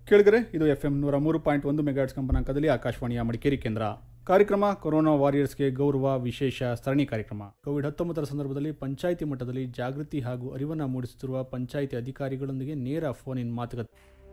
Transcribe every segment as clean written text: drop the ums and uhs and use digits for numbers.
ಕೇಳಿದರೆ ಇದು FM 103.1 megahertz ಕಂಪನಾಂಕದಲ್ಲಿ ಆಕಾಶವಾಣಿಯ ಮಡಿಕೇರಿ ಕೇಂದ್ರ. ಕಾರ್ಯಕ್ರಮ ಕೊರೋನಾ ವಾರಿಯರ್ಸ್ಗೆ ಗೌರವ ವಿಶೇಷ ಸರಣಿ ಕಾರ್ಯಕ್ರಮ. ಕೋವಿಡ್-19 ಸಂದರ್ಭದಲ್ಲಿ ಪಂಚಾಯಿತಿ ಮಟ್ಟದಲ್ಲಿ ಜಾಗೃತಿ ಹಾಗೂ ಅರಿವನ್ನು ಮೂಡಿಸುತ್ತಿರುವ ಪಂಚಾಯಿತಿ ಅಧಿಕಾರಿಗಳೊಂದಿಗೆ ನೇರ ಫೋನ್ ಇನ್ ಮಾತುಕತೆ.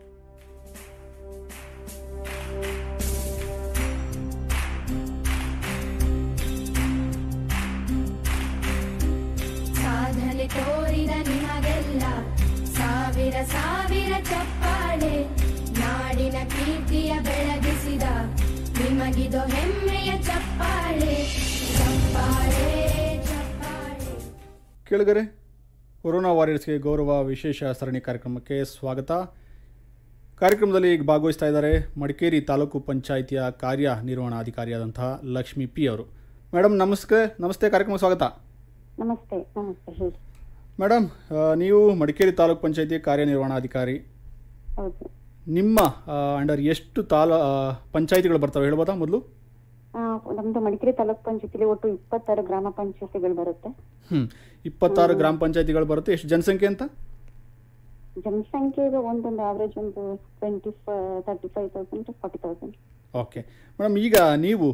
ಸಾಧನೆ ತೋರಿದ ನಿಮಗೆಲ್ಲ ಸಾವಿರ ಸಾವಿರ ಚಪ್ಪಾಳೆ, ನಾಡಿನ ಕೀರ್ತಿಯ ಬೆಳಗಿಸಿದ ನಿಮಗಿದು ಹೆಮ್ಮೆಯ ಚಪ್ಪಾಳೆ ಚಪ್ಪಾಳೆ ಚಪ್ಪಾಳೆ. ಕೇಳಿದರೆ ಕೊರೋನಾ ವಾರಿಯರ್ಸ್ಗೆ ಗೌರವ ವಿಶೇಷ ಸರಣಿ ಕಾರ್ಯಕ್ರಮಕ್ಕೆ ಸ್ವಾಗತ. ಕಾರ್ಯಕ್ರಮದಲ್ಲಿ ಭಾಗವಹಿಸ್ತಾ ಇದ್ದಾರೆ ಮಡಿಕೇರಿ ತಾಲೂಕು ಪಂಚಾಯಿತಿಯ ಕಾರ್ಯನಿರ್ವಹಣಾಧಿಕಾರಿಯಾದಂತಹ ಲಕ್ಷ್ಮೀ ಪಿ ಅವರು. ಮೇಡಮ್ ನಮಸ್ತೆ ಕಾರ್ಯಕ್ರಮಕ್ಕೆ ಸ್ವಾಗತ. ನಮಸ್ತೆ ಹೇಳಿ ಮೇಡಮ್, ನೀವು ಮಡಿಕೇರಿ ತಾಲೂಕು ಪಂಚಾಯಿತಿ ಕಾರ್ಯನಿರ್ವಹಣಾಧಿಕಾರಿ. ಹೌದು. ನಿಮ್ಮ ಅಂಡರ್ ಎಷ್ಟು ಪಂಚಾಯಿತಿಗಳು ಬರ್ತವೆ ಹೇಳ್ಬೋದಾ ಮೊದಲು? ನಮ್ದು ಮಡಿಕೇರಿ ತಾಲೂಕ್ ಪಂಚಾಯತಿಲಿ ಒಟ್ಟು 26 ಗ್ರಾಮ ಪಂಚಾಯತಿಗಳು ಬರುತ್ತೆ. 26 ಗ್ರಾಮ ಪಂಚಾಯಿತಿಗಳು ಬರುತ್ತೆ. ಎಷ್ಟು ಜನಸಂಖ್ಯೆ ಅಂತ? ಜನಸಂಖ್ಯೆ ಒಂದೊಂದು ಆವರೇಜ್ ಒಂದು 35,000 to 40,000. ಓಕೆ ಮೇಡಮ್, ಈಗ ನೀವು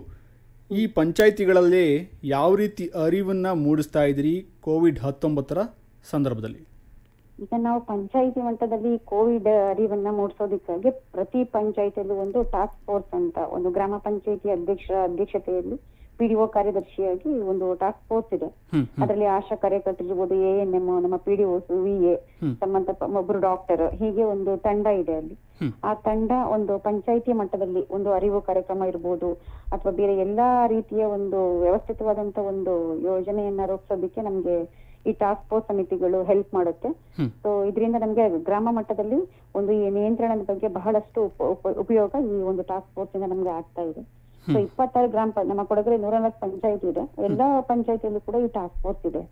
ಈ ಪಂಚಾಯಿತಿಗಳಲ್ಲಿ ಯಾವ ರೀತಿ ಅರಿವನ್ನು ಮೂಡಿಸ್ತಾ ಇದ್ದೀರಿ ಕೋವಿಡ್-19 ಸಂದರ್ಭದಲ್ಲಿ? ಈಗ ನಾವು ಪಂಚಾಯಿತಿ ಮಟ್ಟದಲ್ಲಿ ಕೋವಿಡ್ ಅರಿವನ್ನ ಮೂಡಿಸೋದಕ್ಕಾಗಿ ಪ್ರತಿ ಪಂಚಾಯಿತಿಯಲ್ಲೂ ಒಂದು ಟಾಸ್ಕ್ ಫೋರ್ಸ್ ಅಂತ ಒಂದು ಗ್ರಾಮ ಪಂಚಾಯಿತಿ ಅಧ್ಯಕ್ಷತೆಯಲ್ಲಿ PDO ಕಾರ್ಯದರ್ಶಿಯಾಗಿ ಒಂದು ಟಾಸ್ಕ್ ಫೋರ್ಸ್ ಇದೆ. ಅದರಲ್ಲಿ ಆಶಾ ಕಾರ್ಯಕರ್ತರಿರ್ಬೋದು, ANM, ನಮ್ಮ PDOs, VA, ಸಂಬಂಧ ಒಬ್ಬರು ಡಾಕ್ಟರ್, ಹೀಗೆ ಒಂದು ತಂಡ ಇದೆ ಅಲ್ಲಿ. ಆ ತಂಡ ಒಂದು ಪಂಚಾಯಿತಿ ಮಟ್ಟದಲ್ಲಿ ಒಂದು ಅರಿವು ಕಾರ್ಯಕ್ರಮ ಇರ್ಬೋದು ಅಥವಾ ಬೇರೆ ಎಲ್ಲಾ ರೀತಿಯ ಒಂದು ವ್ಯವಸ್ಥಿತವಾದಂತ ಒಂದು ಯೋಜನೆಯನ್ನ ರೂಪಿಸೋದಕ್ಕೆ ನಮ್ಗೆ ಈ ಟಾಸ್ಕ್ ಫೋರ್ಸ್ ಸಮಿತಿಗಳು ಹೆಲ್ಪ್ ಮಾಡುತ್ತೆ. ಸೊ ಇದರಿಂದ ನಮ್ಗೆ ಗ್ರಾಮ ಮಟ್ಟದಲ್ಲಿ ಒಂದು ಈ ನಿಯಂತ್ರಣದ ಬಗ್ಗೆ ಬಹಳಷ್ಟು ಉಪಯೋಗ ಈ ಒಂದು ಟಾಸ್ಕ್ ಫೋರ್ಸ್ ಇಂದ ನಮ್ಗೆ ಆಗ್ತಾ ಇದೆ. ಸೊ 26 ನಮ್ಮ ಕೊಡಗರೆ 104 ಪಂಚಾಯತಿ ಇದೆ. ಎಲ್ಲಾ ಪಂಚಾಯತಿಯಲ್ಲೂ ಕೂಡ ಈ ಟಾಸ್ಕ್ ಫೋರ್ಸ್ ಇದೆ.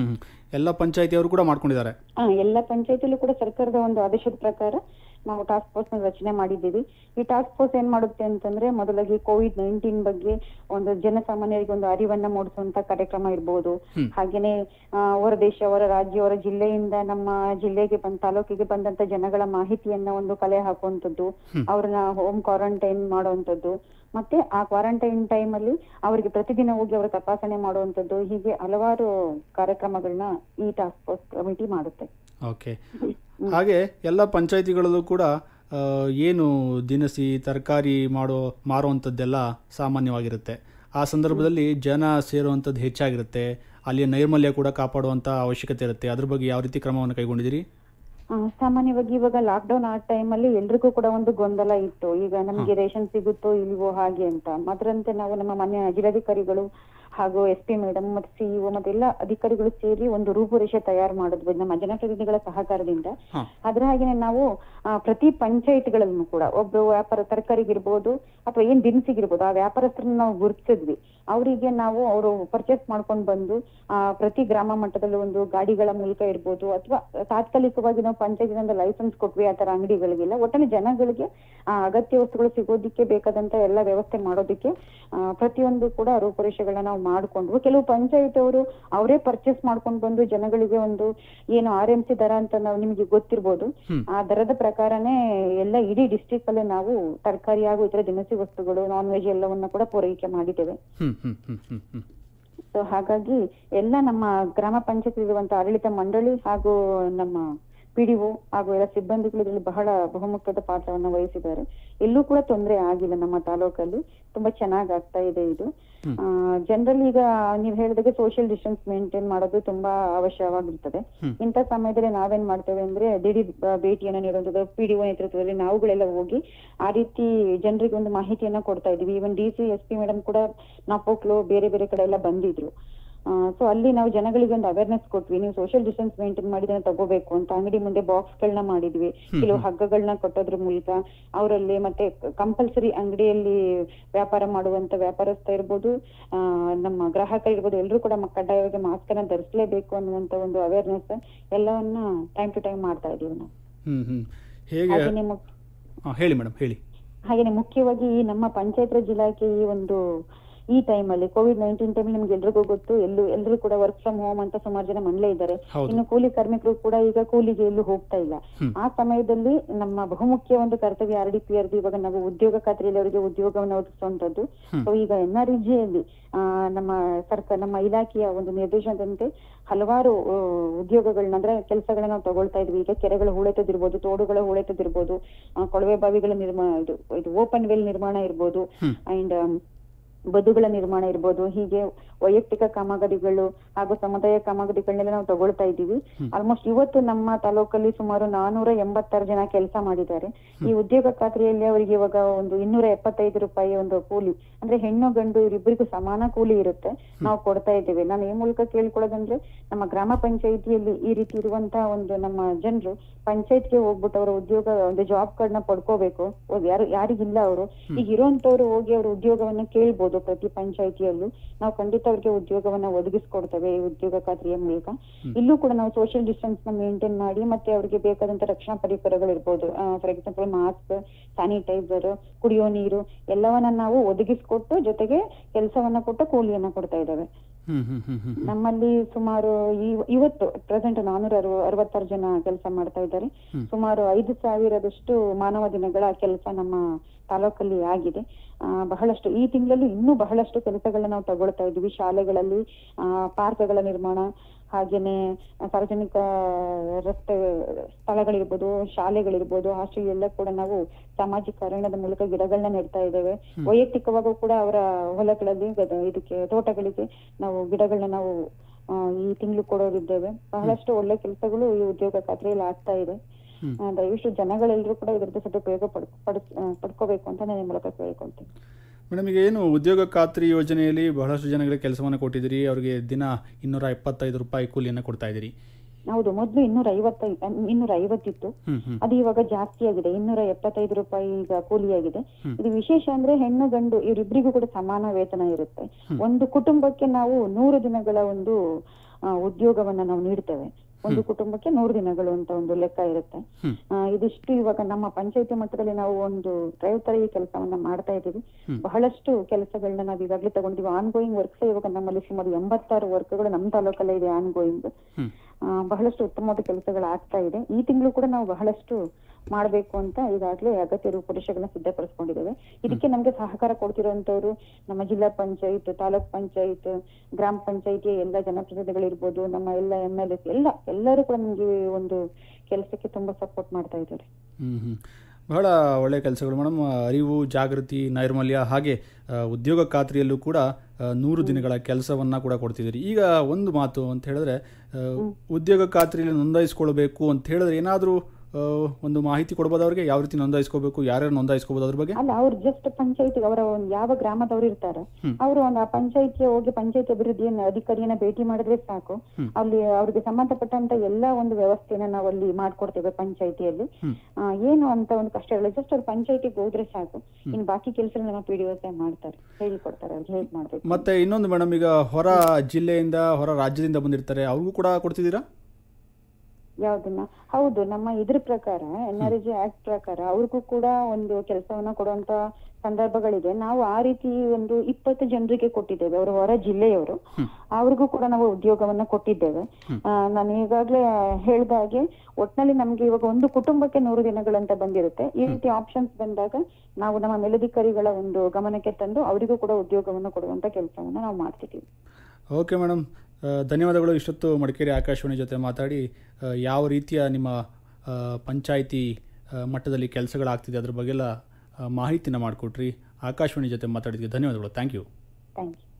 ಎಲ್ಲ ಪಂಚಾಯತಿಯವರು ಕೂಡ ಮಾಡ್ಕೊಂಡಿದ್ದಾರೆ. ಎಲ್ಲ ಪಂಚಾಯತಿಯಲ್ಲೂ ಕೂಡ ಸರ್ಕಾರದ ಒಂದು ಆದೇಶದ ಪ್ರಕಾರ ನಾವು ಟಾಸ್ಕ್ ಫೋರ್ಸ್ ರಚನೆ ಮಾಡಿದ್ದೀವಿ. ಈ ಟಾಸ್ಕ್ ಫೋರ್ಸ್ ಏನ್ ಮಾಡುತ್ತೆ ಅಂತಂದ್ರೆ, ಮೊದಲಾಗಿ COVID-19 ಬಗ್ಗೆ ಒಂದು ಜನಸಾಮಾನ್ಯರಿಗೆ ಒಂದು ಅರಿವನ್ನ ಮೂಡಿಸುವಂತ ಕಾರ್ಯಕ್ರಮ ಇರ್ಬೋದು. ಹಾಗೇನೆ ಹೊರ ದೇಶ, ಹೊರ ರಾಜ್ಯ, ಹೊರ ಜಿಲ್ಲೆಯಿಂದ ನಮ್ಮ ಜಿಲ್ಲೆಗೆ ತಾಲೂಕಿಗೆ ಬಂದಂತ ಜನಗಳ ಮಾಹಿತಿಯನ್ನ ಒಂದು ಕಲೆ ಹಾಕುವಂತದ್ದು, ಅವ್ರನ್ನ ಹೋಮ್ ಕ್ವಾರಂಟೈನ್ ಮಾಡುವಂತದ್ದು, ಮತ್ತೆ ಆ ಕ್ವಾರಂಟೈನ್ ಟೈಮ್ ಅಲ್ಲಿ ಅವರಿಗೆ ಪ್ರತಿದಿನ ಹೋಗಿ ಅವರ ತಪಾಸಣೆ ಮಾಡುವಂತದ್ದು, ಹೀಗೆ ಹಲವಾರು ಕಾರ್ಯಕ್ರಮಗಳನ್ನ ಈ ಟಾಸ್ಕ್ ಫೋರ್ಸ್ ಕಮಿಟಿ ಮಾಡುತ್ತೆ. ಓಕೆ. ಹಾಗೆ ಎಲ್ಲ ಪಂಚಾಯಿತಿಗಳಲ್ಲೂ ಕೂಡ ಏನು ದಿನಸಿ ತರಕಾರಿ ಮಾರುವಂಥದ್ದೆಲ್ಲ ಸಾಮಾನ್ಯವಾಗಿರುತ್ತೆ. ಆ ಸಂದರ್ಭದಲ್ಲಿ ಜನ ಸೇರುವಂಥದ್ದು ಹೆಚ್ಚಾಗಿರುತ್ತೆ. ಅಲ್ಲಿಯ ನೈರ್ಮಲ್ಯ ಕೂಡ ಕಾಪಾಡುವಂಥ ಅವಶ್ಯಕತೆ ಇರುತ್ತೆ. ಅದ್ರ ಬಗ್ಗೆ ಯಾವ ರೀತಿ ಕ್ರಮವನ್ನು ಕೈಗೊಂಡಿದ್ದೀರಿ? ಸಾಮಾನ್ಯವಾಗಿ ಇವಾಗ ಲಾಕ್ಡೌನ್ ಆ ಟೈಮ್ ಅಲ್ಲಿ ಎಲ್ರಿಗೂ ಕೂಡ ಒಂದು ಗೊಂದಲ ಇತ್ತು. ಈಗ ನಮ್ಗೆ ರೇಷನ್ ಸಿಗುತ್ತೋ ಇಲ್ವೋ ಹಾಗೆ ಅಂತ. ಅದರಂತೆ ನಾವು ನಮ್ಮ ಮನೆ ಜಿಲ್ಲಾಧಿಕಾರಿಗಳು ಹಾಗೂ SP ಮೇಡಮ್ ಮತ್ತೆ CEO ಮತ್ತೆ ಎಲ್ಲ ಅಧಿಕಾರಿಗಳು ಸೇರಿ ಒಂದು ರೂಪುರೇಷೆ ತಯಾರು ಮಾಡಿದ್ವಿ ನಮ್ಮ ಜನಪ್ರತಿನಿಧಿಗಳ ಸಹಕಾರದಿಂದ. ಅದ್ರ ಹಾಗೇನೆ ನಾವು ಪ್ರತಿ ಪಂಚಾಯತ್ಗಳಲ್ಲೂ ಕೂಡ ಒಬ್ರು ವ್ಯಾಪಾರ ತರಕಾರಿಗಿರ್ಬೋದು ಅಥವಾ ಏನ್ ದಿನಸಿಗಿರ್ಬೋದು ಆ ವ್ಯಾಪಾರಸ್ಥರನ್ನ ನಾವು ಗುರುತಿಸಿದ್ವಿ. ಅವರಿಗೆ ನಾವು ಅವರು ಪರ್ಚೇಸ್ ಮಾಡ್ಕೊಂಡು ಬಂದು ಪ್ರತಿ ಗ್ರಾಮ ಮಟ್ಟದಲ್ಲಿ ಒಂದು ಗಾಡಿಗಳ ಮೂಲಕ ಇರ್ಬೋದು ಅಥವಾ ತಾತ್ಕಾಲಿಕವಾಗಿ ನಾವು ಪಂಚಾಯತಿನಿಂದ ಲೈಸೆನ್ಸ್ ಕೊಟ್ವಿ ಆ ತರ ಅಂಗಡಿಗಳಿಗೆಲ್ಲ. ಒಟ್ಟಲ್ಲಿ ಜನಗಳಿಗೆ ಅಗತ್ಯ ವಸ್ತುಗಳು ಸಿಗೋದಿಕ್ಕೆ ಬೇಕಾದಂತ ಎಲ್ಲ ವ್ಯವಸ್ಥೆ ಮಾಡೋದಿಕ್ಕೆ ಪ್ರತಿಯೊಂದು ಕೂಡ ರೂಪುರೇಷೆಗಳನ್ನ ನಾವು ಮಾಡ್ಕೊಂಡ್ರು. ಕೆಲವು ಪಂಚಾಯತ್ ಅವರು ಅವರೇ ಪರ್ಚೇಸ್ ಮಾಡ್ಕೊಂಡು ಬಂದು ಜನಗಳಿಗೆ ಒಂದು ಏನು RMC ದರ ಅಂತ ನಾವು ನಿಮ್ಗೆ ಗೊತ್ತಿರ್ಬೋದು, ಆ ದರದ ಪ್ರಕಾರನೇ ಎಲ್ಲ ಇಡೀ ಡಿಸ್ಟ್ರಿಕ್ಟ್ ಅಲ್ಲೇ ನಾವು ತರಕಾರಿ ಹಾಗೂ ಇತರ ದಿನಸಿ ವಸ್ತುಗಳು, ನಾನ್ ವೆಜ್ ಎಲ್ಲವನ್ನ ಕೂಡ ಪೂರೈಕೆ ಮಾಡಿದ್ದೇವೆ. ಸೊ ಹಾಗಾಗಿ ಎಲ್ಲ ನಮ್ಮ ಗ್ರಾಮ ಪಂಚಾಯತ್ ಇರುವಂತ ಆಡಳಿತ ಮಂಡಳಿ ಹಾಗೂ ನಮ್ಮ PDO ಹಾಗೂ ಎಲ್ಲ ಸಿಬ್ಬಂದಿಗಳು ಇದರಲ್ಲಿ ಬಹಳ ಬಹುಮುಖ್ಯದ ಪಾತ್ರವನ್ನ ವಹಿಸಿದ್ದಾರೆ. ಎಲ್ಲೂ ಕೂಡ ತೊಂದರೆ ಆಗಿಲ್ಲ. ನಮ್ಮ ತಾಲೂಕಲ್ಲಿ ತುಂಬಾ ಚೆನ್ನಾಗಿ ಆಗ್ತಾ ಇದೆ ಇದು. ಜನರಲ್ ಈಗ ನೀವ್ ಹೇಳಿದಾಗೆ ಸೋಷಿಯಲ್ ಡಿಸ್ಟೆನ್ಸ್ ಮೇಂಟೈನ್ ಮಾಡೋದು ತುಂಬಾ ಅವಶ್ಯವಾಗಿರ್ತದೆ. ಇಂಥ ಸಮಯದಲ್ಲಿ ನಾವೇನ್ ಮಾಡ್ತೇವೆ ಅಂದ್ರೆ ದಿಢೀರ್ ಭೇಟಿಯನ್ನ ನೀಡುವಂಥದ್ದು, PDO ನೇತೃತ್ವದಲ್ಲಿ ನಾವುಗಳೆಲ್ಲ ಹೋಗಿ ಆ ರೀತಿ ಜನರಿಗೆ ಒಂದು ಮಾಹಿತಿಯನ್ನ ಕೊಡ್ತಾ ಇದೀವಿ. ಈವನ್ DC SP ಮೇಡಮ್ ಕೂಡ ನಾಪೋಕ್ಲು ಬೇರೆ ಬೇರೆ ಕಡೆ ಎಲ್ಲ ಬಂದಿದ್ರು. ಸೊ ಅಲ್ಲಿ ನಾವು ಜನಗಳಿಗೆ ಒಂದು ಅವೇರ್ನೆಸ್ ಕೊಟ್ವಿ. ನೀವು ಸೋಷಿಯಲ್ ಡಿಸ್ಟೆನ್ಸ್ ಮೇಂಟೈನ್ ಮಾಡಿದ್ರೆ ತಗೋಬೇಕು ಅಂತ ಅಂಗಡಿ ಮುಂದೆ ಬಾಕ್ಸ್ ಗಳನ್ನ ಮಾಡಿದ್ವಿ. ಕೆಲವು ಹಗ್ಗಗಳನ್ನ ಕೊಟ್ಟೋದ್ರ ಮೂಲಕ ಅವರಲ್ಲಿ ಮತ್ತೆ ಕಂಪಲ್ಸರಿ ಅಂಗಡಿಯಲ್ಲಿ ವ್ಯಾಪಾರ ಮಾಡುವಂತ ವ್ಯಾಪಾರಸ್ಥ ಇರ್ಬೋದು, ನಮ್ಮ ಗ್ರಾಹಕ ಇರ್ಬೋದು, ಎಲ್ಲರೂ ಕೂಡ ಕಡ್ಡಾಯವಾಗಿ ಮಾಸ್ಕ್ ಅನ್ನ ಧರಿಸಲೇಬೇಕು ಅನ್ನುವಂತ ಒಂದು ಅವೇರ್ನೆಸ್ ಎಲ್ಲವನ್ನ ಟೈಮ್ ಟು ಟೈಮ್ ಮಾಡ್ತಾ ಇದೀವಿ ನಾವು. ಹೇಳಿ ಮೇಡಮ್, ಹೇಳಿ. ಹಾಗೇನೆ ಮುಖ್ಯವಾಗಿ ನಮ್ಮ ಪಂಚಾಯತ್ ರಾಜ್ ಇಲಾಖೆ ಈ ಒಂದು ಈ ಟೈಮಲ್ಲಿ COVID-19 ಟೈಮಲ್ಲಿ ನಿಮ್ಗೆ ಎಲ್ರಿಗೂ ಗೊತ್ತು, ಎಲ್ಲರೂ ಕೂಡ ವರ್ಕ್ ಫ್ರಮ್ ಹೋಮ್ ಅಂತ ಸುಮಾರು ಜನ ಮನೇಲೇ ಇದ್ದಾರೆ. ಇನ್ನು ಕೂಲಿ ಕಾರ್ಮಿಕರು ಕೂಡ ಈಗ ಕೂಲಿಗೆ ಎಲ್ಲೂ ಹೋಗ್ತಾ ಇಲ್ಲ. ಆ ಸಮಯದಲ್ಲಿ ನಮ್ಮ ಬಹುಮುಖ್ಯ ಒಂದು ಕರ್ತವ್ಯ RDPRದು ಇವಾಗ ನಾವು ಉದ್ಯೋಗ ಖಾತ್ರಿಯಲ್ಲಿ ಅವರಿಗೆ ಉದ್ಯೋಗವನ್ನು ಒದಗಿಸುವಂತದ್ದು. ಸೊ ಈಗ NREG ಯಲ್ಲಿ ನಮ್ಮ ಇಲಾಖೆಯ ಒಂದು ನಿರ್ದೇಶನದಂತೆ ಹಲವಾರು ಉದ್ಯೋಗಗಳನ್ನ ಅಂದ್ರೆ ಕೆಲಸಗಳನ್ನ ನಾವು ತಗೊಳ್ತಾ ಇದ್ವಿ. ಈಗ ಕೆರೆಗಳ ಹೂಳೆತ್ತದಿರ್ಬೋದು, ತೋಡುಗಳ ಹೂಳೆತ್ತದಿರ್ಬೋದು, ಕೊಳವೆ ಬಾವಿಗಳ ನಿರ್ಮಾಣ, ಇದು ಓಪನ್ ವೆಲ್ ನಿರ್ಮಾಣ ಇರ್ಬೋದು, ಅಂಡ್ ಬದುಗಳ ನಿರ್ಮಾಣ ಇರ್ಬೋದು. ಹೀಗೆ ವೈಯಕ್ತಿಕ ಕಾಮಗಾರಿಗಳು ಹಾಗೂ ಸಮುದಾಯ ಕಾಮಗಾರಿಗಳನ್ನೆಲ್ಲ ನಾವು ತಗೊಳ್ತಾ ಇದ್ದೀವಿ. ಆಲ್ಮೋಸ್ಟ್ ಇವತ್ತು ನಮ್ಮ ತಾಲೂಕಲ್ಲಿ ಸುಮಾರು 486 ಜನ ಕೆಲಸ ಮಾಡಿದ್ದಾರೆ. ಈ ಉದ್ಯೋಗ ಖಾತ್ರಿಯಲ್ಲಿ ಅವರಿಗೆ ಇವಾಗ ಒಂದು 275 ರೂಪಾಯಿ ಒಂದು ಕೂಲಿ, ಅಂದ್ರೆ ಹೆಣ್ಣು ಗಂಡು ಇವರಿಬ್ಬರಿಗೂ ಸಮಾನ ಕೂಲಿ ಇರುತ್ತೆ, ನಾವು ಕೊಡ್ತಾ ಇದ್ದೇವೆ. ನಾನು ಈ ಮೂಲಕ ಕೇಳ್ಕೊಳ್ಳೋದಂದ್ರೆ ನಮ್ಮ ಗ್ರಾಮ ಪಂಚಾಯಿತಿಯಲ್ಲಿ ಈ ರೀತಿ ಇರುವಂತಹ ಒಂದು ನಮ್ಮ ಜನರು ಪಂಚಾಯತ್ಗೆ ಹೋಗ್ಬಿಟ್ಟು ಅವರ ಉದ್ಯೋಗ ಒಂದು ಜಾಬ್ ಕಾರ್ಡ್ನ ಪಡ್ಕೋಬೇಕು. ಯಾರಿಗಿಲ್ಲ ಅವರು ಈಗ ಇರುವಂತವ್ರು ಹೋಗಿ ಅವ್ರ ಉದ್ಯೋಗವನ್ನ ಕೇಳ್ಬೋದು. ಪ್ರತಿ ಪಂಚಾಯಿತಿಯಲ್ಲೂ ನಾವು ಖಂಡಿತ ಅವ್ರಿಗೆ ಉದ್ಯೋಗವನ್ನ ಒದಗಿಸ್ಕೊಡ್ತೇವೆ ಈ ಉದ್ಯೋಗ ಖಾತ್ರಿಯ ಮೂಲಕ. ಇಲ್ಲೂ ಕೂಡ ನಾವು ಸೋಷಿಯಲ್ ಡಿಸ್ಟೆನ್ಸ್ ನ ಮೇಂಟೈನ್ ಮಾಡಿ ಮತ್ತೆ ಅವ್ರಿಗೆ ಬೇಕಾದಂತ ರಕ್ಷಣಾ ಪರಿಕರಗಳು ಇರ್ಬೋದು, ಫಾರ್ ಎಕ್ಸಾಂಪಲ್ ಮಾಸ್ಕ್, ಸ್ಯಾನಿಟೈಸರ್, ಕುಡಿಯೋ ನೀರು ಎಲ್ಲವನ್ನ ನಾವು ಒದಗಿಸ್ಕೊಟ್ಟು ಜೊತೆಗೆ ಕೆಲಸವನ್ನ ಕೊಟ್ಟು ಕೂಲಿಯನ್ನ ಕೊಡ್ತಾ ಇದ್ದೇವೆ. ನಮ್ಮಲ್ಲಿ ಸುಮಾರು ಇವತ್ತು ಪ್ರೆಸೆಂಟ್ 466 ಜನ ಕೆಲಸ ಮಾಡ್ತಾ ಇದ್ದಾರೆ. ಸುಮಾರು 5,000ದಷ್ಟು ಮಾನವ ದಿನಗಳ ಕೆಲಸ ನಮ್ಮ ತಾಲೂಕಲ್ಲಿ ಆಗಿದೆ. ಬಹಳಷ್ಟು ಈ ತಿಂಗಳಲ್ಲಿ ಇನ್ನೂ ಬಹಳಷ್ಟು ಕೆಲಸಗಳನ್ನ ನಾವು ತಗೊಳ್ತಾ ಇದ್ವಿ. ಶಾಲೆಗಳಲ್ಲಿ ಪಾರ್ಕ್ಗಳ ನಿರ್ಮಾಣ, ಹಾಗೇನೆ ಸಾರ್ವಜನಿಕ ರಸ್ತೆ ಸ್ಥಳಗಳಿರ್ಬೋದು, ಶಾಲೆಗಳಿರ್ಬೋದು, ಹಾಸ್ಟೆಲ್ ಎಲ್ಲ ಕೂಡ ನಾವು ಸಾಮಾಜಿಕ ಅರಣ್ಯದ ಮೂಲಕ ಗಿಡಗಳನ್ನ ನೆಡ್ತಾ ಇದ್ದೇವೆ. ವೈಯಕ್ತಿಕವಾಗೂ ಕೂಡ ಅವರ ಹೊಲಗಳಲ್ಲಿ ಇದಕ್ಕೆ ತೋಟಗಳಿಗೆ ನಾವು ಗಿಡಗಳನ್ನ ನಾವು ಈ ತಿಂಗಳು ಕೊಡೋರಿದ್ದೇವೆ. ಬಹಳಷ್ಟು ಒಳ್ಳೆ ಕೆಲಸಗಳು ಈ ಉದ್ಯೋಗ ಖಾತ್ರಿಯಲ್ಲಿ ಆಗ್ತಾ ಇದೆ. ದಯವಿಟ್ಟು ಜನಗಳೆಲ್ಲರೂ ಕೂಡ ಇದರ ಸದುಪಯೋಗ ಪಡ್ಕೋಬೇಕು ಅಂತ ನಾನು ಈ ಮೂಲಕ ಕೇಳ್ಕೊಳ್ತೀನಿ. ಮೇಡಮ್, ಈಗ ಏನು ಉದ್ಯೋಗ ಖಾತ್ರಿ ಯೋಜನೆಯಲ್ಲಿ ಬಹಳಷ್ಟು ಜನಗಳಿಗೆ ಕೆಲಸವನ್ನು ಕೊಟ್ಟಿದ್ದೀರಿ, ಅವರಿಗೆ ದಿನ 225 ರೂಪಾಯಿ ಕೂಲಿಯನ್ನು ಕೊಡ್ತಾ ಇದ್ದೀರಿ. ಹೌದು, ಮೊದಲು 250 ಇತ್ತು, ಅದು ಇವಾಗ ಜಾಸ್ತಿ ಆಗಿದೆ, 275 ರೂಪಾಯಿ ಈಗ ಕೂಲಿಯಾಗಿದೆ. ಇದು ವಿಶೇಷ ಅಂದ್ರೆ ಹೆಣ್ಣು ಗಂಡು ಇವರಿಬ್ಬರಿಗೂ ಕೂಡ ಸಮಾನ ವೇತನ ಇರುತ್ತೆ. ಒಂದು ಕುಟುಂಬಕ್ಕೆ ನಾವು 100 ದಿನಗಳ ಒಂದು ಉದ್ಯೋಗವನ್ನ ನಾವು ನೀಡ್ತೇವೆ. ಒಂದು ಕುಟುಂಬಕ್ಕೆ 100 ದಿನಗಳು ಅಂತ ಒಂದು ಲೆಕ್ಕ ಇರುತ್ತೆ. ಇದಿಷ್ಟು ಇವಾಗ ನಮ್ಮ ಪಂಚಾಯತಿ ಮಟ್ಟದಲ್ಲಿ ನಾವು ಒಂದು ತರ ಈ ಕೆಲಸವನ್ನ ಮಾಡ್ತಾ ಇದ್ದೀವಿ. ಬಹಳಷ್ಟು ಕೆಲಸಗಳನ್ನ ನಾವು ಈಗಾಗಲೇ ತಗೊಂಡಿದ್ದೀವಿ. ಆನ್ ಗೋಯಿಂಗ್ ವರ್ಕ್ಸ್ ಇವಾಗ ನಮ್ಮಲ್ಲಿ ಸುಮಾರು 86 ವರ್ಕ್ಗಳು ನಮ್ಮ ತಾಲೂಕಲ್ಲೇ ಇದೆ ಆನ್ ಗೋಯಿಂಗ್. ಬಹಳಷ್ಟು ಉತ್ತಮವಾದ ಕೆಲಸಗಳು ಆಗ್ತಾ ಇದೆ. ಈ ತಿಂಗಳು ಕೂಡ ನಾವು ಬಹಳಷ್ಟು ಮಾಡ್ಬೇಕು ಅಂತ ಈಗಾಗಲೇ ಅಗತ್ಯ ರೂಪುರೇಷೆಗಳನ್ನ ಸಿದ್ಧಪಡಿಸ್ಕೊಂಡಿದ್ದೇವೆ. ಇದಕ್ಕೆ ನಮ್ಗೆ ಸಹಕಾರ ಕೊಡ್ತಿರುವಂತವ್ರು ನಮ್ಮ ಜಿಲ್ಲಾ ಪಂಚಾಯತ್, ತಾಲೂಕ್ ಪಂಚಾಯತ್, ಗ್ರಾಮ ಪಂಚಾಯತಿಯ ಎಲ್ಲ ಜನಪ್ರತಿನಿಧಿಗಳಿರ್ಬೋದು, ನಮ್ಮ ಎಲ್ಲ MLAs ಎಲ್ಲರೂ ಕೂಡ ನಮ್ಗೆ ಒಂದು ಕೆಲಸಕ್ಕೆ ತುಂಬಾ ಸಪೋರ್ಟ್ ಮಾಡ್ತಾ ಇದ್ದಾರೆ. ಬಹಳ ಒಳ್ಳೆಯ ಕೆಲಸಗಳು ಮೇಡಮ್. ಅರಿವು, ಜಾಗೃತಿ, ನೈರ್ಮಲ್ಯ ಹಾಗೆ ಉದ್ಯೋಗ ಖಾತ್ರಿಯಲ್ಲೂ ಕೂಡ 100 ದಿನಗಳ ಕೆಲಸವನ್ನು ಕೂಡ ಕೊಡ್ತಿದ್ದೀರಿ. ಈಗ ಒಂದು ಮಾತು ಅಂತ ಹೇಳಿದ್ರೆ, ಉದ್ಯೋಗ ಖಾತ್ರಿಯಲ್ಲಿ ನೋಂದಾಯಿಸ್ಕೊಳ್ಬೇಕು ಅಂತ ಹೇಳಿದ್ರೆ ಏನಾದರೂ ಒಂದು ಮಾಹಿತಿ ಕೊಡ್ಬೋದು ಅವ್ರಿಗೆ? ಯಾವ ರೀತಿ ನೋಂದಾಯಿಸ್ಕೋಬೇಕು, ಯಾರ್ಯಾರು ನೋಂದಾಯಿಸ್ಕೋಬಹುದು ಅದ್ರ ಬಗ್ಗೆ? ಅಲ್ಲ, ಅವ್ರು ಜಸ್ಟ್ ಪಂಚಾಯತಿ ಅವರ ಯಾವ ಗ್ರಾಮದವ್ರು ಇರ್ತಾರೆ ಅವರು ಒಂದು ಆ ಪಂಚಾಯತಿಗೆ ಹೋಗಿ ಪಂಚಾಯತಿ ಅಭಿವೃದ್ಧಿಯನ್ನ ಅಧಿಕಾರಿಯನ್ನ ಭೇಟಿ ಮಾಡಿದ್ರೆ ಸಾಕು. ಅಲ್ಲಿ ಅವ್ರಿಗೆ ಸಂಬಂಧಪಟ್ಟಂತ ಎಲ್ಲಾ ಒಂದು ವ್ಯವಸ್ಥೆನ ನಾವು ಅಲ್ಲಿ ಮಾಡ್ಕೊಡ್ತೇವೆ ಪಂಚಾಯತಿಯಲ್ಲಿ. ಏನು ಅಂತ ಒಂದು ಕಷ್ಟ ಇಲ್ಲ, ಜಸ್ಟ್ ಅವ್ರು ಪಂಚಾಯತಿಗೆ ಹೋದ್ರೆ ಸಾಕು. ಇನ್ನು ಬಾಕಿ ಕೆಲಸ ನಮ್ಮ PDOs ಮಾಡ್ತಾರೆ, ಹೇಳಿಕೊಡ್ತಾರೆ ಅವ್ರಿಗೆ ಹೇಗೆ ಮಾಡ್ಬೇಕು. ಮತ್ತೆ ಇನ್ನೊಂದು ಮೇಡಮ್, ಈಗ ಹೊರ ಜಿಲ್ಲೆಯಿಂದ, ಹೊರ ರಾಜ್ಯದಿಂದ ಬಂದಿರ್ತಾರೆ, ಅವ್ರಿಗೂ ಕೂಡ ಕೊಡ್ತಿದ್ದೀರಾ? ಯಾವ್ದನ್ನ? ಹೌದು, ನಮ್ಮ ಇದ್ರ ಪ್ರಕಾರ NREG ಆಕ್ಟ್ ಪ್ರಕಾರ ಅವ್ರಿಗೂ ಕೂಡ ಒಂದು ಕೆಲಸವನ್ನ ಕೊಡುವಂತ ಸಂದರ್ಭಗಳಿದೆ. ನಾವು ಆ ರೀತಿ ಒಂದು 20 ಜನರಿಗೆ ಕೊಟ್ಟಿದ್ದೇವೆ, ಅವರು ಹೊರ ಜಿಲ್ಲೆಯವರು. ಅವ್ರಿಗೂ ಕೂಡ ನಾವು ಉದ್ಯೋಗವನ್ನ ಕೊಟ್ಟಿದ್ದೇವೆ. ನಾನು ಈಗಾಗ್ಲೇ ಹೇಳ್ದ ಹಾಗೆ ಒಟ್ನಲ್ಲಿ ನಮ್ಗೆ ಇವಾಗ ಒಂದು ಕುಟುಂಬಕ್ಕೆ 100 ದಿನಗಳಂತ ಬಂದಿರುತ್ತೆ. ಈ ರೀತಿ ಆಪ್ಷನ್ಸ್ ಬಂದಾಗ ನಾವು ನಮ್ಮ ಮೇಲಧಿಕಾರಿಗಳ ಒಂದು ಗಮನಕ್ಕೆ ತಂದು ಅವರಿಗೂ ಕೂಡ ಉದ್ಯೋಗವನ್ನು ಕೊಡುವಂತ ಕೆಲಸವನ್ನ ನಾವು ಮಾಡ್ತಿದ್ದೀವಿ. ಓಕೆ ಮೇಡಮ್, ಧನ್ಯವಾದಗಳು. ಇಷ್ಟೊತ್ತು ಮಡಿಕೇರಿ ಆಕಾಶವಾಣಿ ಜೊತೆ ಮಾತಾಡಿ ಯಾವ ರೀತಿಯ ನಿಮ್ಮ ಪಂಚಾಯಿತಿ ಮಟ್ಟದಲ್ಲಿ ಕೆಲಸಗಳಾಗ್ತಿದೆ ಅದ್ರ ಬಗ್ಗೆಲ್ಲ ಮಾಹಿತಿನ ಮಾಡಿಕೊಟ್ರಿ. ಆಕಾಶವಾಣಿ ಜೊತೆ ಮಾತಾಡಿದ್ದಕ್ಕೆ ಧನ್ಯವಾದಗಳು. Thank you. Thank you.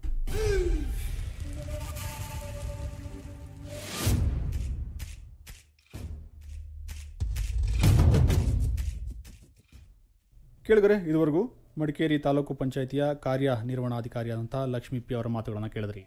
ಕೇಳಿದರೆ ಇದುವರೆಗೂ ಮಡಿಕೇರಿ ತಾಲೂಕು ಪಂಚಾಯಿತಿಯ ಕಾರ್ಯನಿರ್ವಹಣಾಧಿಕಾರಿಯಾದಂಥ ಲಕ್ಷ್ಮೀ ಪಿ ಅವರ ಮಾತುಗಳನ್ನು ಕೇಳಿದ್ರಿ.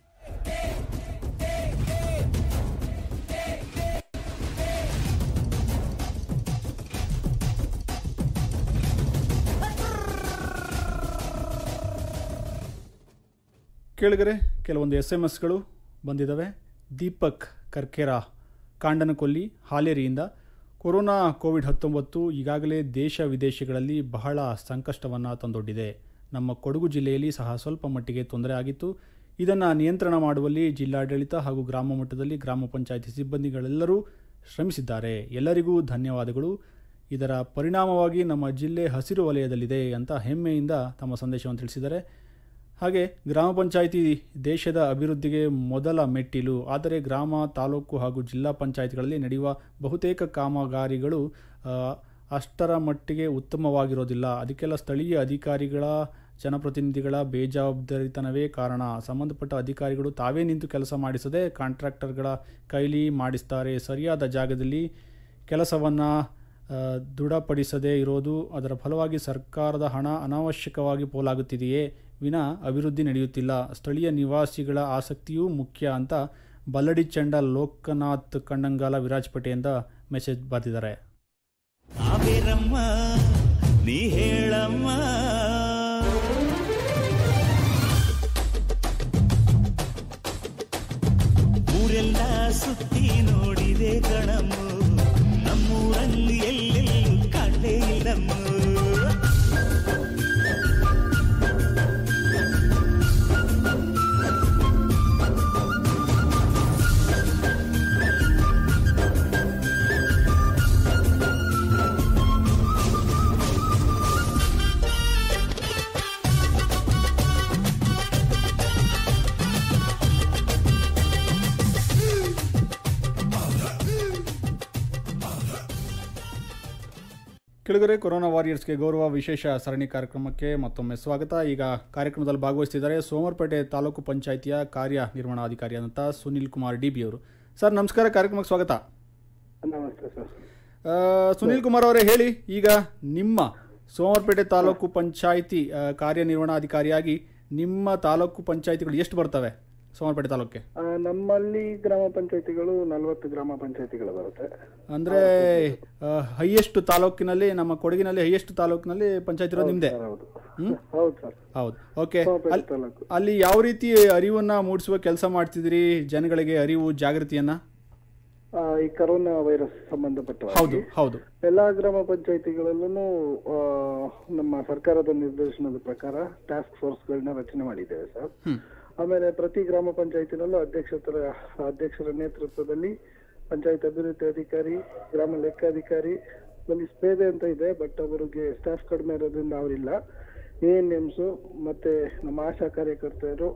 ಕೇಳಿದರೆ ಕೆಲವೊಂದು SMS ಬಂದಿದ್ದಾವೆ. ದೀಪಕ್ ಕರ್ಕೇರ, ಕಾಂಡನಕೊಲ್ಲಿ, ಹಾಲೇರಿಯಿಂದ ಕೊರೋನಾ COVID-19 ಈಗಾಗಲೇ ದೇಶ ವಿದೇಶಗಳಲ್ಲಿ ಬಹಳ ಸಂಕಷ್ಟವನ್ನು ತಂದೊಡ್ಡಿದೆ. ನಮ್ಮ ಕೊಡಗು ಜಿಲ್ಲೆಯಲ್ಲಿ ಸಹ ಸ್ವಲ್ಪ ಮಟ್ಟಿಗೆ ತೊಂದರೆ ಆಗಿತ್ತು. ಇದನ್ನು ನಿಯಂತ್ರಣ ಮಾಡುವಲ್ಲಿ ಜಿಲ್ಲಾಡಳಿತ ಹಾಗೂ ಗ್ರಾಮ ಮಟ್ಟದಲ್ಲಿ ಗ್ರಾಮ ಪಂಚಾಯಿತಿ ಸಿಬ್ಬಂದಿಗಳೆಲ್ಲರೂ ಶ್ರಮಿಸಿದ್ದಾರೆ. ಎಲ್ಲರಿಗೂ ಧನ್ಯವಾದಗಳು. ಇದರ ಪರಿಣಾಮವಾಗಿ ನಮ್ಮ ಜಿಲ್ಲೆ ಹಸಿರು ವಲಯದಲ್ಲಿದೆ ಅಂತ ಹೆಮ್ಮೆಯಿಂದ ತಮ್ಮ ಸಂದೇಶವನ್ನು ತಿಳಿಸಿದ್ದಾರೆ. ಹಾಗೆ ಗ್ರಾಮ ಪಂಚಾಯಿತಿ ದೇಶದ ಅಭಿವೃದ್ಧಿಗೆ ಮೊದಲ ಮೆಟ್ಟಿಲು. ಆದರೆ ಗ್ರಾಮ, ತಾಲೂಕು ಹಾಗೂ ಜಿಲ್ಲಾ ಪಂಚಾಯಿತಿಗಳಲ್ಲಿ ನಡೆಯುವ ಬಹುತೇಕ ಕಾಮಗಾರಿಗಳು ಅಷ್ಟರ ಮಟ್ಟಿಗೆ ಉತ್ತಮವಾಗಿರೋದಿಲ್ಲ. ಅದಕ್ಕೆಲ್ಲ ಸ್ಥಳೀಯ ಅಧಿಕಾರಿಗಳ, ಜನಪ್ರತಿನಿಧಿಗಳ ಬೇಜವಾಬ್ದಾರಿತನವೇ ಕಾರಣ. ಸಂಬಂಧಪಟ್ಟ ಅಧಿಕಾರಿಗಳು ತಾವೇ ನಿಂತು ಕೆಲಸ ಮಾಡಿಸದೆ ಕಾಂಟ್ರಾಕ್ಟರ್ಗಳ ಕೈಲಿ ಮಾಡಿಸ್ತಾರೆ. ಸರಿಯಾದ ಜಾಗದಲ್ಲಿ ಕೆಲಸವನ್ನು ದೃಢಪಡಿಸದೇ ಇರೋದು, ಅದರ ಫಲವಾಗಿ ಸರ್ಕಾರದ ಹಣ ಅನಾವಶ್ಯಕವಾಗಿ ಪೋಲಾಗುತ್ತಿದೆಯೇ ವಿನ ಅಭಿವೃದ್ಧಿ ನಡೆಯುತ್ತಿಲ್ಲ. ಸ್ಥಳೀಯ ನಿವಾಸಿಗಳ ಆಸಕ್ತಿಯೂ ಮುಖ್ಯ ಅಂತ ಬಲ್ಲಡಿ ಚಂಡ ಲೋಕನಾಥ್ ಕಣ್ಣಂಗಾಲ ವಿರಾಜಪೇಟೆಯಿಂದ ಮೆಸೇಜ್ ಬರೆದಿದ್ದಾರೆ. ನೀ ಹೇಳಮ್ಮ, ಊರೆಲ್ಲ ಸುತ್ತಿ ನೋಡಿದೆ ಕಣಮ್ಮ, ನಮ್ಮೂರಲ್ಲಿ ಎಲ್ಲೆಲ್ಲೂ ಕಾಣಲೇ ಇಲ್ಲಮ್ಮ. ಕೆಳಗರೆ ಕೊರೋನಾ ವಾರಿಯರ್ಸ್ಗೆ ಗೌರವ ವಿಶೇಷ ಸರಣಿ ಕಾರ್ಯಕ್ರಮಕ್ಕೆ ಮತ್ತೊಮ್ಮೆ ಸ್ವಾಗತ. ಈಗ ಕಾರ್ಯಕ್ರಮದಲ್ಲಿ ಭಾಗವಹಿಸ್ತಿದ್ದಾರೆ ಸೋಮವಾರಪೇಟೆ ತಾಲೂಕು ಪಂಚಾಯಿತಿಯ ಕಾರ್ಯನಿರ್ವಹಣಾಧಿಕಾರಿಯಾದಂಥ ಸುನಿಲ್ ಕುಮಾರ್ ಡಿ ಬಿ ಅವರು. ಸರ್ ನಮಸ್ಕಾರ, ಕಾರ್ಯಕ್ರಮಕ್ಕೆ ಸ್ವಾಗತ. ನಮಸ್ತೆ ಸರ್. ಸುನಿಲ್ ಕುಮಾರ್ ಅವರೇ, ಹೇಳಿ, ಈಗ ನಿಮ್ಮ ಸೋಮವಾರಪೇಟೆ ತಾಲೂಕು ಪಂಚಾಯಿತಿ ಕಾರ್ಯನಿರ್ವಹಣಾಧಿಕಾರಿಯಾಗಿ ನಿಮ್ಮ ತಾಲೂಕು ಪಂಚಾಯಿತಿಗಳು ಎಷ್ಟು ಬರ್ತವೆ ಸೋಮವಾರಪೇಟೆ ತಾಲೂಕಿಗೆ? ನಮ್ಮಲ್ಲಿ ಗ್ರಾಮ ಪಂಚಾಯಿತಿಗಳು 40 ಗ್ರಾಮ ಪಂಚಾಯಿತಿಗಳು ಬರುತ್ತೆ. ಅಂದ್ರೆ ಹೈಯೆಸ್ಟ್ ತಾಲೂಕಿನಲ್ಲಿ, ನಮ್ಮ ಕೊಡಗಿನಲ್ಲಿ ಹೈಯೆಸ್ಟ್ ತಾಲೂಕಿನಲ್ಲಿ ಪಂಚಾಯತ್ ಇರೋದು ನಿಮ್ದೆ? ಹೌದು ಸರ್. ಹೌದು, ಓಕೆ. ಅಲ್ಲಿ ಯಾವ ರೀತಿ ಅರಿವನ್ನ ಮೂಡಿಸುವ ಕೆಲಸ ಮಾಡ್ತಿದ್ರಿ, ಜನಗಳಿಗೆ ಅರಿವು ಜಾಗೃತಿಯನ್ನ? ಈ ಕರೋನಾ ವೈರಸ್ ಸಂಬಂಧಪಟ್ಟ ಹೌದು ಹೌದು ಎಲ್ಲಾ ಗ್ರಾಮ ಪಂಚಾಯಿತಿಗಳಲ್ಲೂ ನಮ್ಮ ಸರ್ಕಾರದ ನಿರ್ದೇಶನದ ಪ್ರಕಾರ ಟಾಸ್ಕ್ ಫೋರ್ಸ್ಗಳನ್ನ ರಚನೆ ಮಾಡಿದ್ದೇವೆ ಸರ್. ಆಮೇಲೆ ಪ್ರತಿ ಗ್ರಾಮ ಪಂಚಾಯತಿನಲ್ಲೂ ಅಧ್ಯಕ್ಷರ ನೇತೃತ್ವದಲ್ಲಿ ಪಂಚಾಯತ್ ಅಭಿವೃದ್ಧಿ ಅಧಿಕಾರಿ, ಗ್ರಾಮ ಲೆಕ್ಕಾಧಿಕಾರಿ, ಅಲ್ಲಿ ಸ್ಪೇದೆ ಅಂತ ಇದೆ, ಬಟ್ ಅವರಿಗೆ ಸ್ಟಾಫ್ ಕಡಿಮೆ ಇರೋದ್ರಿಂದ ಅವರಿಲ್ಲ. ANMs ಮತ್ತೆ ನಮ್ಮ ಆಶಾ ಕಾರ್ಯಕರ್ತರು,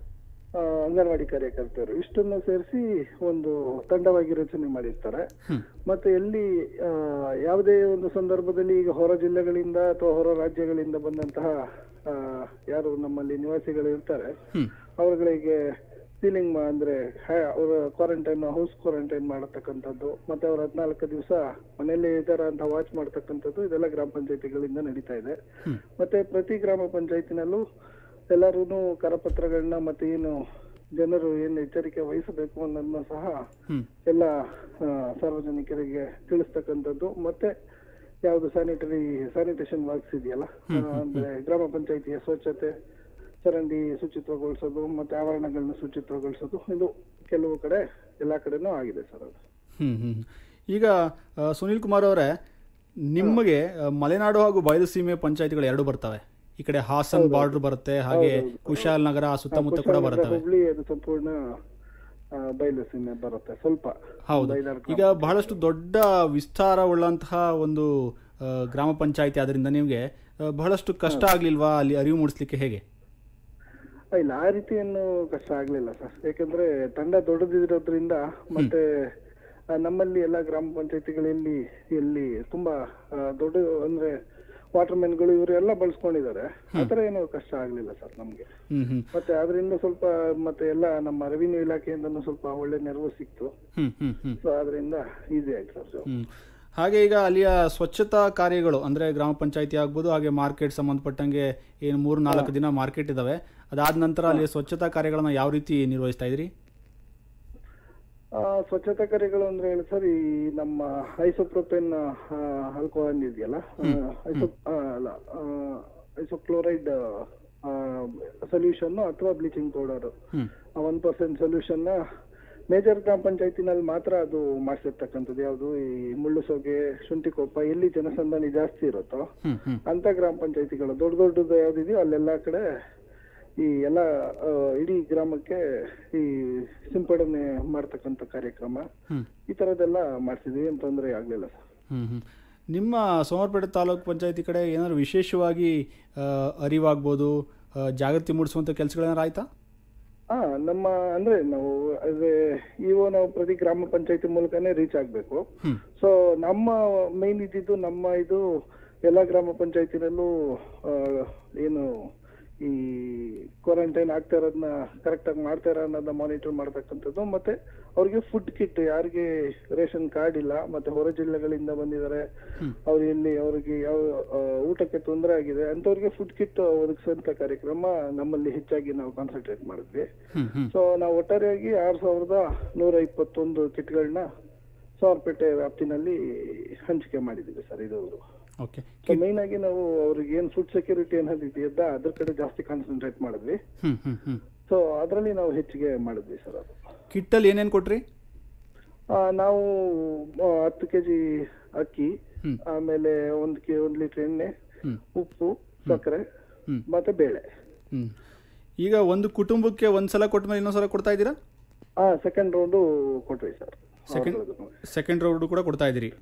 ಅಂಗನವಾಡಿ ಕಾರ್ಯಕರ್ತರು ಇಷ್ಟನ್ನು ಸೇರಿಸಿ ಒಂದು ತಂಡವಾಗಿ ರಚನೆ ಮಾಡಿರ್ತಾರೆ. ಮತ್ತೆ ಎಲ್ಲಿ ಯಾವುದೇ ಒಂದು ಸಂದರ್ಭದಲ್ಲಿ ಈಗ ಹೊರ ಜಿಲ್ಲೆಗಳಿಂದ ಅಥವಾ ಹೊರ ರಾಜ್ಯಗಳಿಂದ ಬಂದಂತಹ ಯಾರು ನಮ್ಮಲ್ಲಿ ನಿವಾಸಿಗಳು ಇರ್ತಾರೆ ಅವರುಗಳಿಗೆ ಸೀಲಿಂಗ್ ಅಂದ್ರೆ ಅವರ ಕ್ವಾರಂಟೈನ್, ಹೌಸ್ ಕ್ವಾರಂಟೈನ್ ಮಾಡತಕ್ಕಂಥದ್ದು, ಮತ್ತೆ ಅವ್ರ 14 ದಿವಸ ಮನೆಯಲ್ಲೇ ಇದ್ದಾರ ಅಂತ ವಾಚ್ ಮಾಡ್ತಕ್ಕಂಥದ್ದು, ಇದೆಲ್ಲ ಗ್ರಾಮ ಪಂಚಾಯತಿಗಳಿಂದ ನಡೀತಾ ಇದೆ. ಮತ್ತೆ ಪ್ರತಿ ಗ್ರಾಮ ಪಂಚಾಯತಿನಲ್ಲೂ ಎಲ್ಲರೂ ಕರಪತ್ರಗಳನ್ನ ಮತ್ತೆ ಏನು ಜನರು ಏನು ಎಚ್ಚರಿಕೆ ವಹಿಸಬೇಕು ಅನ್ನೋದನ್ನ ಸಹ ಎಲ್ಲ ಸಾರ್ವಜನಿಕರಿಗೆ ತಿಳಿಸ್ತಕ್ಕಂಥದ್ದು. ಮತ್ತೆ ಯಾವ್ದು ಸ್ಯಾನಿಟೇಷನ್ ವರ್ಕ್ಸ್ ಇದೆಯಲ್ಲ, ಅಂದ್ರೆ ಗ್ರಾಮ ಪಂಚಾಯತಿಯ ಸ್ವಚ್ಛತೆ, ಚರಂಡಿ ಶುಚಿತ್ವಗೊಳಿಸೋದು ಮತ್ತೆ ಆವರಣಗಳನ್ನ ಶುಚಿತ್ವಗೊಳಿಸೋದು, ಇದು ಕೆಲವು ಕಡೆ ಎಲ್ಲಾ ಕಡೆನೂ ಆಗಿದೆ ಸರ್ ಅದು. ಈಗ ಸುನಿಲ್ ಕುಮಾರ್ ಅವರೇ, ನಿಮಗೆ ಮಲೆನಾಡು ಹಾಗೂ ಬಯಲುಸೀಮೆ ಪಂಚಾಯತಿಗಳು ಎರಡು ಬರ್ತವೆ. ಈ ಕಡೆ ಹಾಸನ್ ಬಾರ್ಡರ್ ಬರುತ್ತೆ, ಹಾಗೆ ಕುಶಾಲನಗರ ಸುತ್ತಮುತ್ತ ಕೂಡ ಬರುತ್ತವೆ. ಹುಬ್ಳಿ ಅದು ಸಂಪೂರ್ಣ ಬಯಲುಸೀಮೆ ಬರುತ್ತೆ ಸ್ವಲ್ಪ. ಹೌದು, ಈಗ ಬಹಳಷ್ಟು ದೊಡ್ಡ ವಿಸ್ತಾರವುಳ್ಳಂತಹ ಒಂದು ಗ್ರಾಮ ಪಂಚಾಯತಿ ಆದ್ರಿಂದ ನಿಮಗೆ ಬಹಳಷ್ಟು ಕಷ್ಟ ಆಗ್ಲಿಲ್ವಾ ಅಲ್ಲಿ ಅರಿವು ಮೂಡಿಸ್ಲಿಕ್ಕೆ? ಹೇಗೆ? ಇಲ್ಲ, ಆ ರೀತಿ ಏನು ಕಷ್ಟ ಆಗ್ಲಿಲ್ಲ ಸರ್. ಯಾಕಂದ್ರೆ ತಂಡ ದೊಡ್ಡದಿರೋದ್ರಿಂದ ಮತ್ತೆ ನಮ್ಮಲ್ಲಿ ಎಲ್ಲ ಗ್ರಾಮ ಪಂಚಾಯತಿಗಳಲ್ಲಿ ಎಲ್ಲಿ ತುಂಬಾ ದೊಡ್ಡ ಅಂದ್ರೆ ವಾಟರ್ ಮ್ಯಾನ್ಗಳು ಇವರೆಲ್ಲ ಬಳಸ್ಕೊಂಡಿದ್ದಾರೆ. ಆತರ ಏನು ಕಷ್ಟ ಆಗ್ಲಿಲ್ಲ ಸರ್ ನಮ್ಗೆ. ಮತ್ತೆ ಅದರಿಂದ ಸ್ವಲ್ಪ ಮತ್ತೆ ಎಲ್ಲ ನಮ್ಮ ರೆವಿನ್ಯೂ ಇಲಾಖೆಯಿಂದನೂ ಸ್ವಲ್ಪ ಒಳ್ಳೆ ನೆರವು ಸಿಕ್ತು. ಸೊ ಅದರಿಂದ ಈಸಿ ಆಯ್ತು ಸರ್. ಹಾಗೆ ಈಗ ಅಲ್ಲಿಯ ಸ್ವಚ್ಛತಾ ಕಾರ್ಯಗಳು ಅಂದ್ರೆ ಗ್ರಾಮ ಪಂಚಾಯತಿ ಆಗ್ಬೋದು, ಹಾಗೆ ಮಾರ್ಕೆಟ್ ಸಂಬಂಧಪಟ್ಟಂಗೆ ಏನು 3-4 ದಿನ ಮಾರ್ಕೆಟ್ ಇದಾವೆ, ಅದಾದ ನಂತರ ಅಲ್ಲಿ ಸ್ವಚ್ಛತಾ ಕಾರ್ಯಗಳನ್ನ ಯಾವ ರೀತಿ ನಿರ್ವಹಿಸ್ತಾ ಇದ್ರಿ? ಸ್ವಚ್ಛತಾ ಕಾರ್ಯಗಳು ಅಂದ್ರೆ ಹೇಳಿ ಸರ್, ಈ ನಮ್ಮ ಐಸೋಪ್ರೋಪೇನ್ ಆಲ್ಕೋಹಾಲ್ ಇದೆಯಲ್ಲ, ಐಸೋಕ್ಲೋರೈಡ್ ಸೊಲ್ಯೂಷನ್ ಅಥವಾ ಬ್ಲೀಚಿಂಗ್ ಪೌಡರ್ 1% ಸೊಲ್ಯೂಷನ್ ಮೇಜರ್ ಗ್ರಾಮ ಪಂಚಾಯತಿನಲ್ಲಿ ಮಾತ್ರ ಅದು ಮಾಡಿಸಿರ್ತಕ್ಕಂಥದ್ದು. ಯಾವುದು ಈ ಮುಳ್ಳುಸೋಗೆ, ಶುಂಠಿಕೊಪ್ಪ ಎಲ್ಲಿ ಜನಸಂದಣಿ ಜಾಸ್ತಿ ಇರುತ್ತೋ ಅಂತ ಗ್ರಾಮ ಪಂಚಾಯತಿಗಳು ದೊಡ್ಡ ದೊಡ್ಡದು ಯಾವ್ದಿದೆಯೋ ಅಲ್ಲೆಲ್ಲ ಕಡೆ ಈ ಎಲ್ಲ ಇಡೀ ಗ್ರಾಮಕ್ಕೆ ಈ ಸಿಂಪಡಣೆ ಮಾಡ್ತಕ್ಕಂಥ ಕಾರ್ಯಕ್ರಮ ಈ ತರದೆಲ್ಲ ಮಾಡಿಸಿದ್ವಿ. ಏನ್ ತೊಂದರೆ ಆಗ್ಲಿಲ್ಲ ಸರ್. ನಿಮ್ಮ ಸೋಮವಾರಪೇಟೆ ತಾಲೂಕು ಪಂಚಾಯತಿ ಕಡೆ ಏನಾದ್ರು ವಿಶೇಷವಾಗಿ ಅರಿವಾಗ್ಬೋದು, ಜಾಗೃತಿ ಮೂಡಿಸುವಂಥ ಕೆಲಸಗಳೇನಾರು ಆಯ್ತಾ? ನಮ್ಮ ಅಂದ್ರೆ ನಾವು ನಾವು ಪ್ರತಿ ಗ್ರಾಮ ಪಂಚಾಯತಿ ಮೂಲಕನೇ ರೀಚ್ ಆಗ್ಬೇಕು. ಸೊ ನಮ್ಮ ಮೈನ್ ಇದ್ದಿದ್ದು ನಮ್ಮ ಇದು ಎಲ್ಲಾ ಗ್ರಾಮ ಪಂಚಾಯತಿನಲ್ಲೂ ಏನು ಈ ಕ್ವಾರಂಟೈನ್ ಆಗ್ತಾ ಇರೋದನ್ನ ಕರೆಕ್ಟ್ ಆಗಿ ಮಾಡ್ತಾ ಇರೋ ಅನ್ನೋದನ್ನ ಮಾನಿಟರ್ ಮಾಡ್ತಕ್ಕಂಥದ್ದು. ಮತ್ತೆ ಅವ್ರಿಗೆ ಫುಡ್ ಕಿಟ್, ಯಾರಿಗೆ ರೇಷನ್ ಕಾರ್ಡ್ ಇಲ್ಲ ಮತ್ತೆ ಹೊರ ಜಿಲ್ಲೆಗಳಿಂದ ಬಂದಿದ್ದಾರೆ, ಅವ್ರಿಗೆ ಯಾವ ಊಟಕ್ಕೆ ತೊಂದರೆ ಆಗಿದೆ ಅಂತವ್ರಿಗೆ ಫುಡ್ ಕಿಟ್ ಒದಗಿಸುವಂತ ಕಾರ್ಯಕ್ರಮ ನಮ್ಮಲ್ಲಿ ಹೆಚ್ಚಾಗಿ ನಾವು ಕಾನ್ಸಂಟ್ರೇಟ್ ಮಾಡಿದ್ವಿ. ಸೊ ನಾವು ಒಟ್ಟಾರೆಯಾಗಿ 6121 ಕಿಟ್ಗಳನ್ನ ಸೋಮವಾರಪೇಟೆ ವ್ಯಾಪ್ತಿನಲ್ಲಿ ಹಂಚಿಕೆ ಮಾಡಿದ್ದೀವಿ ಸರ್. ಇದು ಮೈನ್ ಆಗಿ ನಾವು ಅವ್ರಿಗೆ ಏನ್ ಫುಡ್ ಸೆಕ್ಯೂರಿಟಿ ಅನ್ನೋದು ಇದೆಯಲ್ಲ ಅದ್ರ ಕಡೆ ಜಾಸ್ತಿ ಕಾನ್ಸಂಟ್ರೇಟ್ ಮಾಡಿದ್ವಿ. ಸೊ ಅದರಲ್ಲಿ ನಾವು ಹೆಚ್ಚಿಗೆ ಮಾಡಿದ್ವಿ ಸರ್. ಅದು ಕಿಟ್ ಅಲ್ಲಿ ಏನೇನ್ ಕೊಟ್ರಿ? ನಾವು 10 kg ಅಕ್ಕಿ, ಆಮೇಲೆ 1 ಲೀಟರ್ ಎಣ್ಣೆ, ಉಪ್ಪು, ಸಕ್ಕರೆ ಮತ್ತೆ ಬೇಳೆ. ಈಗ ಒಂದು ಕುಟುಂಬಕ್ಕೆ ಒಂದ್ಸಲ ಕೊಟ್ಟ ಮೇಲೆ ಇನ್ನೊಂದ್ಸಲ ಕೊಡ್ತಾ ಇದ್ದೀರಾ? ಸೆಕೆಂಡ್ ರೌಂಡ್ ಕೊಟ್ವಿ ಸರ್. ಸೆಕೆಂಡ್ ರೌಂಡ್ ಕೂಡ ಕೊಡ್ತಾ ಇದ್ದೀರಿ?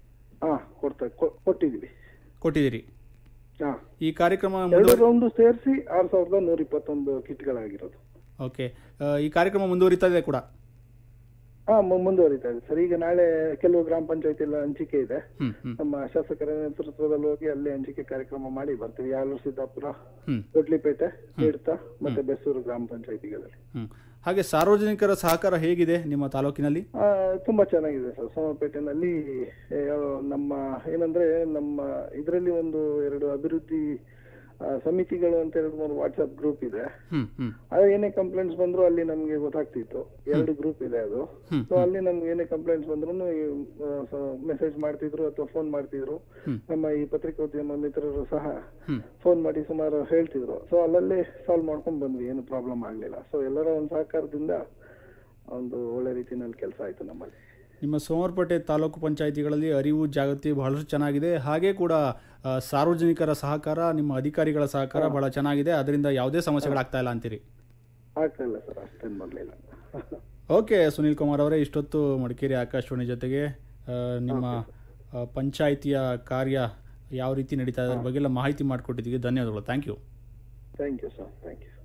ಕೊಟ್ಟಿದ್ದೀರಿ. ಈ ಕಾರ್ಯಕ್ರಮ ರೌಂಡ್ ಸೇರಿಸಿ 6121 ಕಿಟ್ಗಳಾಗಿರೋದು. ಓಕೆ, ಈ ಕಾರ್ಯಕ್ರಮ ಮುಂದುವರಿತಾ ಇದೆ ಕೂಡ? ಮುಂದುವರಿತಾ ಇದೆ ಸರ್. ಈಗ ನಾಳೆ ಕೆಲವು ಗ್ರಾಮ ಪಂಚಾಯತಿ ಎಲ್ಲ ಹಂಚಿಕೆ ಇದೆ. ನಮ್ಮ ಶಾಸಕರ ನೇತೃತ್ವದಲ್ಲಿ ಹೋಗಿ ಅಲ್ಲಿ ಹಂಚಿಕೆ ಕಾರ್ಯಕ್ರಮ ಮಾಡಿ ಬರ್ತೀವಿ. ಯಾಲೂರು, ಸಿದ್ದಾಪುರ, ಕೊಡ್ಲಿಪೇಟೆ, ತೀರ್ಥ ಮತ್ತೆ ಬೆಸೂರು ಗ್ರಾಮ ಪಂಚಾಯತಿಗಳಲ್ಲಿ. ಹಾಗೆ ಸಾರ್ವಜನಿಕರ ಸಹಕಾರ ಹೇಗಿದೆ ನಿಮ್ಮ ತಾಲೂಕಿನಲ್ಲಿ? ತುಂಬಾ ಚೆನ್ನಾಗಿದೆ ಸರ್. ಸೋಮವಾರಪೇಟೆನಲ್ಲಿ ನಮ್ಮ ಏನಂದ್ರೆ ನಮ್ಮ ಇದರಲ್ಲಿ 2 ಅಭಿವೃದ್ಧಿ ಸಮಿತಿಗಳು ಅಂತ 2-3 ವಾಟ್ಸ್ಆಪ್ ಗ್ರೂಪ್ ಇದೆ. ಅದು ಏನೇ ಕಂಪ್ಲೇಂಟ್ಸ್ ಬಂದ್ರು ಅಲ್ಲಿ ನಮ್ಗೆ ಗೊತ್ತಾಗ್ತಿತ್ತು. 2 ಗ್ರೂಪ್ ಇದೆ ಅದು. ಸೊ ಅಲ್ಲಿ ನಮ್ಗೆ ಏನೇ ಕಂಪ್ಲೇಂಟ್ಸ್ ಬಂದ್ರು ಮೆಸೇಜ್ ಮಾಡ್ತಿದ್ರು ಅಥವಾ ಫೋನ್ ಮಾಡ್ತಿದ್ರು. ನಮ್ಮ ಈ ಪತ್ರಿಕೋದ್ಯಮ ಮಿತ್ರರು ಸಹ ಫೋನ್ ಮಾಡಿ ಸುಮಾರು ಹೇಳ್ತಿದ್ರು. ಸೊ ಅಲ್ಲಲ್ಲಿ ಸಾಲ್ವ್ ಮಾಡ್ಕೊಂಡ್ ಬಂದ್ವಿ, ಏನು ಪ್ರಾಬ್ಲಮ್ ಆಗ್ಲಿಲ್ಲ. ಸೊ ಎಲ್ಲರ ಒಂದು ಸಹಕಾರದಿಂದ ಒಂದು ಒಳ್ಳೆ ರೀತಿಯಲ್ಲಿ ಕೆಲಸ ಆಯ್ತು ನಮ್ಮಲ್ಲಿ. ನಿಮ್ಮ ಸೋಮವಾರಪೇಟೆ ತಾಲೂಕು ಪಂಚಾಯಿತಿಗಳಲ್ಲಿ ಅರಿವು ಜಾಗೃತಿ ಬಹಳಷ್ಟು ಚೆನ್ನಾಗಿದೆ. ಹಾಗೆ ಕೂಡ ಸಾರ್ವಜನಿಕರ ಸಹಕಾರ, ನಿಮ್ಮ ಅಧಿಕಾರಿಗಳ ಸಹಕಾರ ಬಹಳ ಚೆನ್ನಾಗಿದೆ. ಅದರಿಂದ ಯಾವುದೇ ಸಮಸ್ಯೆಗಳಾಗ್ತಾ ಇಲ್ಲ ಅಂತೀರಿ? ಆಗ್ತಾ ಇಲ್ಲ ಸರ್, ಅಷ್ಟೇನು ಬರಲಿಲ್ಲ. ಓಕೆ ಸುನೀಲ್ ಕುಮಾರ್ ಅವರೇ, ಇಷ್ಟೊತ್ತು ಮಡಿಕೇರಿ ಆಕಾಶವಾಣಿ ಜೊತೆಗೆ ನಿಮ್ಮ ಪಂಚಾಯಿತಿಯ ಕಾರ್ಯ ಯಾವ ರೀತಿ ನಡೀತಾ ಇದೆ ಅದ್ರ ಬಗ್ಗೆ ಎಲ್ಲ ಮಾಹಿತಿ ಮಾಡಿಕೊಟ್ಟಿದ್ದೀವಿ. ಧನ್ಯವಾದಗಳು. Thank you. Thank you sir. Thank you.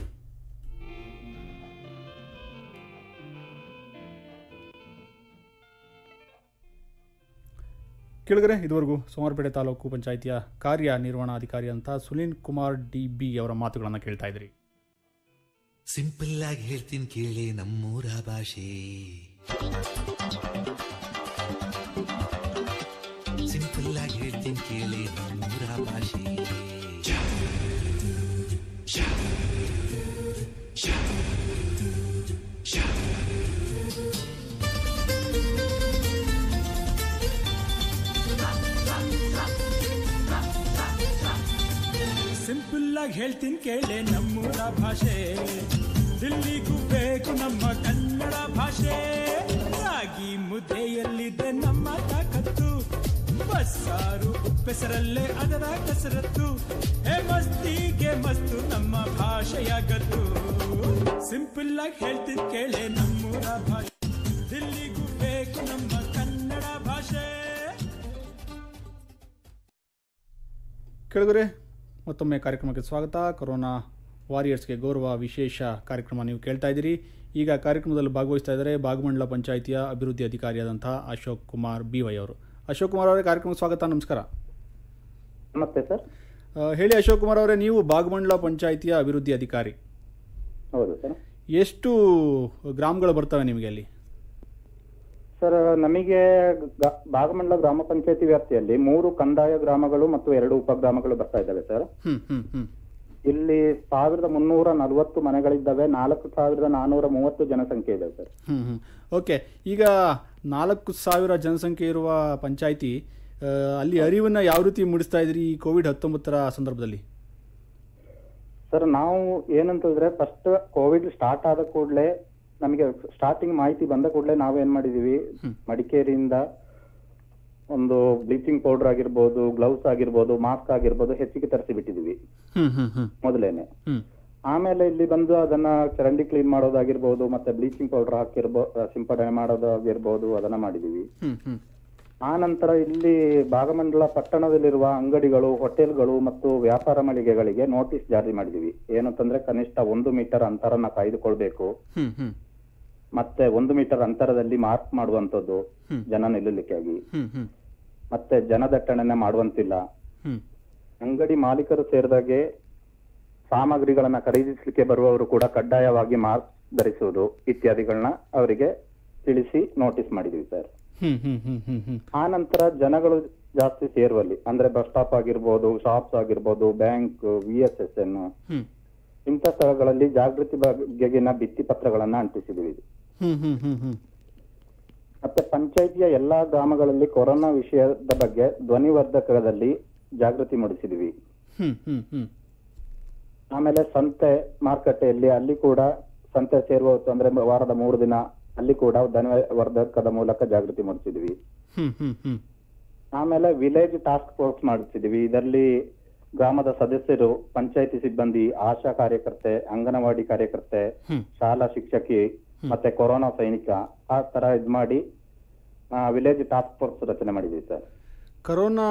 ಕೇಳಿದ್ರೆ ಇದುವರೆಗೂ ಸೋಮವಾರಪೇಟೆ ತಾಲೂಕು ಪಂಚಾಯಿತಿಯ ಕಾರ್ಯನಿರ್ವಹಣಾಧಿಕಾರಿ ಅಂತ ಸುನೀಲ್ ಕುಮಾರ್ DB ಅವರ ಮಾತುಗಳನ್ನು ಕೇಳ್ತಾ ಇದ್ರಿ. ಸಿಂಪಲ್ ಆಗಿ ಹೇಳ್ತೀನಿ ಕೇಳಿ ನಮ್ಮೂರ ಭಾಷೆ. ಸಿಂಪಲ್ ಆಗಿ ಹೇಳ್ತೀನಿ ಕೇಳಿ ನಮ್ಮೂರ ಭಾಷೆ. ಸಿಂಪಲ್ ಆಗಿ ಹೇಳ್ತೀನಿ ಕೇಳೆ ನಮ್ಮೂರ ಭಾಷೆ. ದಿಲ್ಲಿಗೂ ಬೇಕು ನಮ್ಮ ಕನ್ನಡ ಭಾಷೆ. ರಾಗಿ ಮುದ್ದೆಯಲ್ಲಿದೆ ನಮ್ಮ ತಾಕತ್ತು, ಬಸ್ಸಾರು ಉಪ್ಪೆಸರಲ್ಲೇ ಅದರ ಕಸರತ್ತು. ಹೇ ಮಸ್ತಿಗೆ ಮಸ್ತು ನಮ್ಮ ಭಾಷೆಯ ಗತ್ತು. ಸಿಂಪಲ್ ಆಗಿ ಹೇಳ್ತೀನಿ ಕೇಳೆ ನಮ್ಮೂರ ಭಾಷೆ. ದಿಲ್ಲಿಗೂ ಬೇಕು ನಮ್ಮ ಕನ್ನಡ ಭಾಷೆ. ಕೇಳಿದ್ರೆ ಮತ್ತೊಮ್ಮೆ ಕಾರ್ಯಕ್ರಮಕ್ಕೆ ಸ್ವಾಗತ. ಕೊರೋನಾ ವಾರಿಯರ್ಸ್ಗೆ ಗೌರವ ವಿಶೇಷ ಕಾರ್ಯಕ್ರಮ ನೀವು ಕೇಳ್ತಾ ಇದ್ದೀರಿ. ಈಗ ಕಾರ್ಯಕ್ರಮದಲ್ಲಿ ಭಾಗವಹಿಸ್ತಾ ಇದ್ದಾರೆ ಭಾಗಮಂಡಲ ಪಂಚಾಯಿತಿಯ ಅಭಿವೃದ್ಧಿ ಅಧಿಕಾರಿಯಾದಂತಹ ಅಶೋಕ್ ಕುಮಾರ್ BY ಅವರು. ಅಶೋಕ್ ಕುಮಾರ್ ಅವರೇ, ಕಾರ್ಯಕ್ರಮಕ್ಕೆ ಸ್ವಾಗತ. ನಮಸ್ಕಾರ. ನಮಸ್ತೆ ಸರ್. ಹೇಳಿ ಅಶೋಕ್ ಕುಮಾರ್ ಅವರೇ, ನೀವು ಭಾಗಮಂಡಲ ಪಂಚಾಯಿತಿಯ ಅಭಿವೃದ್ಧಿ ಅಧಿಕಾರಿ. ಹೌದು ಸರ್. ಎಷ್ಟು ಗ್ರಾಮಗಳು ಬರ್ತವೆ ನಿಮಗೆ ಅಲ್ಲಿ? ಸರ್, ನಮಗೆ ಭಾಗಮಂಡಲ ಗ್ರಾಮ ಪಂಚಾಯತಿ ವ್ಯಾಪ್ತಿಯಲ್ಲಿ 3 ಕಂದಾಯ ಗ್ರಾಮಗಳು ಮತ್ತು 2 ಉಪಗ್ರಾಮಗಳು ಬರ್ತಾ ಇದ್ದಾವೆ ಸರ್. ಇಲ್ಲಿ 1340 ಮನೆಗಳಿದ್ದಾವೆ. 4430 ಜನಸಂಖ್ಯೆ ಇದೆ ಸರ್. ಓಕೆ, ಈಗ 4000 ಜನಸಂಖ್ಯೆ ಇರುವ ಪಂಚಾಯಿತಿ ಅಲ್ಲಿ ಅರಿವನ್ನ ಯಾವ ರೀತಿ ಮೂಡಿಸ್ತಾ ಇದ್ರಿ ಈ COVID-19 ಸಂದರ್ಭದಲ್ಲಿ? ಸರ್, ನಾವು ಏನಂತಂದ್ರೆ ಫಸ್ಟ್ ಕೋವಿಡ್ ಸ್ಟಾರ್ಟ್ ಆದ ಕೂಡಲೇ ನಮಗೆ ಸ್ಟಾರ್ಟಿಂಗ್ ಮಾಹಿತಿ ಬಂದ ಕೂಡಲೇ ನಾವೇನ್ ಮಾಡಿದೀವಿ, ಮಡಿಕೇರಿಯಿಂದ ಒಂದು ಬ್ಲೀಚಿಂಗ್ ಪೌಡರ್ ಆಗಿರ್ಬೋದು, ಗ್ಲೌಸ್ ಆಗಿರ್ಬೋದು, ಮಾಸ್ಕ್ ಆಗಿರ್ಬೋದು ಹೆಚ್ಚಿಗೆ ತರಿಸಿ ಬಿಟ್ಟಿದೀವಿ ಮೊದಲೇನೆ. ಆಮೇಲೆ ಇಲ್ಲಿ ಬಂದು ಅದನ್ನ ಚರಂಡಿ ಕ್ಲೀನ್ ಮಾಡೋದಾಗಿರ್ಬೋದು, ಮತ್ತೆ ಬ್ಲೀಚಿಂಗ್ ಪೌಡರ್ ಸಿಂಪಡಣೆ ಮಾಡೋದಾಗಿರ್ಬೋದು, ಅದನ್ನ ಮಾಡಿದೀವಿ. ಆ ನಂತರ ಇಲ್ಲಿ ಭಾಗಮಂಡಲ ಪಟ್ಟಣದಲ್ಲಿರುವ ಅಂಗಡಿಗಳು, ಹೋಟೆಲ್ಗಳು ಮತ್ತು ವ್ಯಾಪಾರ ಮಳಿಗೆಗಳಿಗೆ ನೋಟಿಸ್ ಜಾರಿ ಮಾಡಿದೀವಿ. ಏನಂತಂದ್ರೆ ಕನಿಷ್ಠ 1 ಮೀಟರ್ ಅಂತರನ ಕಾಯ್ದುಕೊಳ್ಬೇಕು, ಮತ್ತೆ 1 ಮೀಟರ್ ಅಂತರದಲ್ಲಿ ಮಾರ್ಕ್ ಮಾಡುವಂತದ್ದು ಜನ ನಿಲ್ಲಲಿಕ್ಕಾಗಿ, ಮತ್ತೆ ಜನದಟ್ಟಣೆನ ಮಾಡುವಂತಿಲ್ಲ. ಅಂಗಡಿ ಮಾಲೀಕರು ಸೇರಿದಾಗೆ ಸಾಮಗ್ರಿಗಳನ್ನ ಖರೀದಿಸಲಿಕ್ಕೆ ಬರುವವರು ಕೂಡ ಕಡ್ಡಾಯವಾಗಿ ಮಾಸ್ಕ್ ಧರಿಸುವುದು ಇತ್ಯಾದಿಗಳನ್ನ ಅವರಿಗೆ ತಿಳಿಸಿ ನೋಟಿಸ್ ಮಾಡಿದೀವಿ ಸರ್. ಆ ನಂತರ ಜನಗಳು ಜಾಸ್ತಿ ಸೇರುವಲ್ಲಿ ಅಂದ್ರೆ ಬಸ್ ಸ್ಟಾಪ್ ಆಗಿರ್ಬೋದು, ಶಾಪ್ಸ್ ಆಗಿರ್ಬೋದು, ಬ್ಯಾಂಕ್, VSSN ಇಂಥ ಸ್ಥಳಗಳಲ್ಲಿ ಜಾಗೃತಿ ಬಗೆಗಿನ ಭಿತ್ತಿ ಪತ್ರಗಳನ್ನ ಅಂಟಿಸಿದೀವಿ. ಮತ್ತೆ ಪಂಚಾಯಿತಿಯ ಎಲ್ಲಾ ಗ್ರಾಮಗಳಲ್ಲಿ ಕೊರೋನಾ ವಿಷಯದ ಬಗ್ಗೆ ಧ್ವನಿವರ್ಧಕದಲ್ಲಿ ಜಾಗೃತಿ ಮೂಡಿಸಿದ್ವಿ. ಆಮೇಲೆ ಸಂತೆ ಮಾರುಕಟ್ಟೆಯಲ್ಲಿ ಅಲ್ಲಿ ಕೂಡ ಸಂತೆ ಸೇರುವ ಅಂದ್ರೆ ವಾರದ 3 ದಿನ ಅಲ್ಲಿ ಕೂಡ ಧ್ವನಿವರ್ಧಕದ ಮೂಲಕ ಜಾಗೃತಿ ಮೂಡಿಸಿದ್ವಿ. ಆಮೇಲೆ ವಿಲೇಜ್ ಟಾಸ್ಕ್ ಫೋರ್ಸ್ ಮಾಡಿಸಿದ್ವಿ. ಇದರಲ್ಲಿ ಗ್ರಾಮದ ಸದಸ್ಯರು, ಪಂಚಾಯಿತಿ ಸಿಬ್ಬಂದಿ, ಆಶಾ ಕಾರ್ಯಕರ್ತೆ, ಅಂಗನವಾಡಿ ಕಾರ್ಯಕರ್ತೆ, ಶಾಲಾ ಶಿಕ್ಷಕಿ ಮತ್ತೆ ಕೊರೋನಾ ಸೈನಿಕ ಆ ತರ ಇದ್ ಮಾಡಿ ವಿಲೇಜ್ ಟಾಸ್ಕ್ ಫೋರ್ಸ್ ರಚನೆ ಮಾಡಿದ್ವಿ ಸರ್. ಕೊರೋನಾ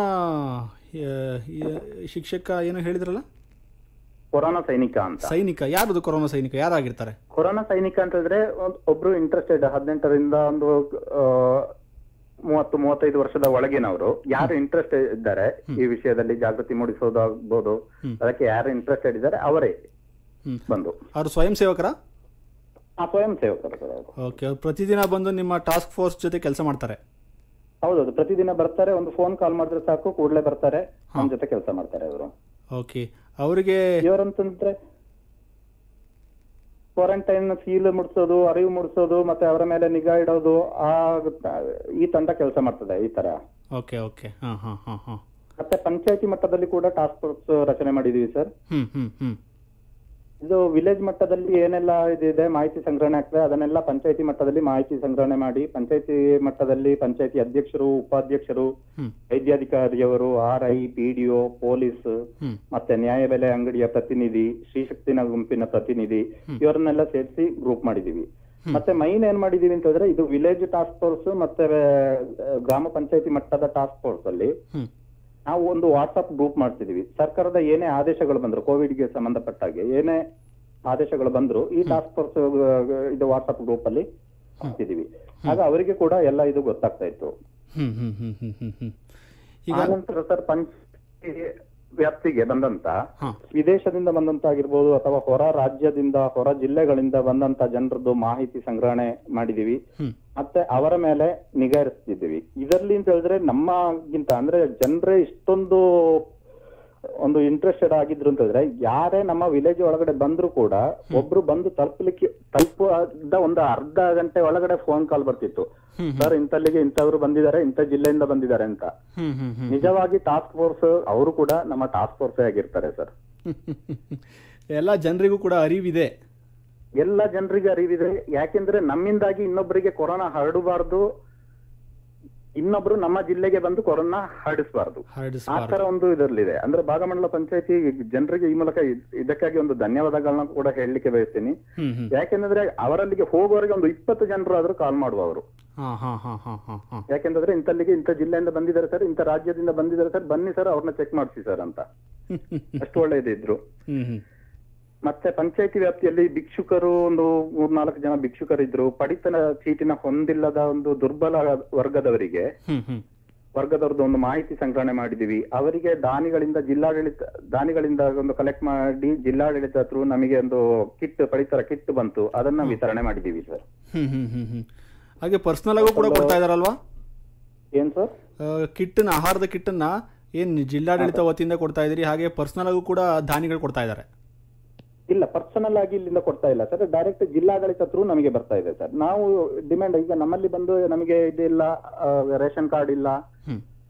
ಶಿಕ್ಷಕ ಏನು ಹೇಳಿದ್ರಲ್ಲ, ಕೊರೋನಾ ಸೈನಿಕ ಅಂತ. ಸೈನಿಕ ಯಾರದು? ಕೊರೋನಾ ಸೈನಿಕ ಯಾರಾಗಿರ್ತಾರೆ? ಕೊರೋನಾ ಸೈನಿಕ ಅಂತಂದ್ರೆ ಒಬ್ರು ಇಂಟ್ರೆಸ್ಟೆಡ್ 18ರಿಂದ ಒಂದು 30-35 ವರ್ಷದ ಒಳಗಿನವರು ಯಾರು ಇಂಟ್ರೆಸ್ಟ್ ಇದ್ದಾರೆ ಈ ವಿಷಯದಲ್ಲಿ ಜಾಗೃತಿ ಮೂಡಿಸೋದಾಗ್ಬೋದು, ಅದಕ್ಕೆ ಯಾರು ಇಂಟ್ರೆಸ್ಟೆಡ್ ಇದ್ದಾರೆ ಅವರೇ ಬಂದು. ಅವರು ಸ್ವಯಂ ಸೇವಕರ? ಸ್ವಯಂ ಸೇವಕರು ಸರ್ ಅವರು. ಓಕೆ, ಪ್ರತಿದಿನ ಬಂದು ನಿಮ್ಮ ಟಾಸ್ಕ್ ಫೋರ್ಸ್ ಜೊತೆ ಕೆಲಸ ಮಾಡ್ತಾರೆ? ಹೌದೌದು, ಪ್ರತಿದಿನ ಬರ್ತಾರೆ. ಒಂದು ಫೋನ್ ಕಾಲ್ ಮಾಡಿದ್ರೆ ಸಾಕು, ಕೂಡಲೇ ಬರ್ತಾರೆ, ನಮ್ಮ ಜೊತೆ ಕೆಲಸ ಮಾಡ್ತಾರೆ ಅವರು. ಓಕೆ, ಅವರಿಗೆ ಇವರಂತಂದ್ರೆ ಕ್ವಾರಂಟೈನ್ ಸೀಲ್ ಮುಡ್ಸೋದು, ಅರಿವು ಮೂಡಿಸೋದು, ಮತ್ತೆ ಅವರ ಮೇಲೆ ನಿಗಾ ಇಡೋದು, ಈ ತಂಡ ಕೆಲಸ ಮಾಡ್ತದೆ ಈ ತರ. ಓಕೆ ಓಕೆ, ಮತ್ತೆ ಪಂಚಾಯತಿ ಮಟ್ಟದಲ್ಲಿ ಕೂಡ ಟಾಸ್ಕ್ ಫೋರ್ಸ್ ರಚನೆ ಮಾಡಿದೀವಿ ಸರ್. ಇದು ವಿಲೇಜ್ ಮಟ್ಟದಲ್ಲಿ ಏನೆಲ್ಲ ಇದಿದೆ ಮಾಹಿತಿ ಸಂಗ್ರಹಣೆ ಆಗ್ತದೆ ಅದನ್ನೆಲ್ಲ ಪಂಚಾಯತಿ ಮಟ್ಟದಲ್ಲಿ ಮಾಹಿತಿ ಸಂಗ್ರಹಣೆ ಮಾಡಿ, ಪಂಚಾಯತಿ ಮಟ್ಟದಲ್ಲಿ ಪಂಚಾಯತಿ ಅಧ್ಯಕ್ಷರು, ಉಪಾಧ್ಯಕ್ಷರು, ವೈದ್ಯಾಧಿಕಾರಿಯವರು, RI, PDO, ಪೊಲೀಸ್, ಮತ್ತೆ ನ್ಯಾಯಬೆಲೆ ಅಂಗಡಿಯ ಪ್ರತಿನಿಧಿ, ಶ್ರೀಶಕ್ತಿನ ಗುಂಪಿನ ಪ್ರತಿನಿಧಿ, ಇವರನ್ನೆಲ್ಲ ಸೇರಿಸಿ ಗ್ರೂಪ್ ಮಾಡಿದೀವಿ. ಮತ್ತೆ ಮೈನ್ ಏನ್ ಮಾಡಿದೀವಿ ಅಂತಂದ್ರೆ, ಇದು ವಿಲೇಜ್ ಟಾಸ್ಕ್ ಫೋರ್ಸ್ ಮತ್ತೆ ಗ್ರಾಮ ಪಂಚಾಯತಿ ಮಟ್ಟದ ಟಾಸ್ಕ್ ಫೋರ್ಸ್ ಅಲ್ಲಿ ನಾವು ಒಂದು ವಾಟ್ಸ್ಆಪ್ ಗ್ರೂಪ್ ಮಾಡ್ತಿದೀವಿ. ಸರ್ಕಾರದ ಏನೇ ಆದೇಶಗಳು ಬಂದ್ರು, ಕೋವಿಡ್ಗೆ ಸಂಬಂಧಪಟ್ಟ ಹಾಗೆ ಏನೇ ಆದೇಶಗಳು ಬಂದ್ರು ಈ ಟಾಸ್ಕ್ ಫೋರ್ಸ್ ಇದು ವಾಟ್ಸ್ಆಪ್ ಗ್ರೂಪ್ ಅಲ್ಲಿ ಹಾಕ್ತಿದೀವಿ. ಆಗ ಅವರಿಗೆ ಕೂಡ ಎಲ್ಲ ಇದು ಗೊತ್ತಾಗ್ತಾ ಇತ್ತು. ಆನಂತರ ಸರ್ ಪಂಚಾಯತಿ ವ್ಯಾಪ್ತಿಗೆ ಬಂದಂತ ವಿದೇಶದಿಂದ ಬಂದಂತ ಆಗಿರ್ಬೋದು ಅಥವಾ ಹೊರ ರಾಜ್ಯದಿಂದ, ಹೊರ ಜಿಲ್ಲೆಗಳಿಂದ ಬಂದಂತ ಜನರದ್ದು ಮಾಹಿತಿ ಸಂಗ್ರಹಣೆ ಮಾಡಿದೀವಿ. ಮತ್ತೆ ಅವರ ಮೇಲೆ ನಿಗಾ ಇರಿಸ್ತಿದ್ದೀವಿ. ಇದರಲ್ಲಿ ಅಂತ ಹೇಳಿದ್ರೆ ನಮ್ಮಗಿಂತ ಅಂದ್ರೆ ಜನರೇ ಇಷ್ಟೊಂದು ಒಂದು ಇಂಟ್ರೆಸ್ಟೆಡ್ ಆಗಿದ್ರು ಅಂತ ಹೇಳಿದ್ರೆ, ಯಾರೇ ನಮ್ಮ ವಿಲೇಜ್ ಒಳಗಡೆ ಬಂದ್ರು ಕೂಡ ಒಬ್ರು ಬಂದು ತಲುಪದ ಒಂದು ಅರ್ಧ ಗಂಟೆ ಒಳಗಡೆ ಫೋನ್ ಕಾಲ್ ಬರ್ತಿತ್ತು, ಸರ್ ಇಂಥಲ್ಲಿಗೆ ಇಂಥವ್ರು ಬಂದಿದ್ದಾರೆ, ಇಂಥ ಜಿಲ್ಲೆಯಿಂದ ಬಂದಿದ್ದಾರೆ ಅಂತ. ನಿಜವಾಗಿ ಟಾಸ್ಕ್ ಫೋರ್ಸ್ ಅವರು ಕೂಡ ನಮ್ಮ ಟಾಸ್ಕ್ ಫೋರ್ಸ್ ಆಗಿರ್ತಾರೆ ಸರ್. ಎಲ್ಲ ಜನರಿಗೂ ಕೂಡ ಅರಿವಿದೆ, ಎಲ್ಲ ಜನರಿಗೆ ಅರಿವಿದೆ. ಯಾಕೆಂದ್ರೆ ನಮ್ಮಿಂದಾಗಿ ಇನ್ನೊಬ್ಬರಿಗೆ ಕೊರೋನಾ ಹರಡಬಾರ್ದು, ಇನ್ನೊಬ್ರು ನಮ್ಮ ಜಿಲ್ಲೆಗೆ ಬಂದು ಕೊರೋನಾ ಹರಡಿಸಬಾರ್ದು, ಆ ತರ ಒಂದು ಇದರಲ್ಲಿದೆ. ಅಂದ್ರೆ ಭಾಗಮಂಡಲ ಪಂಚಾಯತಿ ಜನರಿಗೆ ಈ ಮೂಲಕ ಇದಕ್ಕಾಗಿ ಒಂದು ಧನ್ಯವಾದಗಳನ್ನ ಕೂಡ ಹೇಳಲಿಕ್ಕೆ ಬಯಸ್ತೀನಿ. ಯಾಕೆಂದ್ರೆ ಅವರಲ್ಲಿಗೆ ಹೋಗುವವರೆಗೆ ಒಂದು 20 ಜನರು ಆದ್ರೂ ಕಾಲ್ ಮಾಡುವವರು. ಯಾಕೆಂದ್ರೆ ಇಂಥಲ್ಲಿಗೆ ಇಂಥ ಜಿಲ್ಲೆಯಿಂದ ಬಂದಿದ್ದಾರೆ ಸರ್, ಇಂಥ ರಾಜ್ಯದಿಂದ ಬಂದಿದ್ದಾರೆ ಸರ್, ಬನ್ನಿ ಸರ್ ಅವ್ರನ್ನ ಚೆಕ್ ಮಾಡಿಸಿ ಸರ್ ಅಂತ. ಅಷ್ಟು ಒಳ್ಳೆಯದಿದ್ರು. ಮತ್ತೆ ಪಂಚಾಯತಿ ವ್ಯಾಪ್ತಿಯಲ್ಲಿ ಭಿಕ್ಷುಕರು ಒಂದು 3-4 ಜನ ಭಿಕ್ಷುಕರಿದ್ರು. ಪಡಿತರ ಚೀಟಿನ ಹೊಂದಿಲ್ಲದ ಒಂದು ದುರ್ಬಲ ವರ್ಗದವ್ರದ್ದು ಒಂದು ಮಾಹಿತಿ ಸಂಗ್ರಹಣೆ ಮಾಡಿದೀವಿ. ಅವರಿಗೆ ದಾನಿಗಳಿಂದ ಒಂದು ಕಲೆಕ್ಟ್ ಮಾಡಿ ಜಿಲ್ಲಾಡಳಿತ ಥ್ರೂ ನಮಗೆ ಒಂದು ಪಡಿತರ ಕಿಟ್ ಬಂತು, ಅದನ್ನ ವಿತರಣೆ ಮಾಡಿದೀವಿ ಸರ್. ಹಾಗೆ ಪರ್ಸನಲ್ ಆಗೂ ಕೂಡ ಕೊಡ್ತಾ ಇದಾರಲ್ವಾ? ಏನ್ ಸರ್? ಕಿಟ್ಟನ್ನ, ಆಹಾರದ ಕಿಟ್ಟನ್ನ ಏನ್ ಜಿಲ್ಲಾಡಳಿತ ವತಿಯಿಂದ ಕೊಡ್ತಾ ಇದ್ರಿ, ಹಾಗೆ ಪರ್ಸನಲ್ ಆಗೂ ಕೂಡ ದಾನಿಗಳು ಕೊಡ್ತಾ ಇದಾರೆ? ಇಲ್ಲ, ಪರ್ಸನಲ್ ಆಗಿ ಇಲ್ಲಿಂದ ಕೊಡ್ತಾ ಇಲ್ಲ ಸರ್, ಡೈರೆಕ್ಟ್ ಜಿಲ್ಲಾಡಳಿತ ಥ್ರೂ ನಮಗೆ ಬರ್ತಾ ಇದೆ ಸರ್. ನಾವು ಡಿಮ್ಯಾಂಡ್ ಈಗ ನಮ್ಮಲ್ಲಿ ಬಂದು ನಮಗೆ ಇದಿಲ್ಲ, ರೇಷನ್ ಕಾರ್ಡ್ ಇಲ್ಲ,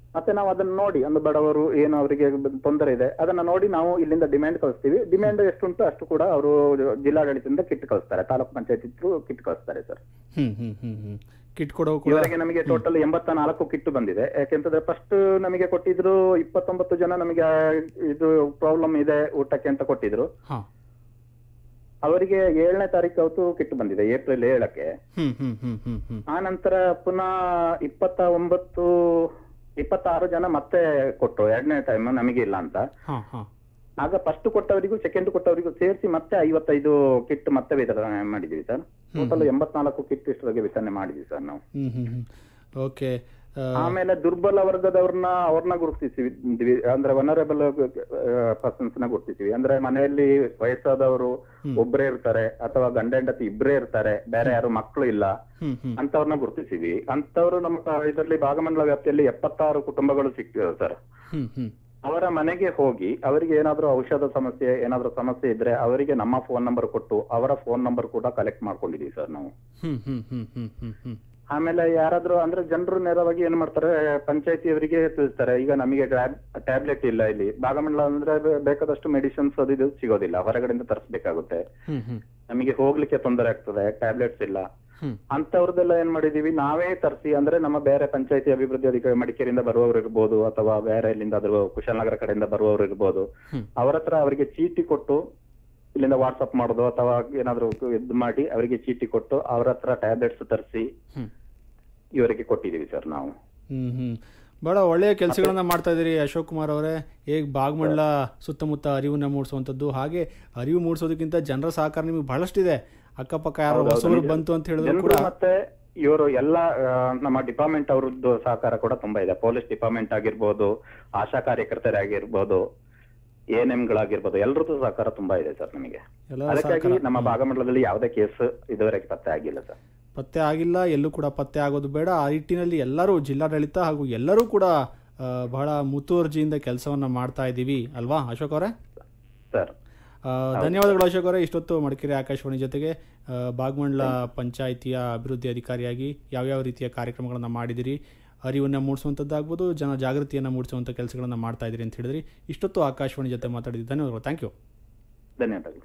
ಮತ್ತೆ ನಾವು ಅದನ್ನ ನೋಡಿ ಒಂದು ಬಡವರು ಏನು ಅವರಿಗೆ ತೊಂದರೆ ಇದೆ ಅದನ್ನ ನೋಡಿ ನಾವು ಇಲ್ಲಿಂದ ಡಿಮ್ಯಾಂಡ್ ಕಳಿಸ್ತೀವಿ. ಡಿಮ್ಯಾಂಡ್ ಎಷ್ಟುಂಟು ಅಷ್ಟು ಕೂಡ ಅವರು ಜಿಲ್ಲಾಡಳಿತದಿಂದ ಕಿಟ್ ಕಳಿಸ್ತಾರೆ, ತಾಲೂಕು ಪಂಚಾಯತ್ ಕಿಟ್ ಕಳಿಸ್ತಾರೆ ಸರ್. ಕಿಟ್ ಕೊಡೋ ಇವರೆಗೆ ನಮಗೆ ಟೋಟಲ್ 84 ಕಿಟ್ ಬಂದಿದೆ. ಯಾಕೆಂತಂದ್ರೆ ಫಸ್ಟ್ ನಮಗೆ ಕೊಟ್ಟಿದ್ರು 29 ಜನ ನಮಗೆ ಇದು ಪ್ರಾಬ್ಲಮ್ ಇದೆ ಊಟಕ್ಕೆ ಅಂತ ಕೊಟ್ಟಿದ್ರು. ಅವರಿಗೆ 7ನೇ ತಾರೀಕು ಅವತ್ತು ಕಿಟ್ ಬಂದಿದೆ, ಏಪ್ರಿಲ್ 7ಕ್ಕೆ. ಆ ನಂತರ ಪುನಃ 26 ಜನ ಮತ್ತೆ ಕೊಟ್ಟರು 2ನೇ ಟೈಮ್ ನಮಗೆ ಇಲ್ಲ ಅಂತ. ಆಗ ಫಸ್ಟ್ ಕೊಟ್ಟವರಿಗೂ ಸೆಕೆಂಡ್ ಕೊಟ್ಟವರಿಗೂ ಸೇರಿಸಿ ಮತ್ತೆ 55 ಕಿಟ್ ಮತ್ತೆ ವಿತರಣೆ ಮಾಡಿದೀವಿ ಸರ್. ಟೋಟಲ್ 84 ಕಿಟ್ ಇಷ್ಟರೊಳಗೆ ವಿತರಣೆ ಮಾಡಿದ್ವಿ ಸರ್ ನಾವು. ಓಕೆ. ಆಮೇಲೆ ದುರ್ಬಲ ಅವ್ರನ್ನ ಗುರುತಿಸಿದ್ವಿ, ಅಂದ್ರೆ ವನರೇಬಲ್ ಪರ್ಸನ್ಸ್ ನ ಗುರುತಿಸಿವಿ. ಅಂದ್ರೆ ಮನೆಯಲ್ಲಿ ವಯಸ್ಸಾದವರು ಒಬ್ಬರೇ ಇರ್ತಾರೆ ಅಥವಾ ಗಂಡ ಹೆಂಡತಿ ಇಬ್ಬರೇ ಇರ್ತಾರೆ, ಬೇರೆ ಯಾರು ಮಕ್ಕಳು ಇಲ್ಲ ಅಂತವ್ರನ್ನ ಗುರುತಿಸಿವಿ. ಅಂತವ್ರು ನಮ್ಮ ಇದರಲ್ಲಿ ಭಾಗಮಂಡಲ ವ್ಯಾಪ್ತಿಯಲ್ಲಿ 76 ಕುಟುಂಬಗಳು ಸಿಗ್ತಿವೆ ಸರ್. ಅವರ ಮನೆಗೆ ಹೋಗಿ ಅವರಿಗೆ ಏನಾದ್ರೂ ಔಷಧ ಸಮಸ್ಯೆ ಏನಾದ್ರೂ ಸಮಸ್ಯೆ ಇದ್ರೆ ಅವರಿಗೆ ನಮ್ಮ ಫೋನ್ ನಂಬರ್ ಕೊಟ್ಟು ಅವರ ಫೋನ್ ನಂಬರ್ ಕೂಡ ಕಲೆಕ್ಟ್ ಮಾಡ್ಕೊಂಡಿದೀವಿ ಸರ್ ನಾವು. ಆಮೇಲೆ ಯಾರಾದ್ರೂ ಅಂದ್ರೆ ಜನರು ನೇರವಾಗಿ ಏನ್ ಮಾಡ್ತಾರೆ, ಪಂಚಾಯತಿಯವರಿಗೆ ತಿಳಿಸ್ತಾರೆ, ಈಗ ನಮಗೆ ಟ್ಯಾಬ್ಲೆಟ್ ಇಲ್ಲ ಇಲ್ಲಿ ಭಾಗಮಂಡಲ ಅಂದ್ರೆ ಬೇಕಾದಷ್ಟು ಮೆಡಿಸಿನ್ಸ್ ಅದು ಇದು ಸಿಗೋದಿಲ್ಲ, ಹೊರಗಡೆಯಿಂದ ತರಿಸಬೇಕಾಗುತ್ತೆ, ನಮಗೆ ಹೋಗ್ಲಿಕ್ಕೆ ತೊಂದರೆ ಆಗ್ತದೆ, ಟ್ಯಾಬ್ಲೆಟ್ಸ್ ಇಲ್ಲ ಅಂತವ್ರದ್ದೆಲ್ಲ ಏನ್ ಮಾಡಿದೀವಿ ನಾವೇ ತರಿಸಿ. ಅಂದ್ರೆ ನಮ್ಮ ಬೇರೆ ಪಂಚಾಯತಿ ಅಭಿವೃದ್ಧಿ ಅಧಿಕಾರಿ ಮಡಿಕೇರಿಯಿಂದ ಬರುವವರು ಇರ್ಬೋದು ಅಥವಾ ಬೇರೆ ಎಲ್ಲಿಂದಾದ್ರೂ ಕುಶಾಲನಗರ ಕಡೆಯಿಂದ ಬರುವವರು ಇರ್ಬೋದು, ಅವರ ಹತ್ರ ಅವರಿಗೆ ಚೀಟಿ ಕೊಟ್ಟು ಇಲ್ಲಿಂದ ವಾಟ್ಸಪ್ ಮಾಡೋದು ಅಥವಾ ಏನಾದ್ರು ಇದು ಮಾಡಿ ಅವರಿಗೆ ಚೀಟಿ ಕೊಟ್ಟು ಅವ್ರ ಹತ್ರ ಟ್ಯಾಬ್ಲೆಟ್ಸ್ ತರಿಸಿ ಇವರಿಗೆ ಕೊಟ್ಟಿದೀವಿ ಸರ್ ನಾವು. ಬಹಳ ಒಳ್ಳೆಯ ಕೆಲಸಗಳನ್ನ ಮಾಡ್ತಾ ಇದ್ದೀರಿ ಅಶೋಕ್ ಕುಮಾರ್ ಅವರೇ. ಹೇಗೆ ಭಾಗಮಂಡಲ ಸುತ್ತಮುತ್ತ ಅರಿವನ್ನ ಮೂಡಿಸುವಂಥದ್ದು, ಹಾಗೆ ಅರಿವು ಮೂಡಿಸೋದಕ್ಕಿಂತ ಜನರ ಸಹಕಾರ ನಿಮಗೆ ಬಹಳಷ್ಟಿದೆ. ಅಕ್ಕಪಕ್ಕ ಯಾರೋ ಹೊಸಬರು ಬಂತು ಅಂತ ಹೇಳಿದ್ರು ಕೂಡ ಮತ್ತೆ ಇವರು ಎಲ್ಲ ನಮ್ಮ ಡಿಪಾರ್ಟ್ಮೆಂಟ್ ಅವರದ್ದು ಸಹಕಾರ ಕೂಡ ತುಂಬಾ ಇದೆ. ಪೊಲೀಸ್ ಡಿಪಾರ್ಟ್ಮೆಂಟ್ ಆಗಿರ್ಬೋದು, ಆಶಾ ಕಾರ್ಯಕರ್ತರಾಗಿರ್ಬೋದು, ANM ಗಳಾಗಿರ್ಬೋದು, ಎಲ್ಲರದ್ದು ಸಹಕಾರ ತುಂಬಾ ಇದೆ ಸರ್ ನಮಗೆ. ಅದಕ್ಕಾಗಿ ನಮ್ಮ ಭಾಗಮಂಡಲದಲ್ಲಿ ಯಾವುದೇ ಕೇಸ್ ಇದುವರೆಗೆ ಪತ್ತೆ ಆಗಿಲ್ಲ ಸರ್. ಪತ್ತೆ ಆಗಿಲ್ಲ, ಎಲ್ಲೂ ಕೂಡ ಪತ್ತೆ ಆಗೋದು ಬೇಡ. ಆ ನಿಟ್ಟಿನಲ್ಲಿ ಎಲ್ಲರೂ ಜಿಲ್ಲಾಡಳಿತ ಹಾಗೂ ಎಲ್ಲರೂ ಕೂಡ ಬಹಳ ಮುತುವರ್ಜಿಯಿಂದ ಕೆಲಸವನ್ನ ಮಾಡ್ತಾ ಇದ್ದೀವಿ ಅಲ್ವಾ ಅಶೋಕ್ ಅವರೇ? ಸರ್ ಧನ್ಯವಾದಗಳು ಅಶೋಕ್ ಅವರೇ. ಇಷ್ಟೊತ್ತು ಮಡಿಕೇರಿ ಆಕಾಶವಾಣಿ ಜೊತೆಗೆ ಭಾಗಮಂಡಲ ಪಂಚಾಯಿತಿಯ ಅಭಿವೃದ್ಧಿ ಅಧಿಕಾರಿಯಾಗಿ ಯಾವ್ಯಾವ ರೀತಿಯ ಕಾರ್ಯಕ್ರಮಗಳನ್ನು ಮಾಡಿದಿರಿ, ಅರಿವನ್ನು ಮೂಡಿಸುವಂಥದ್ದಾಗ್ಬೋದು, ಜನ ಜಾಗೃತಿಯನ್ನು ಮೂಡಿಸುವಂಥ ಕೆಲಸಗಳನ್ನು ಮಾಡ್ತಾ ಇದ್ದೀರಿ ಅಂತ ಹೇಳಿದ್ರಿ. ಇಷ್ಟೊತ್ತು ಆಕಾಶವಾಣಿ ಜೊತೆ ಮಾತಾಡಿದ್ರಿ, ಧನ್ಯವಾದಗಳು. Thank you. ಧನ್ಯವಾದಗಳು.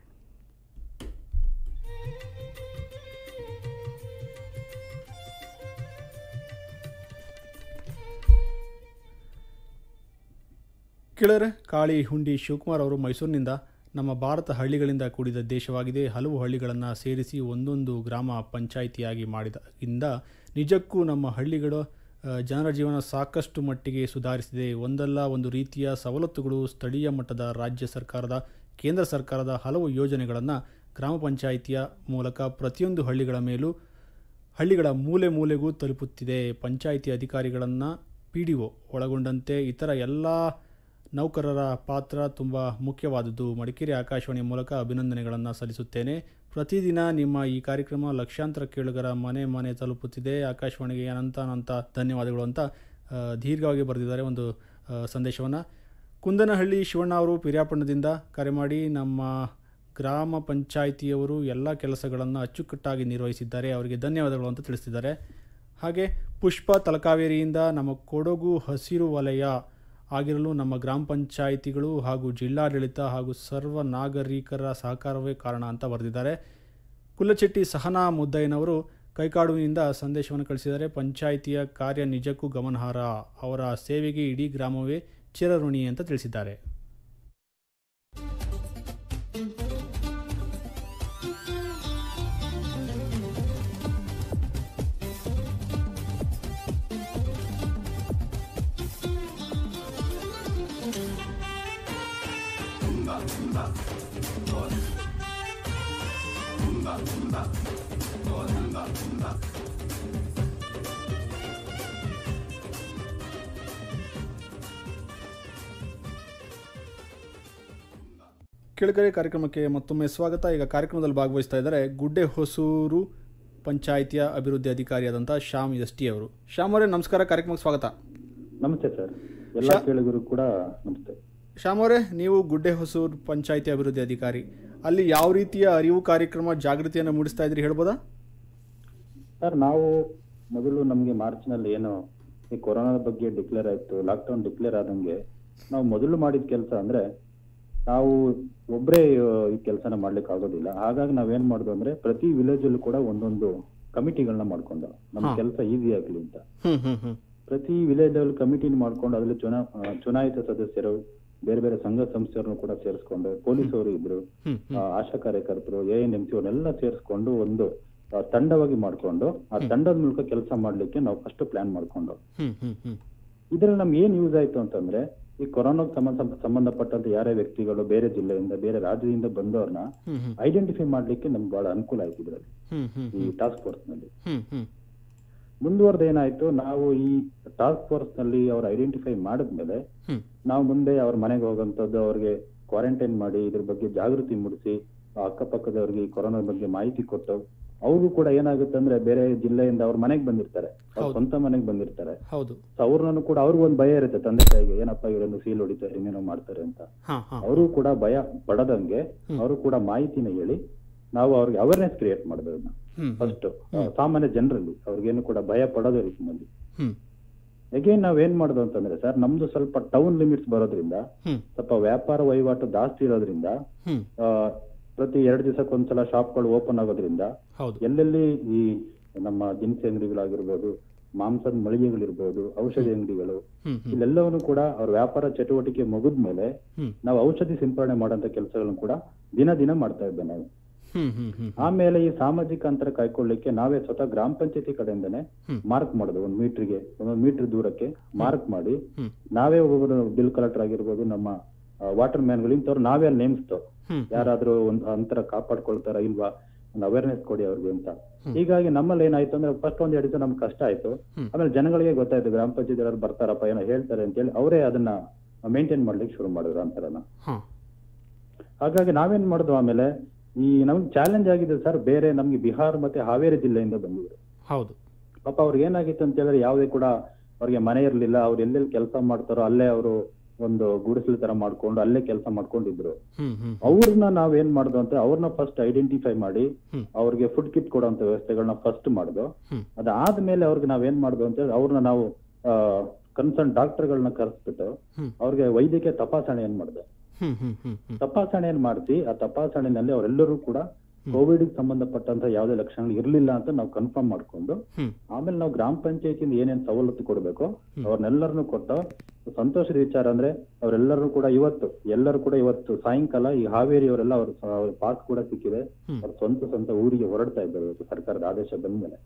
ಕೇಳಿದ್ರೆ ಕಾಳಿ ಹುಂಡಿ ಶಿವಕುಮಾರ್ ಅವರು ಮೈಸೂರಿನಿಂದ ನಮ್ಮ ಭಾರತ ಹಳ್ಳಿಗಳಿಂದ ಕೂಡಿದ ದೇಶವಾಗಿದೆ, ಹಲವು ಹಳ್ಳಿಗಳನ್ನು ಸೇರಿಸಿ ಒಂದೊಂದು ಗ್ರಾಮ ಪಂಚಾಯಿತಿಯಾಗಿ ಮಾಡಿದಾಗಿಂದ ನಿಜಕ್ಕೂ ನಮ್ಮ ಹಳ್ಳಿಗಳ ಜನರ ಜೀವನ ಸಾಕಷ್ಟು ಮಟ್ಟಿಗೆ ಸುಧಾರಿಸಿದೆ. ಒಂದಲ್ಲ ಒಂದು ರೀತಿಯ ಸವಲತ್ತುಗಳು ಸ್ಥಳೀಯ ಮಟ್ಟದ ರಾಜ್ಯ ಸರ್ಕಾರದ ಕೇಂದ್ರ ಸರ್ಕಾರದ ಹಲವು ಯೋಜನೆಗಳನ್ನು ಗ್ರಾಮ ಪಂಚಾಯಿತಿಯ ಮೂಲಕ ಪ್ರತಿಯೊಂದು ಹಳ್ಳಿಗಳ ಮೇಲೂ ಹಳ್ಳಿಗಳ ಮೂಲೆ ಮೂಲೆಗೂ ತಲುಪುತ್ತಿದೆ. ಪಂಚಾಯಿತಿ ಅಧಿಕಾರಿಗಳನ್ನು PDO ಒಳಗೊಂಡಂತೆ ಇತರ ಎಲ್ಲ ನೌಕರರ ಪಾತ್ರ ತುಂಬ ಮುಖ್ಯವಾದದ್ದು. ಮಡಿಕೇರಿ ಆಕಾಶವಾಣಿಯ ಮೂಲಕ ಅಭಿನಂದನೆಗಳನ್ನು ಸಲ್ಲಿಸುತ್ತೇನೆ. ಪ್ರತಿದಿನ ನಿಮ್ಮ ಈ ಕಾರ್ಯಕ್ರಮ ಲಕ್ಷಾಂತರ ಕೇಳುಗರ ಮನೆ ಮನೆ ತಲುಪುತ್ತಿದೆ. ಆಕಾಶವಾಣಿಗೆ ಅನಂತ ಧನ್ಯವಾದಗಳು ಅಂತ ದೀರ್ಘವಾಗಿ ಬರೆದಿದ್ದಾರೆ ಒಂದು ಸಂದೇಶವನ್ನು. ಕುಂದನಹಳ್ಳಿ ಶಿವಣ್ಣ ಅವರು ಪಿರಿಯಾಪಣ್ಣದಿಂದ ಕರೆ ಮಾಡಿ ನಮ್ಮ ಗ್ರಾಮ ಪಂಚಾಯಿತಿಯವರು ಎಲ್ಲ ಕೆಲಸಗಳನ್ನು ಅಚ್ಚುಕಟ್ಟಾಗಿ ನಿರ್ವಹಿಸಿದ್ದಾರೆ, ಅವರಿಗೆ ಧನ್ಯವಾದಗಳು ಅಂತ ತಿಳಿಸಿದ್ದಾರೆ. ಹಾಗೆ ಪುಷ್ಪ ತಲಕಾವೇರಿಯಿಂದ ನಮ್ಮ ಕೊಡಗು ಹಸಿರು ವಲಯ ಆಗಿರಲು ನಮ್ಮ ಗ್ರಾಮ ಪಂಚಾಯಿತಿಗಳು ಹಾಗೂ ಜಿಲ್ಲಾಡಳಿತ ಹಾಗೂ ಸರ್ವ ನಾಗರಿಕರ ಸಹಕಾರವೇ ಕಾರಣ ಅಂತ ಬರೆದಿದ್ದಾರೆ. ಕುಲ್ಲಚೆಟ್ಟಿ ಸಹನಾ ಮುದ್ದಯ್ಯನವರು ಕೈಕಾಡುವಿನಿಂದ ಸಂದೇಶವನ್ನು ಕಳಿಸಿದ್ದಾರೆ. ಪಂಚಾಯಿತಿಯ ಕಾರ್ಯ ನಿಜಕ್ಕೂ ಗಮನಾರ್ಹ, ಅವರ ಸೇವೆಗೆ ಇಡೀ ಗ್ರಾಮವೇ ಚಿರಋಣಿ ಅಂತ ತಿಳಿಸಿದ್ದಾರೆ. ಕೆಳಗರೆ ಕಾರ್ಯಕ್ರಮಕ್ಕೆ ಮತ್ತೊಮ್ಮೆ ಸ್ವಾಗತ. ಈಗ ಕಾರ್ಯಕ್ರಮದಲ್ಲಿ ಭಾಗವಹಿಸ್ತಾ ಇದ್ದಾರೆ ಗುಡ್ಡೆ ಹೊಸೂರು ಪಂಚಾಯಿತಿಯ ಅಭಿವೃದ್ಧಿ ಅಧಿಕಾರಿಯಾದಂಥ ಶ್ಯಾಮ್ ST ಅವರು. ಶ್ಯಾಮ್ ಅವರೇ ನಮಸ್ಕಾರ, ಕಾರ್ಯಕ್ರಮಕ್ಕೆ ಸ್ವಾಗತ. ನಮಸ್ತೆ ಸರ್, ಎಲ್ಲ ಕೇಳುಗರು ಕೂಡ ನಮಸ್ತೆ. ಶ್ಯಾಮ್ ಅವರೇ, ನೀವು ಗುಡ್ಡೆ ಹೊಸೂರು ಪಂಚಾಯಿತಿ ಅಭಿವೃದ್ಧಿ ಅಧಿಕಾರಿ, ಅಲ್ಲಿ ಯಾವ ರೀತಿಯ ಅರಿವು ಕಾರ್ಯಕ್ರಮ ಜಾಗೃತಿಯನ್ನು ಮೂಡಿಸ್ತಾ ಇದ್ರಿ ಹೇಳ್ಬೋದಾ? ಸರ್, ನಾವು ಮೊದಲು ನಮಗೆ ಮಾರ್ಚ್ನಲ್ಲಿ ಏನು ಈ ಕೊರೋನಾದ ಬಗ್ಗೆ ಡಿಕ್ಲೇರ್ ಆಯ್ತು, ಲಾಕ್ಡೌನ್ ಡಿಕ್ಲೇರ್ ಆದಂಗೆ ನಾವು ಮೊದಲು ಮಾಡಿದ ಕೆಲಸ ಅಂದ್ರೆ ನಾವು ಒಬ್ಬರೇ ಈ ಕೆಲಸನ ಮಾಡ್ಲಿಕ್ಕೆ ಆಗೋದಿಲ್ಲ. ಹಾಗಾಗಿ ನಾವೇನ್ ಮಾಡುದು ಅಂದ್ರೆ ಪ್ರತಿ ವಿಲೇಜ್ ಅಲ್ಲೂ ಕೂಡ ಒಂದೊಂದು ಕಮಿಟಿಗಳನ್ನ ಮಾಡ್ಕೊಂಡು ನಮ್ ಕೆಲಸ ಈಸಿ ಆಗ್ಲಿ ಅಂತ ಪ್ರತಿ ವಿಲೇಜ್ ಅಲ್ಲಿ ಕಮಿಟಿನ ಮಾಡ್ಕೊಂಡು ಅದ್ರಲ್ಲಿ ಚುನಾಯಿತ ಸದಸ್ಯರು, ಬೇರೆ ಬೇರೆ ಸಂಘ ಸಂಸ್ಥೆಯವ್ರನ್ನು ಕೂಡ ಸೇರಿಸ್ಕೊಂಡು, ಪೊಲೀಸವರು ಇದ್ರು, ಆಶಾ ಕಾರ್ಯಕರ್ತರು, ANMC ಅವನ್ನೆಲ್ಲ ಸೇರಿಸ್ಕೊಂಡು ಒಂದು ತಂಡವಾಗಿ ಮಾಡ್ಕೊಂಡು ಆ ತಂಡದ ಮೂಲಕ ಕೆಲಸ ಮಾಡ್ಲಿಕ್ಕೆ ನಾವು ಫಸ್ಟ್ ಪ್ಲಾನ್ ಮಾಡ್ಕೊಂಡು ಇದ್ರಲ್ಲಿ ನಮ್ಗೆ ಏನ್ ಯೂಸ್ ಆಯ್ತು ಅಂತಂದ್ರೆ ಈ ಕೊರೋನಾಗೆ ಸಂಬಂಧಪಟ್ಟಂತ ಯಾರೇ ವ್ಯಕ್ತಿಗಳು ಬೇರೆ ಜಿಲ್ಲೆಯಿಂದ ಬೇರೆ ರಾಜ್ಯದಿಂದ ಬಂದವ್ರನ್ನ ಐಡೆಂಟಿಫೈ ಮಾಡ್ಲಿಕ್ಕೆ ನಮ್ಗೆ ಬಹಳ ಅನುಕೂಲ ಆಯ್ತು ಇದ್ರಲ್ಲಿ ಈ ಟಾಸ್ಕ್ ಫೋರ್ಸ್ ನಲ್ಲಿ. ಮುಂದುವರೆದ ಏನಾಯ್ತು, ನಾವು ಈ ಟಾಸ್ಕ್ ಫೋರ್ಸ್ ನಲ್ಲಿ ಅವ್ರ ಐಡೆಂಟಿಫೈ ಮಾಡಿದ್ಮೇಲೆ ನಾವು ಮುಂದೆ ಅವ್ರ ಮನೆಗೆ ಹೋಗಂತದ್ದು, ಅವ್ರಿಗೆ ಕ್ವಾರಂಟೈನ್ ಮಾಡಿ ಇದ್ರ ಬಗ್ಗೆ ಜಾಗೃತಿ ಮೂಡಿಸಿ, ಅಕ್ಕಪಕ್ಕದವ್ರಿಗೆ ಈ ಕೊರೋನಾ ಬಗ್ಗೆ ಮಾಹಿತಿ ಕೊಟ್ಟು, ಅವ್ರಿಗೂ ಕೂಡ ಏನಾಗುತ್ತೆ ಅಂದ್ರೆ ಬೇರೆ ಜಿಲ್ಲೆಯಿಂದ ಅವ್ರ ಮನೆಗೆ ಬಂದಿರ್ತಾರೆ, ಅವ್ರ ಸ್ವಂತ ಮನೆಗೆ ಬಂದಿರ್ತಾರೆ. ಅವ್ರನ್ನು ಕೂಡ ಅವ್ರಿಗೂ ಒಂದು ಭಯ ಇರುತ್ತೆ, ತಂದೆ ತಾಯಿಗೆ, ಏನಪ್ಪಾ ಇವರನ್ನು ಸೀಲ್ ಹೊಡಿತಾರೆ, ಇನ್ನೇನೋ ಮಾಡ್ತಾರೆ ಅಂತ. ಅವರು ಕೂಡ ಭಯ ಪಡದಂಗೆ ಅವರು ಕೂಡ ಮಾಹಿತಿನ ಹೇಳಿ ನಾವು ಅವ್ರಿಗೆ ಅವೇರ್ನೆಸ್ ಕ್ರಿಯೇಟ್ ಮಾಡೋದನ್ನ ಫಸ್ಟ್ ಸಾಮಾನ್ಯ ಜನರಲ್ಲಿ ಅವ್ರಿಗೇನು ಕೂಡ ಭಯ ಪಡೋದ ರೀತಿಯಲ್ಲಿ. ಅಗೇನ್ ನಾವೇನ್ ಮಾಡೋದು ಅಂತಂದ್ರೆ ಸರ್, ನಮ್ದು ಸ್ವಲ್ಪ ಟೌನ್ ಲಿಮಿಟ್ಸ್ ಬರೋದ್ರಿಂದ, ಸ್ವಲ್ಪ ವ್ಯಾಪಾರ ವಹಿವಾಟು ಜಾಸ್ತಿ ಇರೋದ್ರಿಂದ, ಪ್ರತಿ 2 ದಿವಸಕ್ಕೊಂದ್ಸಲ ಶಾಪ್ಗಳು ಓಪನ್ ಆಗೋದ್ರಿಂದ ಎಲ್ಲೆಲ್ಲಿ ಈ ನಮ್ಮ ದಿನಸಿ ಅಂಗಡಿಗಳಾಗಿರ್ಬೋದು, ಮಾಂಸದ ಮಳಿಗೆಗಳಿರ್ಬೋದು, ಔಷಧಿ ಅಂಗಡಿಗಳು, ಇಲ್ಲೆಲ್ಲವನ್ನು ಕೂಡ ಅವ್ರ ವ್ಯಾಪಾರ ಚಟುವಟಿಕೆ ಮುಗಿದ್ಮೇಲೆ ನಾವು ಔಷಧಿ ಸಿಂಪಡಣೆ ಮಾಡೋಂತ ಕೆಲಸಗಳನ್ನು ಕೂಡ ದಿನ ಮಾಡ್ತಾ ಇದ್ದೇವೆ ನಾವು. ಆಮೇಲೆ ಈ ಸಾಮಾಜಿಕ ಅಂತರ ಕಾಯ್ಕೊಳ್ಳಿಕ್ಕೆ ನಾವೇ ಸ್ವತಃ ಗ್ರಾಮ ಪಂಚಾಯತಿ ಕಡೆಯಿಂದನೇ ಮಾರ್ಕ್ ಮಾಡೋದು, 1 ಮೀಟರ್ಗೆ 1 ಮೀಟರ್ ದೂರಕ್ಕೆ ಮಾರ್ಕ್ ಮಾಡಿ ನಾವೇ ಒಬ್ಬೊಬ್ಬರು ಬಿಲ್ ಕಲೆಕ್ಟರ್ ಆಗಿರ್ಬೋದು, ನಮ್ಮ ವಾಟರ್ ಮ್ಯಾನ್ಗಳು ಇಂಥವ್ರು ನಾವೇ ಅಲ್ಲಿ ನೇಮಿಸ್ತೋ, ಯಾರಾದ್ರೂ ಒಂದು ಅಂತರ ಕಾಪಾಡ್ಕೊಳ್ತಾರ ಇಲ್ವಾ, ಒಂದು ಅವೇರ್ನೆಸ್ ಕೊಡಿ ಅವ್ರಿಗೆ ಅಂತ. ಹೀಗಾಗಿ ನಮ್ಮಲ್ಲಿ ಏನಾಯ್ತು ಅಂದ್ರೆ ಫಸ್ಟ್ 1-2 ದಿವಸ ನಮ್ಗೆ ಕಷ್ಟ ಆಯ್ತು. ಆಮೇಲೆ ಜನಗಳಿಗೆ ಗೊತ್ತಾಯ್ತು ಗ್ರಾಮ ಪಂಚಾಯತ್ ಯಾರು ಬರ್ತಾರಪ್ಪ, ಏನೋ ಹೇಳ್ತಾರೆ ಅಂತ ಹೇಳಿ ಅವರೇ ಅದನ್ನ ಮೇಂಟೈನ್ ಮಾಡ್ಲಿಕ್ಕೆ ಶುರು ಮಾಡಿದ್ರು ಅಂತರನ. ಹಾಗಾಗಿ ನಾವೇನ್ ಮಾಡುದು, ಆಮೇಲೆ ಈ ನಮ್ಗೆ ಚಾಲೆಂಜ್ ಆಗಿದೆ ಸರ್, ಬೇರೆ ನಮ್ಗೆ ಬಿಹಾರ್ ಮತ್ತೆ ಹಾವೇರಿ ಜಿಲ್ಲೆಯಿಂದ ಬಂದಿದ್ರು. ಹೌದು, ಪಾಪ ಅವ್ರಿಗೆ ಏನಾಗಿತ್ತು ಅಂತ ಹೇಳಿದ್ರೆ ಯಾವುದೇ ಕೂಡ ಅವ್ರಿಗೆ ಮನೆ ಇರ್ಲಿಲ್ಲ, ಅವ್ರು ಎಲ್ಲೆಲ್ಲಿ ಕೆಲಸ ಮಾಡ್ತಾರೋ ಅಲ್ಲೇ ಅವರು ಒಂದು ಗುಡಿಸಲು ತರ ಮಾಡ್ಕೊಂಡು ಅಲ್ಲೇ ಕೆಲಸ ಮಾಡ್ಕೊಂಡಿದ್ರು. ಅವ್ರನ್ನ ನಾವೇನ್ ಮಾಡುದು ಅಂತ ಅವ್ರನ್ನ ಫಸ್ಟ್ ಐಡೆಂಟಿಫೈ ಮಾಡಿ ಅವ್ರಿಗೆ ಫುಡ್ ಕಿಟ್ ಕೊಡುವಂತ ವ್ಯವಸ್ಥೆಗಳನ್ನ ಫಸ್ಟ್ ಮಾಡುದು. ಅದಾದ್ಮೇಲೆ ಅವ್ರಿಗೆ ನಾವೇನ್ ಮಾಡುದು ಅಂತ ಹೇಳಿ ಅವ್ರನ್ನ ನಾವು ಕನ್ಸರ್ನ್ ಡಾಕ್ಟರ್ಗಳನ್ನ ಕರೆಸ್ಬಿಟ್ಟು ಅವ್ರಿಗೆ ವೈದ್ಯಕೀಯ ತಪಾಸಣೆ ಏನ್ ಮಾಡುದು, ತಪಾಸಣೆಯನ್ನು ಮಾಡಿಸಿ ಆ ತಪಾಸಣೆಯಲ್ಲಿ ಅವರೆಲ್ಲರೂ ಕೂಡ ಕೋವಿಡ್ ಸಂಬಂಧಪಟ್ಟಂತ ಯಾವುದೇ ಲಕ್ಷಣಗಳು ಇರ್ಲಿಲ್ಲ ಅಂತ ನಾವು ಕನ್ಫರ್ಮ್ ಮಾಡ್ಕೊಂಡು ಆಮೇಲೆ ನಾವು ಗ್ರಾಮ ಪಂಚಾಯತಿಯಿಂದ ಏನೇನ್ ಸವಲತ್ತು ಕೊಡ್ಬೇಕು ಅವ್ರನ್ನೆಲ್ಲರನ್ನು ಕೊಟ್ಟು ಸಂತೋಷದ ವಿಚಾರ ಅಂದ್ರೆ ಅವರೆಲ್ಲರೂ ಕೂಡ ಇವತ್ತು ಸಾಯಂಕಾಲ ಈ ಹಾವೇರಿ ಅವರೆಲ್ಲ ಅವ್ರ ಪಾಸ್ ಕೂಡ ಸಿಕ್ಕಿದೆ, ಅವ್ರ ಸ್ವಂತ ಊರಿಗೆ ಹೊರಡ್ತಾ ಇದ್ದಾರೆ ಸರ್ಕಾರದ ಆದೇಶ ಬಂದ್ಮೇಲೆ.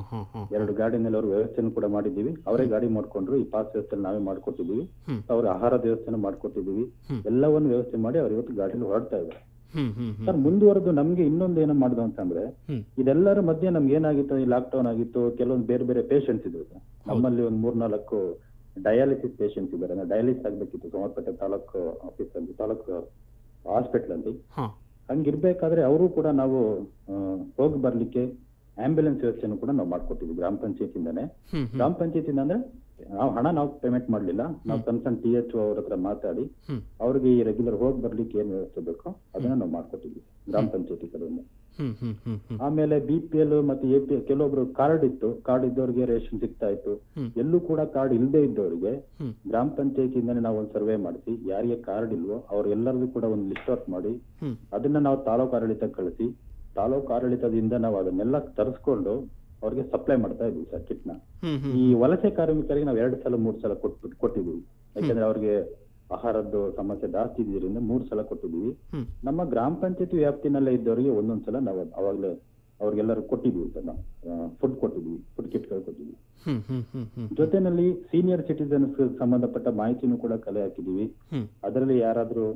2 ಗಾಡಿನಲ್ಲಿ ಅವ್ರ ವ್ಯವಸ್ಥೆಯನ್ನು ಕೂಡ ಮಾಡಿದ್ದೀವಿ, ಅವರೇ ಗಾಡಿ ಮಾಡ್ಕೊಂಡ್ರು, ಈ ಪಾಸ್ ವ್ಯವಸ್ಥೆ ನಾವೇ ಮಾಡ್ಕೊಟ್ಟಿದ್ದೀವಿ, ಅವ್ರ ಆಹಾರದ ವ್ಯವಸ್ಥೆನ ಮಾಡ್ಕೊಟ್ಟಿದ್ದೀವಿ, ಎಲ್ಲವನ್ನು ವ್ಯವಸ್ಥೆ ಮಾಡಿ ಅವ್ರು ಇವತ್ತು ಗಾಡಿಯಲ್ಲಿ ಹೊರಡ್ತಾ ಇದ್ದಾರೆ. ಸರ್ ಮುಂದುವರೆದು ನಮ್ಗೆ ಇನ್ನೊಂದು ಏನೋ ಮಾಡುದು ಅಂತಂದ್ರೆ ಇದೆಲ್ಲರ ಮಧ್ಯೆ ನಮ್ಗೆ ಏನಾಗಿತ್ತು, ಈ ಲಾಕ್ ಡೌನ್ ಆಗಿತ್ತು, ಕೆಲವೊಂದು ಬೇರೆ ಬೇರೆ ಪೇಷಂಟ್ಸ್ ಇದ್ರು ನಮ್ಮಲ್ಲಿ, ಒಂದು 3-4 ಡಯಾಲಿಸಿಸ್ ಪೇಷಂಟ್ಸ್ ಇದ್ದಾರೆ. ಡಯಾಲಿಸಿಸ್ ಆಗ್ಬೇಕಿತ್ತು ಸೋಮವಾರಪೇಟೆ ತಾಲೂಕು ಆಫೀಸ್ ಅಲ್ಲಿ, ತಾಲೂಕು ಹಾಸ್ಪಿಟಲ್ ಅಲ್ಲಿ. ಹಂಗಿರ್ಬೇಕಾದ್ರೆ ಅವರು ಕೂಡ ನಾವು ಹೋಗಿ ಬರ್ಲಿಕ್ಕೆ ಆಂಬ್ಯುಲೆನ್ಸ್ ವ್ಯವಸ್ಥೆಯನ್ನು ಕೂಡ ನಾವು ಮಾಡ್ಕೊಟ್ಟಿದ್ವಿ ಗ್ರಾಮ ಪಂಚಾಯತಿಂದಾನೆ. ಗ್ರಾಮ ಪಂಚಾಯತಿಂದ ಅಂದ್ರೆ ನಾವು ಪೇಮೆಂಟ್ ಮಾಡ್ಲಿಲ್ಲ, ನಾವು ಕನ್ಸರ್ನ್ THO ಅವ್ರ ಹತ್ರ ಮಾತಾಡಿ ಅವ್ರಿಗೆ ಈ ರೆಗ್ಯುಲರ್ ಹೋಗಿ ಬರ್ಲಿಕ್ಕೆ ಏನ್ ವ್ಯವಸ್ಥೆ ಬೇಕೋ ಅದನ್ನ ನಾವು ಮಾಡ್ಕೊಟ್ಟಿದ್ವಿ ಗ್ರಾಮ ಪಂಚಾಯತಿ ಕಡೆಯಿಂದ. ಆಮೇಲೆ BPL ಮತ್ತೆ APL ಕೆಲವೊಬ್ರು ಕಾರ್ಡ್ ಇದ್ದವ್ರಿಗೆ ರೇಷನ್ ಸಿಗ್ತಾ ಇತ್ತು. ಎಲ್ಲೂ ಕೂಡ ಕಾರ್ಡ್ ಇಲ್ಲದೆ ಇದ್ದವರಿಗೆ ಗ್ರಾಮ ಪಂಚಾಯತಿಯಿಂದಾನೆ ನಾವು ಒಂದು ಸರ್ವೆ ಮಾಡಿಸಿ ಯಾರಿಗೆ ಕಾರ್ಡ್ ಇಲ್ವೋ ಅವ್ರೆಲ್ಲರಿಗೂ ಕೂಡ ಒಂದು ಲಿಸ್ಟ್ ಔಟ್ ಮಾಡಿ ಅದನ್ನ ನಾವು ತಾಲೂಕು ಆಡಳಿತಕ್ಕೆ ಕಳಿಸಿ, ತಾಲೂಕು ಆಡಳಿತದಿಂದ ನಾವು ಅದನ್ನೆಲ್ಲ ತರಿಸ್ಕೊಂಡು ಅವ್ರಿಗೆ ಸಪ್ಲೈ ಮಾಡ್ತಾ ಇದ್ವಿ ಸರ್ ಕಿಟ್ನ. ಈ ವಲಸೆ ಕಾರ್ಮಿಕರಿಗೆ ನಾವು 2 ಸಲ 3 ಸಲ ಕೊಟ್ಟಿದ್ದೀವಿ, ಯಾಕಂದ್ರೆ ಅವ್ರಿಗೆ ಆಹಾರದ್ದು ಸಮಸ್ಯೆ ಜಾಸ್ತಿ ಇದ್ರಿಂದ 3 ಸಲ ಕೊಟ್ಟಿದ್ದೀವಿ. ನಮ್ಮ ಗ್ರಾಮ ಪಂಚಾಯತಿ ವ್ಯಾಪ್ತಿನಲ್ಲೇ ಇದ್ದವರಿಗೆ ಒಂದೊಂದ್ಸಲ ನಾವು ಅವಾಗ್ಲೇ ಅವ್ರಿಗೆಲ್ಲರೂ ಕೊಟ್ಟಿದ್ದೀವಿ ಸರ್, ನಾವು ಫುಡ್ ಕೊಟ್ಟಿದ್ವಿ, ಫುಡ್ ಕಿಟ್ಗಳು ಕೊಟ್ಟಿದ್ವಿ. ಜೊತೆನಲ್ಲಿ ಸೀನಿಯರ್ ಸಿಟಿಸನ್ಸ್ ಸಂಬಂಧಪಟ್ಟ ಮಾಹಿತಿನೂ ಕೂಡ ಕಲೆ ಹಾಕಿದೀವಿ. ಅದರಲ್ಲಿ ಯಾರಾದ್ರೂ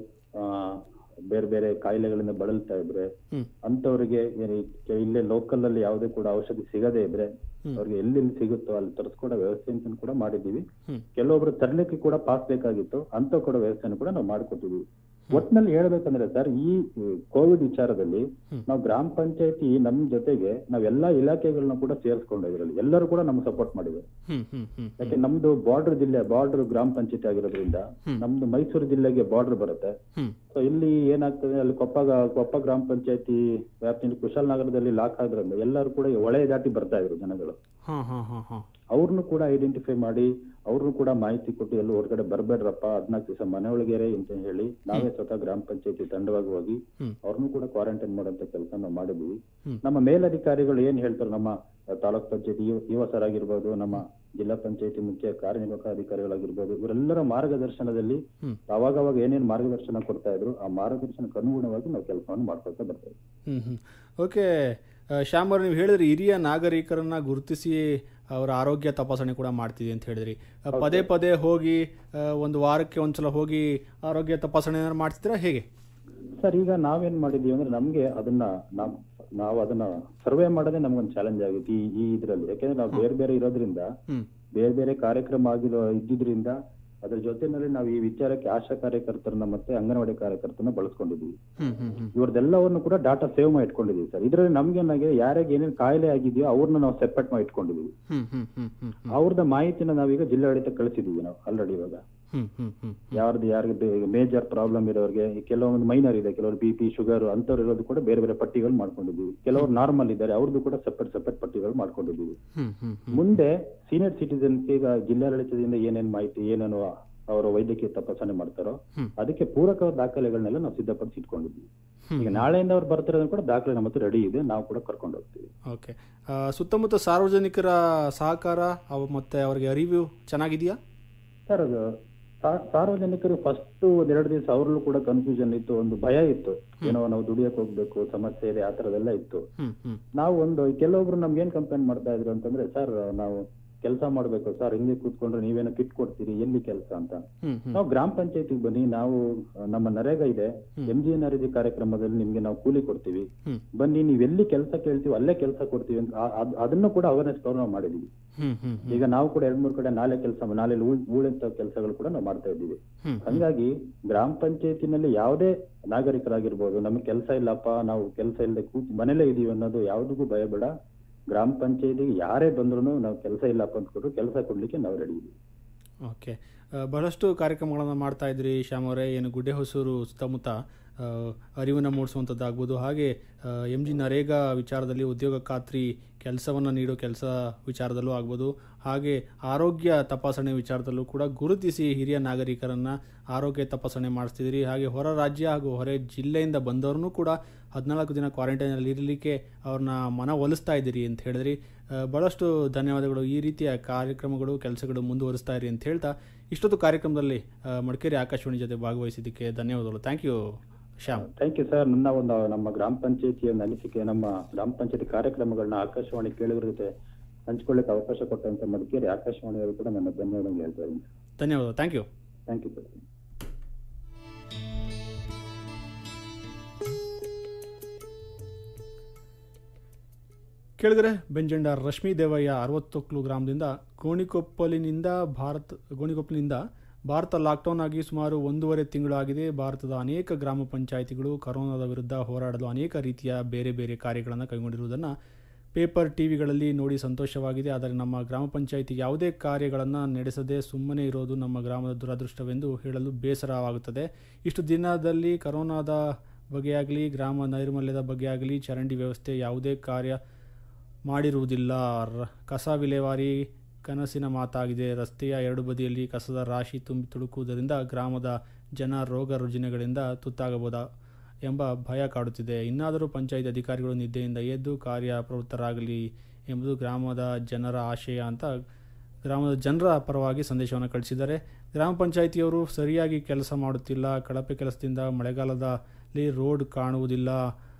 ಬೇರೆ ಬೇರೆ ಕಾಯಿಲೆಗಳಿಂದ ಬಳಲ್ತಾ ಇದ್ರೆ ಅಂತವ್ರಿಗೆ ಇಲ್ಲೇ ಲೋಕಲ್ ಅಲ್ಲಿ ಯಾವುದೇ ಕೂಡ ಔಷಧಿ ಸಿಗದೇ ಇದ್ರೆ ಅವ್ರಿಗೆ ಎಲ್ಲೆಲ್ಲಿ ಸಿಗುತ್ತೋ ಅಲ್ಲಿ ತರಿಸ್ಕೊಡೋ ವ್ಯವಸ್ಥೆ ಅಂತ ಕೂಡ ಮಾಡಿದೀವಿ. ಕೆಲವೊಬ್ರು ತರ್ಲಿಕ್ಕೆ ಕೂಡ ಪಾಸ್ ಬೇಕಾಗಿತ್ತು, ಅಂತ ಕೂಡ ವ್ಯವಸ್ಥೆಯನ್ನು ಕೂಡ ನಾವು ಮಾಡ್ಕೊಟ್ಟಿದೀವಿ. ಒಟ್ನಲ್ಲಿ ಹೇಳ್ಬೇಕಂದ್ರೆ ಸರ್, ಈ ಕೋವಿಡ್ ವಿಚಾರದಲ್ಲಿ ನಾವು ಗ್ರಾಮ ಪಂಚಾಯತಿ ನಮ್ ಜೊತೆಗೆ ನಾವೆಲ್ಲಾ ಇಲಾಖೆಗಳನ್ನ ಕೂಡ ಸೇರಿಸ್ಕೊಂಡು ಇದರಲ್ಲಿ ಎಲ್ಲರೂ ಕೂಡ ನಮ್ಗೆ ಸಪೋರ್ಟ್ ಮಾಡಿದ್ರು. ಯಾಕೆ ನಮ್ದು ಬಾರ್ಡರ್ ಗ್ರಾಮ ಪಂಚಾಯತಿ ಆಗಿರೋದ್ರಿಂದ ನಮ್ದು ಮೈಸೂರು ಜಿಲ್ಲೆಗೆ ಬಾರ್ಡರ್ ಬರುತ್ತೆ. ಸೊ ಇಲ್ಲಿ ಏನಾಗ್ತದೆ, ಅಲ್ಲಿ ಕೊಪ್ಪ ಗ್ರಾಮ ಪಂಚಾಯತಿ ವ್ಯಾಪ್ತಿಯಲ್ಲಿ ಕುಶಾಲನಗರದಲ್ಲಿ ಲಾಕ್ ಆದ್ರಿಂದ ಎಲ್ಲರೂ ಕೂಡ ಹೊಳೆ ದಾಟಿ ಬರ್ತಾ ಇದ್ರು ಜನಗಳು. ಹಾಂ ಹಾಂ ಹಾಂ ಹಾಂ ಅವ್ರನ್ನು ಕೂಡ ಐಡೆಂಟಿಫೈ ಮಾಡಿ ಅವ್ರನ್ನು ಕೂಡ ಮಾಹಿತಿ ಕೊಟ್ಟು ಎಲ್ಲೂ ಹೊರಗಡೆ ಬರ್ಬೇಡ್ರಪ್ಪ 14 ದಿವಸ ಮನೆಯೊಳಗೆ ಅಂತ ಹೇಳಿ ನಾವೇ ಸ್ವತಃ ಗ್ರಾಮ ಪಂಚಾಯತಿ ತಂಡವಾಗಿ ಹೋಗಿ ಅವ್ರನ್ನು ಕೂಡ ಕ್ವಾರಂಟೈನ್ ಮಾಡುವಂತ ಕೆಲಸ ನಾವು ಮಾಡಿದ್ವಿ. ನಮ್ಮ ಮೇಲಧಿಕಾರಿಗಳು ಏನ್ ಹೇಳ್ತಾರೆ, ನಮ್ಮ ತಾಲೂಕ್ ಪಂಚಾಯತಿ ಯುವ ಸರ್ ಆಗಿರ್ಬೋದು, ನಮ್ಮ ಜಿಲ್ಲಾ ಪಂಚಾಯತಿ ಮುಖ್ಯ ಕಾರ್ಯನಿರ್ವಾಹಕ ಅಧಿಕಾರಿಗಳಾಗಿರ್ಬೋದು, ಇವರೆಲ್ಲರ ಮಾರ್ಗದರ್ಶನದಲ್ಲಿ ಅವಾಗವಾಗ ಏನೇನು ಮಾರ್ಗದರ್ಶನ ಕೊಡ್ತಾ ಇದ್ರು ಆ ಮಾರ್ಗದರ್ಶನಕ್ಕೆ ಅನುಗುಣವಾಗಿ ನಾವು ಕೆಲಸವನ್ನು ಮಾಡ್ಕೊಳ್ತಾ ಬರ್ತೇವೆ. ಓಕೆ ಶ್ಯಾಮ್ ಅವ್ರು, ನೀವು ಹೇಳಿದ್ರಿ ಹಿರಿಯ ನಾಗರಿಕರನ್ನ ಗುರುತಿಸಿ ಅವರ ಆರೋಗ್ಯ ತಪಾಸಣೆ ಕೂಡ ಮಾಡ್ತಿದೆ ಅಂತ ಹೇಳಿದ್ರಿ. ಪದೇ ಪದೇ ಹೋಗಿ ಒಂದು ವಾರಕ್ಕೆ ಒಂದ್ಸಲ ಹೋಗಿ ಆರೋಗ್ಯ ತಪಾಸಣೆ ಮಾಡ್ತಿದ್ದೀರಾ ಹೇಗೆ? ಸರ್, ಈಗ ನಾವೇನ್ ಮಾಡಿದೀವಿ ಅಂದ್ರೆ ನಮ್ಗೆ ಅದನ್ನ ನಾವು ಅದನ್ನ ಸರ್ವೆ ಮಾಡೋದೇ ನಮ್ಗೊಂದು ಚಾಲೆಂಜ್ ಆಗಿತ್ತು ಈ ಇದ್ರಲ್ಲಿ. ಯಾಕೆಂದ್ರೆ ನಾವು ಬೇರೆ ಬೇರೆ ಇರೋದ್ರಿಂದ, ಬೇರೆ ಬೇರೆ ಕಾರ್ಯಕ್ರಮ ಇದ್ದಿದ್ರಿಂದ ಅದ್ರ ಜೊತೆನಲ್ಲಿ ನಾವು ಈ ವಿಚಾರಕ್ಕೆ ಆಶಾ ಕಾರ್ಯಕರ್ತರನ್ನ ಮತ್ತೆ ಅಂಗನವಾಡಿ ಕಾರ್ಯಕರ್ತರನ್ನ ಬಳಸ್ಕೊಂಡಿದೀವಿ. ಇವ್ರದೆಲ್ಲವನ್ನು ಕೂಡ ಡಾಟಾ ಸೇವ್ ಮಾಡಿ ಇಟ್ಕೊಂಡಿದೀವಿ ಸರ್. ಇದ್ರಲ್ಲಿ ನಮ್ಗೆ ಯಾರಿಗೆ ಏನೇನ್ ಕಾಯಿಲೆ ಆಗಿದೆಯೋ ಅವ್ರನ್ನ ನಾವು ಸೆಪರೇಟ್ ಮಾಡಿ ಇಟ್ಕೊಂಡಿದೀವಿ. ಅವ್ರದ ಮಾಹಿತಿನ ನಾವೀಗ ಜಿಲ್ಲಾಡಳಿತ ಕಳಿಸಿದೀವಿ ನಾವು ಆಲ್ರೆಡಿ. ಇವಾಗ ಯಾರಿಗೆ ಮೇಜರ್ ಪ್ರಾಬ್ಲಮ್ ಇರೋರಿಗೆ, ಕೆಲವೊಂದು ಮೈನರ್ ಇದೆ, ಕೆಲವರು BP ಶುಗರ್ ಅಂತವ್ರು ಇರೋದು ಕೂಡ ಬೇರೆ ಬೇರೆ ಪಟ್ಟಿಗಳು ಮಾಡ್ಕೊಂಡಿದೀವಿ. ಕೆಲವರು ನಾರ್ಮಲ್ ಇದ್ದಾರೆ, ಅವ್ರದ್ದು ಕೂಡ ಸೆಪರೇಟ್ ಪಟ್ಟಿಗಳು ಮಾಡ್ಕೊಂಡಿದೀವಿ. ಮುಂದೆ ಸೀನಿಯರ್ ಸಿಟಿಸನ್ ಈಗ ಜಿಲ್ಲಾಡಳಿತದಿಂದ ಏನೇನ್ ಮಾಹಿತಿ, ಏನೇನು ಅವರ ವೈದ್ಯಕೀಯ ತಪಾಸಣೆ ಮಾಡ್ತಾರೋ ಅದಕ್ಕೆ ಪೂರಕ ದಾಖಲೆಗಳನ್ನೆಲ್ಲ ನಾವು ಸಿದ್ಧಪಡಿಸಿ ಇಟ್ಕೊಂಡಿದ್ವಿ. ಈಗ ನಾಳೆಯಿಂದ ಅವ್ರು ಬರ್ತಿರೋದನ್ನ ಕೂಡ ದಾಖಲೆ ನಮ್ಮ ಹತ್ರ ರೆಡಿ ಇದೆ, ನಾವು ಕೂಡ ಕರ್ಕೊಂಡು ಹೋಗ್ತೀವಿ. ಓಕೆ, ಸುತ್ತಮುತ್ತ ಸಾರ್ವಜನಿಕರ ಸಹಕಾರ ಮತ್ತೆ ಅವರಿಗೆ ಅರಿವು ಚೆನ್ನಾಗಿದೆಯಾ ಸರ್? ಅದು ಸಾರ್ವಜನಿಕರು ಫಸ್ಟ್ 1-2 ದಿವಸ ಅವ್ರಲ್ಲೂ ಕೂಡ ಕನ್ಫ್ಯೂಷನ್ ಇತ್ತು, ಒಂದು ಭಯ ಇತ್ತು, ಏನೋ ನಾವು ದುಡಿಯಕ್ ಹೋಗ್ಬೇಕು, ಸಮಸ್ಯೆ ಇದೆ, ಆ ತರದೆಲ್ಲ ಇತ್ತು. ನಾವು ಕೆಲವೊಬ್ರು ನಮ್ಗೆ ಏನ್ ಕಂಪ್ಲೇಂಟ್ ಮಾಡ್ತಾ ಇದ್ರು ಅಂತಂದ್ರೆ, ಸರ್ ನಾವು ಕೆಲಸ ಮಾಡ್ಬೇಕು ಸರ್, ಹಿಂಗೆ ಕೂತ್ಕೊಂಡ್ರೆ ನೀವೇನೋ ಕಿಟ್ ಕೊಡ್ತೀರಿ, ಎಲ್ಲಿ ಕೆಲಸ ಅಂತ. ನಾವು ಗ್ರಾಮ ಪಂಚಾಯತಿಗೆ ಬನ್ನಿ, ನಾವು ನಮ್ಮ ನರೇಗಾ ಇದೆ, MGNREG ಕಾರ್ಯಕ್ರಮದಲ್ಲಿ ನಿಮ್ಗೆ ನಾವು ಕೂಲಿ ಕೊಡ್ತೀವಿ, ಬನ್ನಿ ನೀವ್ ಎಲ್ಲಿ ಕೆಲಸ ಕೇಳ್ತೀವಿ ಅಲ್ಲೇ ಕೆಲಸ ಕೊಡ್ತೀವಿ ಅಂತ ಅದನ್ನು ಕೂಡ ಅವೇರ್ನೆಸ್ ನಾವು ಮಾಡಿದೀವಿ. ಈಗ ನಾವು ಕೂಡ 2-3 ಕಡೆ ನಾಲೆ ಉಳಿದಂತ ಕೆಲಸಗಳು ಕೂಡ ನಾವು ಮಾಡ್ತಾ ಇದ್ದೀವಿ. ಹಂಗಾಗಿ ಗ್ರಾಮ ಪಂಚಾಯತಿನಲ್ಲಿ ಯಾವುದೇ ನಾಗರಿಕರಾಗಿರ್ಬೋದು, ನಮಗೆ ಕೆಲಸ ಇಲ್ಲಪ್ಪ, ನಾವು ಕೆಲಸ ಇಲ್ಲದೆ ಮನೇಲೇ ಇದೀವಿ ಅನ್ನೋದು ಯಾವುದಕ್ಕೂ ಭಯ ಬೇಡ. ಗ್ರಾಮ ಪಂಚಾಯತಿಗೆ ಯಾರೇ ಬಂದ್ರು ನಾವು ಕೆಲಸ ಇಲ್ಲಪ್ಪ ಅಂದ್ಕೊಟ್ರು ಕೆಲಸ ಕೊಡ್ಲಿಕ್ಕೆ ನಾವು ರೆಡಿ ಇದ್ದೀವಿ. ಓಕೆ, ಬಹಳಷ್ಟು ಕಾರ್ಯಕ್ರಮಗಳನ್ನು ಮಾಡ್ತಾ ಇದ್ರಿ ಶ್ಯಾಮ್ ಅವರೇ. ಏನು ಗುಡ್ಡೆ ಹೊಸೂರು ಸುತ್ತಮುತ್ತ ಅರಿವನ್ನು ಮೂಡಿಸುವಂಥದ್ದಾಗ್ಬೋದು, ಹಾಗೆ MG ನರೇಗಾ ವಿಚಾರದಲ್ಲಿ ಉದ್ಯೋಗ ಖಾತ್ರಿ ಕೆಲಸವನ್ನು ನೀಡೋ ಕೆಲಸ ವಿಚಾರದಲ್ಲೂ ಆಗ್ಬೋದು, ಹಾಗೆ ಆರೋಗ್ಯ ತಪಾಸಣೆ ವಿಚಾರದಲ್ಲೂ ಕೂಡ ಗುರುತಿಸಿ ಹಿರಿಯ ನಾಗರಿಕರನ್ನು ಆರೋಗ್ಯ ತಪಾಸಣೆ ಮಾಡಿಸ್ತಿದ್ದೀರಿ. ಹಾಗೆ ಹೊರ ರಾಜ್ಯ ಹಾಗೂ ಹೊರ ಜಿಲ್ಲೆಯಿಂದ ಬಂದವ್ರನ್ನೂ ಕೂಡ 14 ದಿನ ಕ್ವಾರಂಟೈನಲ್ಲಿ ಇರಲಿಕ್ಕೆ ಅವ್ರನ್ನ ಮನವೊಲಿಸ್ತಾ ಇದ್ದೀರಿ ಅಂತ ಹೇಳಿದ್ರಿ. ಭಾಳಷ್ಟು ಧನ್ಯವಾದಗಳು. ಈ ರೀತಿಯ ಕಾರ್ಯಕ್ರಮಗಳು ಕೆಲಸಗಳು ಮುಂದುವರಿಸ್ತಾ ಇರಿ ಅಂತ ಹೇಳ್ತಾ ಇಷ್ಟೊತ್ತು ಕಾರ್ಯಕ್ರಮದಲ್ಲಿ ಮಡಿಕೇರಿ ಆಕಾಶವಾಣಿ ಜೊತೆ ಭಾಗವಹಿಸಿದ್ದಕ್ಕೆ ಧನ್ಯವಾದಗಳು. Thank you Shyam. Thank you sir. ನಮ್ಮ ಗ್ರಾಮ ಪಂಚಾಯತಿಯ ಅನಿಸಿಕೆ, ನಮ್ಮ ಗ್ರಾಮ ಪಂಚಾಯತಿ ಕಾರ್ಯಕ್ರಮಗಳನ್ನ ಆಕಾಶವಾಣಿ ಕೇಳುಗರ ಜೊತೆ ಹಂಚ್ಕೊಳ್ಳಿಕ್ಕೆ ಅವಕಾಶ ಕೊಟ್ಟಂತ ಮಡಿಕೇರಿ ಆಕಾಶವಾಣಿಯವರು ಕೂಡ ನನ್ನ ಧನ್ಯವಾದ ಹೇಳ್ತಾ ಇದ್ದೀನಿ. ಧನ್ಯವಾದ. Thank you. Thank you sir. ಕೇಳಿದರೆ ಬೆಂಜಂಡ ರಶ್ಮಿ ದೇವಯ್ಯ 60 ಗ್ರಾಮದಿಂದ ಗೋಣಿಕೊಪ್ಪಲಿನಿಂದ ಭಾರತ ಲಾಕ್ಡೌನ್ ಆಗಿ ಸುಮಾರು 1.5 ತಿಂಗಳು ಆಗಿದೆ. ಭಾರತದ ಅನೇಕ ಗ್ರಾಮ ಪಂಚಾಯಿತಿಗಳು ಕರೋನಾದ ವಿರುದ್ಧ ಹೋರಾಡಲು ಅನೇಕ ರೀತಿಯ ಬೇರೆ ಬೇರೆ ಕಾರ್ಯಗಳನ್ನು ಕೈಗೊಂಡಿರುವುದನ್ನು ಪೇಪರ್ ಟಿವಿಗಳಲ್ಲಿ ನೋಡಿ ಸಂತೋಷವಾಗಿದೆ. ಆದರೆ ನಮ್ಮ ಗ್ರಾಮ ಪಂಚಾಯಿತಿ ಯಾವುದೇ ಕಾರ್ಯಗಳನ್ನು ನಡೆಸದೆ ಸುಮ್ಮನೆ ಇರೋದು ನಮ್ಮ ಗ್ರಾಮದ ದುರದೃಷ್ಟವೆಂದು ಹೇಳಲು ಬೇಸರವಾಗುತ್ತದೆ. ಇಷ್ಟು ದಿನದಲ್ಲಿ ಕರೋನಾದ ಬಗ್ಗೆಯಾಗಲಿ, ಗ್ರಾಮ ನೈರ್ಮಲ್ಯದ ಬಗ್ಗೆ ಆಗಲಿ, ಚರಂಡಿ ವ್ಯವಸ್ಥೆ ಯಾವುದೇ ಕಾರ್ಯ ಮಾಡಿರುವುದಿಲ್ಲ. ಕಸ ವಿಲೇವಾರಿ ಕನಸಿನ ಮಾತಾಗಿದೆ. ರಸ್ತೆಯ 2 ಬದಿಯಲ್ಲಿ ಕಸದ ರಾಶಿ ತುಂಬಿ ತುಳುಕುವುದರಿಂದ ಗ್ರಾಮದ ಜನ ರೋಗ ರುಜಿನಗಳಿಂದ ತುತ್ತಾಗಬಹುದಾ ಎಂಬ ಭಯ ಕಾಡುತ್ತಿದೆ. ಇನ್ನಾದರೂ ಪಂಚಾಯತ್ ಅಧಿಕಾರಿಗಳು ನಿದ್ದೆಯಿಂದ ಎದ್ದು ಕಾರ್ಯಪ್ರವೃತ್ತರಾಗಲಿ ಎಂಬುದು ಗ್ರಾಮದ ಜನರ ಆಶಯ ಅಂತ ಗ್ರಾಮದ ಜನರ ಪರವಾಗಿ ಸಂದೇಶವನ್ನು ಕಳಿಸಿದ್ದಾರೆ. ಗ್ರಾಮ ಪಂಚಾಯಿತಿಯವರು ಸರಿಯಾಗಿ ಕೆಲಸ ಮಾಡುತ್ತಿಲ್ಲ. ಕಳಪೆ ಕೆಲಸದಿಂದ ಮಳೆಗಾಲದಲ್ಲಿ ರೋಡ್ ಕಾಣುವುದಿಲ್ಲ.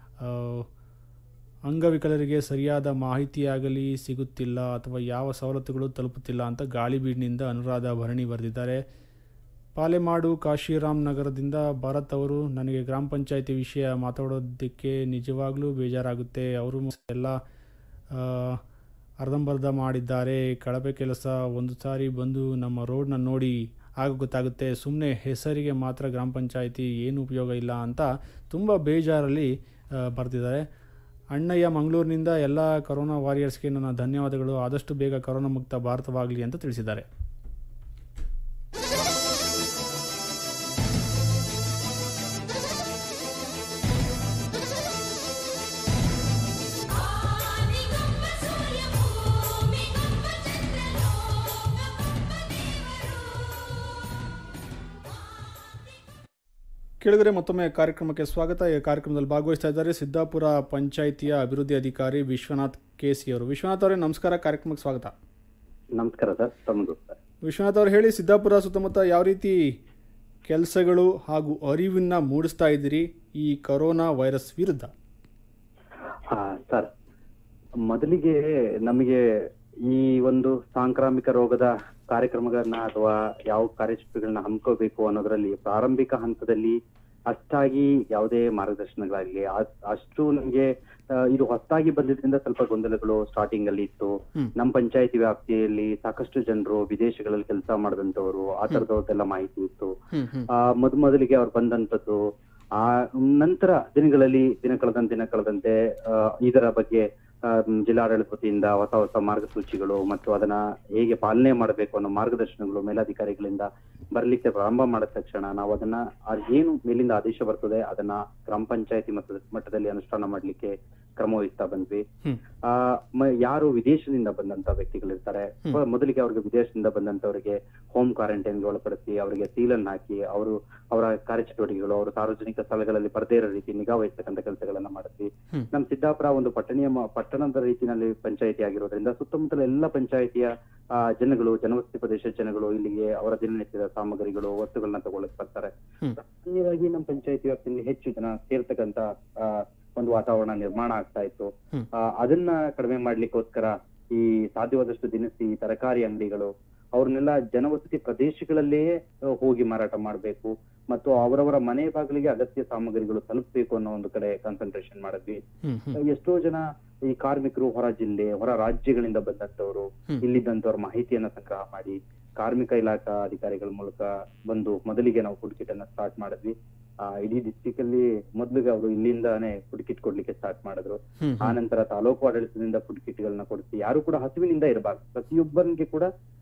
ಅಂಗವಿಕಲರಿಗೆ ಸರಿಯಾದ ಮಾಹಿತಿಯಾಗಲಿ ಸಿಗುತ್ತಿಲ್ಲ ಅಥವಾ ಯಾವ ಸವಲತ್ತುಗಳು ತಲುಪುತ್ತಿಲ್ಲ ಅಂತ ಗಾಳಿಬೀಡಿನಿಂದ ಅನುರಾಧ ಭರಣಿ ಬರೆದಿದ್ದಾರೆ. ಪಾಲೆಮಾಡು ಕಾಶಿರಾಮ್ ನಗರದಿಂದ ಭರತ್ ಅವರು, ನನಗೆ ಗ್ರಾಮ ಪಂಚಾಯಿತಿ ವಿಷಯ ಮಾತಾಡೋದಕ್ಕೆ ನಿಜವಾಗ್ಲೂ ಬೇಜಾರಾಗುತ್ತೆ. ಅವರು ಎಲ್ಲ ಅರ್ಧಂಬರ್ಧ ಮಾಡಿದ್ದಾರೆ. ಕಳಪೆ ಕೆಲಸ. ಒಂದು ಸಾರಿ ಬಂದು ನಮ್ಮ ರೋಡ್ನ ನೋಡಿ ಆಗ ಗೊತ್ತಾಗುತ್ತೆ. ಸುಮ್ಮನೆ ಹೆಸರಿಗೆ ಮಾತ್ರ ಗ್ರಾಮ ಪಂಚಾಯಿತಿ ಏನು ಉಪಯೋಗ ಇಲ್ಲ ಅಂತ ತುಂಬ ಬೇಜಾರಲ್ಲಿ ಬರೆದಿದ್ದಾರೆ. ಅಣ್ಣಯ್ಯ ಮಂಗಳೂರಿನಿಂದ ಎಲ್ಲ ಕೊರೋನಾ ವಾರಿಯರ್ಸ್ಗೆ ನನ್ನ ಧನ್ಯವಾದಗಳು. ಆದಷ್ಟು ಬೇಗ ಕೊರೋನಾ ಮುಕ್ತ ಭಾರತವಾಗಲಿ ಅಂತ ತಿಳಿಸಿದ್ದಾರೆ. ಆನಿಗೊಮ್ಮ ಸೂರ್ಯ ಭೂಮಿಗೊಮ್ಮ ಕೇಳಿದರೆ ಮತ್ತೊಮ್ಮೆ ಕಾರ್ಯಕ್ರಮಕ್ಕೆ ಸ್ವಾಗತ. ಈ ಕಾರ್ಯಕ್ರಮದಲ್ಲಿ ಭಾಗವಹಿಸ್ತಾ ಇದ್ದಾರೆ ಸಿದ್ದಾಪುರ ಪಂಚಾಯಿತಿಯ ಅಭಿವೃದ್ಧಿ ಅಧಿಕಾರಿ ವಿಶ್ವನಾಥ್ ಕೆಸಿ ಅವರು. ವಿಶ್ವನಾಥ್ ಅವರೇ ನಮಸ್ಕಾರ, ಕಾರ್ಯಕ್ರಮಕ್ಕೆ ಸ್ವಾಗತ. ನಮಸ್ಕಾರ ಸರ್, ತಮ್ಮದು ಸರ್. ವಿಶ್ವನಾಥ್ ಅವರು ಹೇಳಿ, ಸಿದ್ದಾಪುರ ಸುತ್ತಮುತ್ತ ಯಾವ ರೀತಿ ಕೆಲಸಗಳು ಹಾಗೂ ಅರಿವನ್ನು ಮೂಡಿಸ್ತಾ ಇದ್ದೀರಿ ಈ ಕೊರೋನಾ ವೈರಸ್ ವಿರುದ್ಧ? ಸರ್, ಮೊದಲಿಗೆ ನಮಗೆ ಈ ಒಂದು ಸಾಂಕ್ರಾಮಿಕ ರೋಗದ ಕಾರ್ಯಕ್ರಮಗಳನ್ನ ಅಥವಾ ಯಾವ ಕಾರ್ಯಚಟುವಟಿಕೆಗಳನ್ನ ಹಮ್ಮಿಕೋಬೇಕು ಅನ್ನೋದ್ರಲ್ಲಿ ಪ್ರಾರಂಭಿಕ ಹಂತದಲ್ಲಿ ಅಷ್ಟಾಗಿ ಯಾವುದೇ ಮಾರ್ಗದರ್ಶನಗಳಾಗಲಿ ಅಷ್ಟು ನಮ್ಗೆ ಇದು ಹೊಸದಾಗಿ ಬಂದಿದ್ರಿಂದ ಸ್ವಲ್ಪ ಗೊಂದಲಗಳು ಸ್ಟಾರ್ಟಿಂಗ್ ಅಲ್ಲಿ ಇತ್ತು. ನಮ್ಮ ಪಂಚಾಯತಿ ವ್ಯಾಪ್ತಿಯಲ್ಲಿ ಸಾಕಷ್ಟು ಜನರು ವಿದೇಶಗಳಲ್ಲಿ ಕೆಲಸ ಮಾಡಿದಂತವರು, ಆ ತರದವ್ರದ್ದೆಲ್ಲ ಮಾಹಿತಿ ಇತ್ತು. ಮೊದಲಿಗೆ ಅವ್ರು ಬಂದಂತದ್ದು. ಆ ನಂತರ ದಿನ ಕಳೆದಂತೆ ಇದರ ಬಗ್ಗೆ ಜಿಲ್ಲಾಡಳಿತ ವತಿಯಿಂದ ಹೊಸ ಮಾರ್ಗಸೂಚಿಗಳು ಮತ್ತು ಅದನ್ನ ಹೇಗೆ ಪಾಲನೆ ಮಾಡಬೇಕು ಅನ್ನೋ ಮಾರ್ಗದರ್ಶನಗಳು ಮೇಲಾಧಿಕಾರಿಗಳಿಂದ ಬರ್ಲಿಕ್ಕೆ ಪ್ರಾರಂಭ ಮಾಡಿದ ತಕ್ಷಣ ನಾವು ಅದನ್ನ ಏನು ಮೇಲಿಂದ ಆದೇಶ ಬರ್ತದೆ ಅದನ್ನ ಗ್ರಾಮ ಪಂಚಾಯತಿ ಮಟ್ಟದಲ್ಲಿ ಅನುಷ್ಠಾನ ಮಾಡ್ಲಿಕ್ಕೆ ಕ್ರಮ ವಹಿಸ್ತಾ ಬಂದ್ವಿ. ಯಾರು ವಿದೇಶದಿಂದ ಬಂದಂತ ವ್ಯಕ್ತಿಗಳಿರ್ತಾರೆ, ಮೊದಲಿಗೆ ಅವ್ರಿಗೆ ವಿದೇಶದಿಂದ ಬಂದಂತವರಿಗೆ ಹೋಮ್ ಕ್ವಾರಂಟೈನ್ಗೆ ಒಳಪಡಿಸಿ ಅವರಿಗೆ ಸೀಲನ್ನು ಹಾಕಿ ಅವರ ಕಾರ್ಯಚಟುವಟಿಕೆಗಳು ಅವರು ಸಾರ್ವಜನಿಕ ಸ್ಥಳಗಳಲ್ಲಿ ಬರದೇ ಇರೋ ರೀತಿ ನಿಗಾ ವಹಿಸ್ತಕ್ಕಂಥ ಕೆಲಸಗಳನ್ನ ಮಾಡಿದ್ವಿ. ನಮ್ ಸಿದ್ದಾಪುರ ಒಂದು ಪಟ್ಟಣದ ರೀತಿಯಲ್ಲಿ ಪಂಚಾಯಿತಿ ಆಗಿರೋದ್ರಿಂದ ಸುತ್ತಮುತ್ತಲ ಎಲ್ಲ ಪಂಚಾಯಿತಿಯ ಜನವಸತಿ ಪ್ರದೇಶ ಜನಗಳು ಇಲ್ಲಿಗೆ ಅವರ ದಿನನಿತ್ಯದ ಸಾಮಗ್ರಿಗಳು ವಸ್ತುಗಳನ್ನ ತಗೊಳ್ಳಕ್ ಬರ್ತಾರೆ. ಸಾಮಾನ್ಯವಾಗಿ ನಮ್ಮ ಪಂಚಾಯಿತಿ ವ್ಯಾಪ್ತಿಯಲ್ಲಿ ಹೆಚ್ಚು ಜನ ಸೇರ್ತಕ್ಕಂತ ಒಂದು ವಾತಾವರಣ ನಿರ್ಮಾಣ ಆಗ್ತಾ ಇತ್ತು. ಅದನ್ನ ಕಡಿಮೆ ಮಾಡ್ಲಿಕ್ಕೋಸ್ಕರ ಈ ಸಾಧ್ಯವಾದಷ್ಟು ದಿನಸಿ ತರಕಾರಿ ಅಂಗಡಿಗಳು ಅವ್ರನ್ನೆಲ್ಲ ಜನವಸತಿ ಪ್ರದೇಶಗಳಲ್ಲೇ ಹೋಗಿ ಮಾರಾಟ ಮಾಡ್ಬೇಕು ಮತ್ತು ಅವರವರ ಮನೆ ಬಾಗಿಲಿಗೆ ಅಗತ್ಯ ಸಾಮಗ್ರಿಗಳು ತಲುಪಬೇಕು ಅನ್ನೋ ಒಂದು ಕಡೆ ಕಾನ್ಸಂಟ್ರೇಷನ್ ಮಾಡಿದ್ವಿ. ಎಷ್ಟೋ ಜನ ಈ ಕಾರ್ಮಿಕರು ಹೊರ ರಾಜ್ಯಗಳಿಂದ ಬಂದಂತವ್ರು ಇಲ್ಲಿದ್ದಂತವ್ರ ಮಾಹಿತಿಯನ್ನ ಸಂಗ್ರಹ ಮಾಡಿ ಕಾರ್ಮಿಕ ಇಲಾಖಾ ಅಧಿಕಾರಿಗಳ ಮೂಲಕ ಬಂದು ಮೊದಲಿಗೆ ನಾವು ಫುಡ್ ಕಿಟ್ ಅನ್ನ ಸ್ಟಾರ್ಟ್ ಮಾಡಿದ್ವಿ. ಇಡೀ ಡಿಸ್ಟಿಕ್ ಅಲ್ಲಿ ಮೊದ್ಲಿಗೆ ಅವರು ಇಲ್ಲಿಂದಾನೇ ಫುಡ್ ಕಿಟ್ ಕೊಡ್ಲಿಕ್ಕೆ ಸ್ಟಾರ್ಟ್ ಮಾಡಿದ್ರು. ಆ ನಂತರ ತಾಲೂಕು ಆಡಳಿತದಿಂದ ಫುಡ್ ಕಿಟ್ ಗಳನ್ನ ಕೊಡಿಸಿ ಯಾರು ಕೂಡ ಹಸಿವಿನಿಂದ ಇರಬಾರ್ದು, ಪ್ರತಿಯೊಬ್ಬರಿಗೆ ಕೂಡ